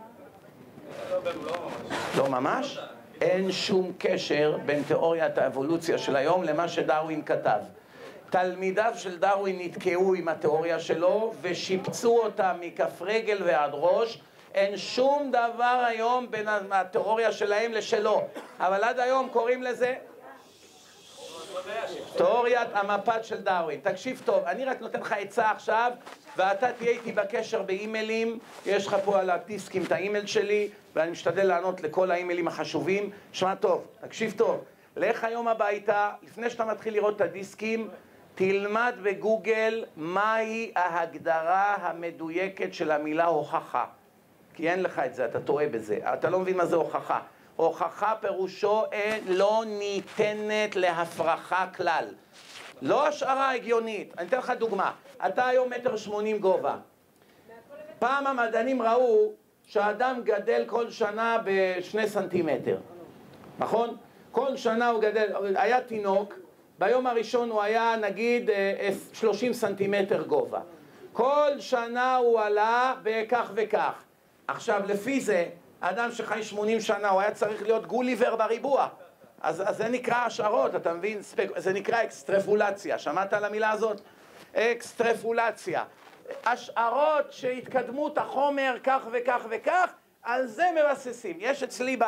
לא ממש? אין שום קשר בין תיאוריית האבולוציה של היום למה שדרווין כתב. תלמידיו של דרווין נתקעו עם התיאוריה שלו ושיפצו אותה מכף רגל ועד ראש. אין שום דבר היום בין התיאוריה שלהם לשלו. אבל עד היום קוראים לזה תיאוריית המפץ של דרווין. תקשיב טוב, אני רק נותן לך עצה עכשיו, ואתה תהיה איתי בקשר באימיילים. יש לך פה על הדיסקים את האימייל שלי, ואני משתדל לענות לכל האימיילים החשובים. שמע טוב, תקשיב טוב. לך היום הביתה, לפני שאתה מתחיל לראות את הדיסקים, תלמד בגוגל מהי ההגדרה המדויקת של המילה הוכחה. כי אין לך את זה, אתה טועה בזה. אתה לא מבין מה זה הוכחה. הוכחה פירושו לא ניתנת להפרחה כלל. לא השערה הגיונית. אני אתן לך דוגמה. אתה היום 1.80 מטר גובה. פעם המדענים ראו שהאדם גדל כל שנה ב2 סנטימטר. נכון? כל שנה הוא גדל, היה תינוק, ביום הראשון הוא היה נגיד 30 סנטימטר גובה. כל שנה הוא עלה בכך וכך. עכשיו לפי זה, אדם שחי 80 שנה הוא היה צריך להיות גוליבר בריבוע. אז זה נקרא השערות, אתה מבין? זה נקרא אקסטרפולציה. שמעת על המילה הזאת? אקסטרפולציה. השערות שהתקדמות החומר כך וכך וכך, על זה מבססים. יש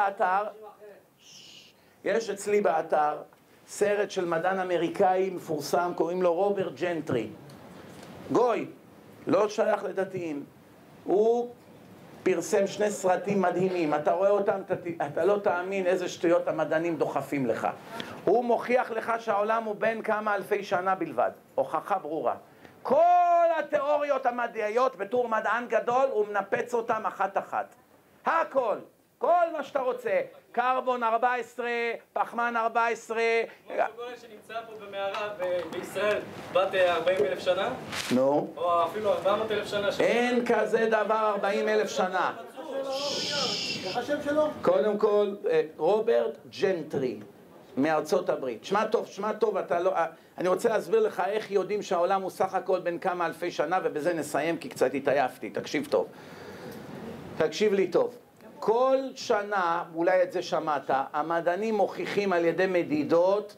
אצלי באתר סרט של מדען אמריקאי מפורסם, קוראים לו רוברט ג'נטרי. גוי, לא שייך לדתיים. הוא פרסם 2 סרטים מדהימים, אתה רואה אותם, אתה לא תאמין איזה שטויות המדענים דוחפים לך. הוא מוכיח לך שהעולם הוא בין כמה אלפי שנה בלבד, הוכחה ברורה. כל התיאוריות המדעיות בתור מדען גדול הוא מנפץ אותם אחת אחת. הכל, כל מה שאתה רוצה, קרבון 14, פחמן 14. כמו גולן שנמצא פה במערה בישראל בת 40,000 שנה? נו. או אפילו 400,000 שנה? אין כזה דבר 40,000 שנה. איך השם שלו? קודם כל, רוברט ג'נטרי מארצות הברית. שמע טוב, אני רוצה להסביר לך איך יודעים שהעולם הוא סך הכל בין כמה אלפי שנה, ובזה נסיים כי קצת התעייפתי. תקשיב טוב. תקשיב לי טוב. כל שנה, אולי את זה שמעת, המדענים מוכיחים על ידי מדידות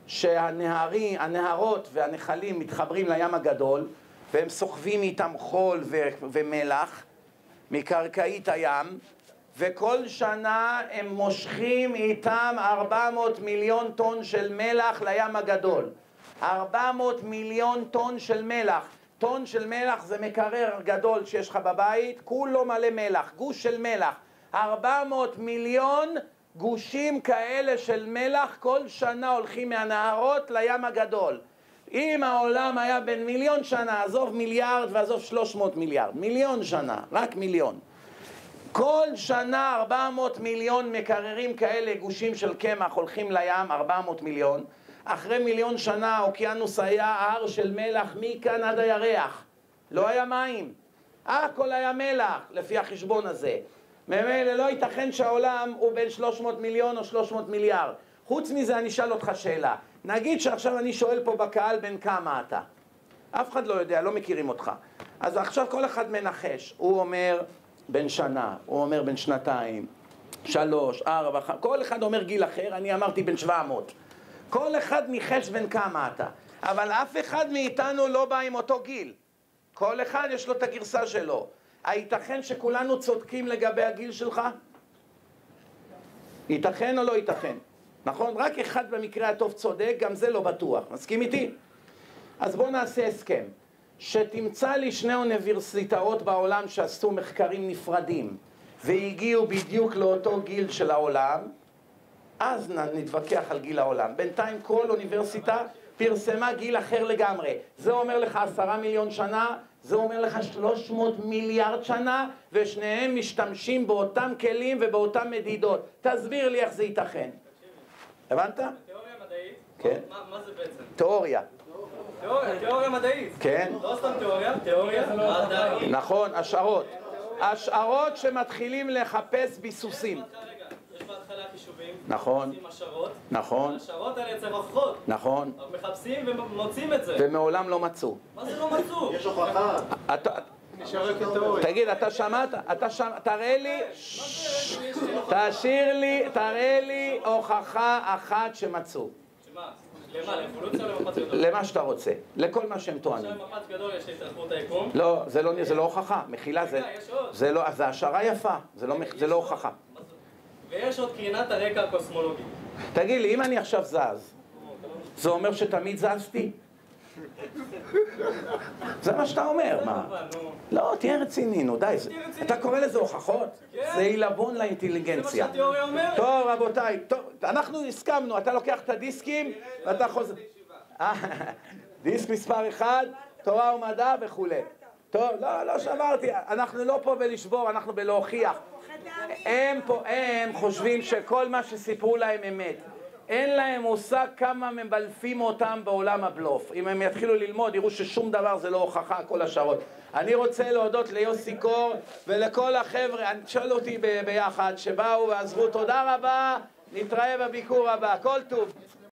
שהנהרות והנחלים מתחברים לים הגדול, והם סוחבים איתם חול ומלח מקרקעית הים, וכל שנה הם מושכים איתם 400 מיליון טון של מלח לים הגדול. 400 מיליון טון של מלח. טון של מלח זה מקרר גדול שיש לך בבית, כולו מלא מלח, גוש של מלח. 400 מיליון גושים כאלה של מלח כל שנה הולכים מהנהרות לים הגדול. אם העולם היה בין 1,000,000 שנה, עזוב מיליארד ועזוב 300 מיליארד, 1,000,000 שנה, רק 1,000,000. כל שנה 400 מיליון מקררים כאלה, גושים של קמח הולכים לים, 400 מיליון. אחרי 1,000,000 שנה האוקיינוס היה הר של מלח מכאן עד הירח. לא היה מים, הכל היה מלח לפי החשבון הזה. ממילא לא ייתכן שהעולם הוא בין 300 מיליון או 300 מיליארד. חוץ מזה אני אשאל אותך שאלה. נגיד שעכשיו אני שואל פה בקהל בין כמה אתה. אף אחד לא יודע, לא מכירים אותך. אז עכשיו כל אחד מנחש. הוא אומר בין שנה, הוא אומר בין 2, 3, 4, 5. כל אחד אומר גיל אחר, אני אמרתי בין 700. כל אחד ניחש בין כמה אתה. אבל אף אחד מאיתנו לא בא עם אותו גיל. כל אחד יש לו את הגרסה שלו. הייתכן שכולנו צודקים לגבי הגיל שלך? ייתכן או לא ייתכן? נכון? רק אחד במקרה הטוב צודק, גם זה לא בטוח. מסכים איתי? אז בואו נעשה הסכם. שתמצא לי 2 אוניברסיטאות בעולם שעשו מחקרים נפרדים, והגיעו בדיוק לאותו גיל של העולם, אז נתווכח על גיל העולם. בינתיים כל אוניברסיטה פרסמה גיל אחר לגמרי. זה אומר לך 10 מיליון שנה, זה אומר לך 300 מיליארד שנה, ושניהם משתמשים באותם כלים ובאותם מדידות. תסביר לי איך זה ייתכן. הבנת? תיאוריה מדעית? כן. מה זה בעצם? תיאוריה. תיאוריה מדעית. כן. לא סתם תיאוריה מדעית. נכון, השערות. השערות שמתחילים לחפש ביסוסים. יש בהתחלה חישובים. נכון. עושים השערות. נכון. השערות האלה צריך הוכחות. נכון. מחפשים ומוצאים את זה. ומעולם לא מצאו. מה זה לא מצאו? יש הוכחה. תגיד, אתה שמעת? תראה לי הוכחה אחת שמצאו. שמה? למה? לאבולוציה או למפץ גדול? למה שאתה רוצה, לכל מה שהם טוענים. עכשיו מפץ גדול יש להתרחבות היקום. לא, זה לא הוכחה, מחילה זה לא, זה השערה יפה, זה לא הוכחה. ויש עוד קרינת הרקע הקוסמולוגי. תגיד לי, אם אני עכשיו זז, זה אומר שתמיד זזתי? זה מה שאתה אומר, מה? לא, תהיה רציני, נו, די. אתה קורא לזה הוכחות? זה עילבון לאינטליגנציה. זה מה שהתיאוריה אומרת. טוב, רבותיי, אנחנו הסכמנו, אתה לוקח את הדיסקים ואתה חוזר. דיסק מספר 1, תורה ומדע וכו'. טוב, לא שברתי, אנחנו לא פה בלשבור, אנחנו בלהוכיח. הם חושבים שכל מה שסיפרו להם אמת. אין להם מושג כמה מבלפים אותם בעולם הבלוף. אם הם יתחילו ללמוד, יראו ששום דבר זה לא הוכחה, כל השערות. אני רוצה להודות ליוסי קור ולכל החבר'ה, תשאלו אותי ביחד, שבאו ועזרו, תודה רבה נתראה בביקור הבא, כל טוב.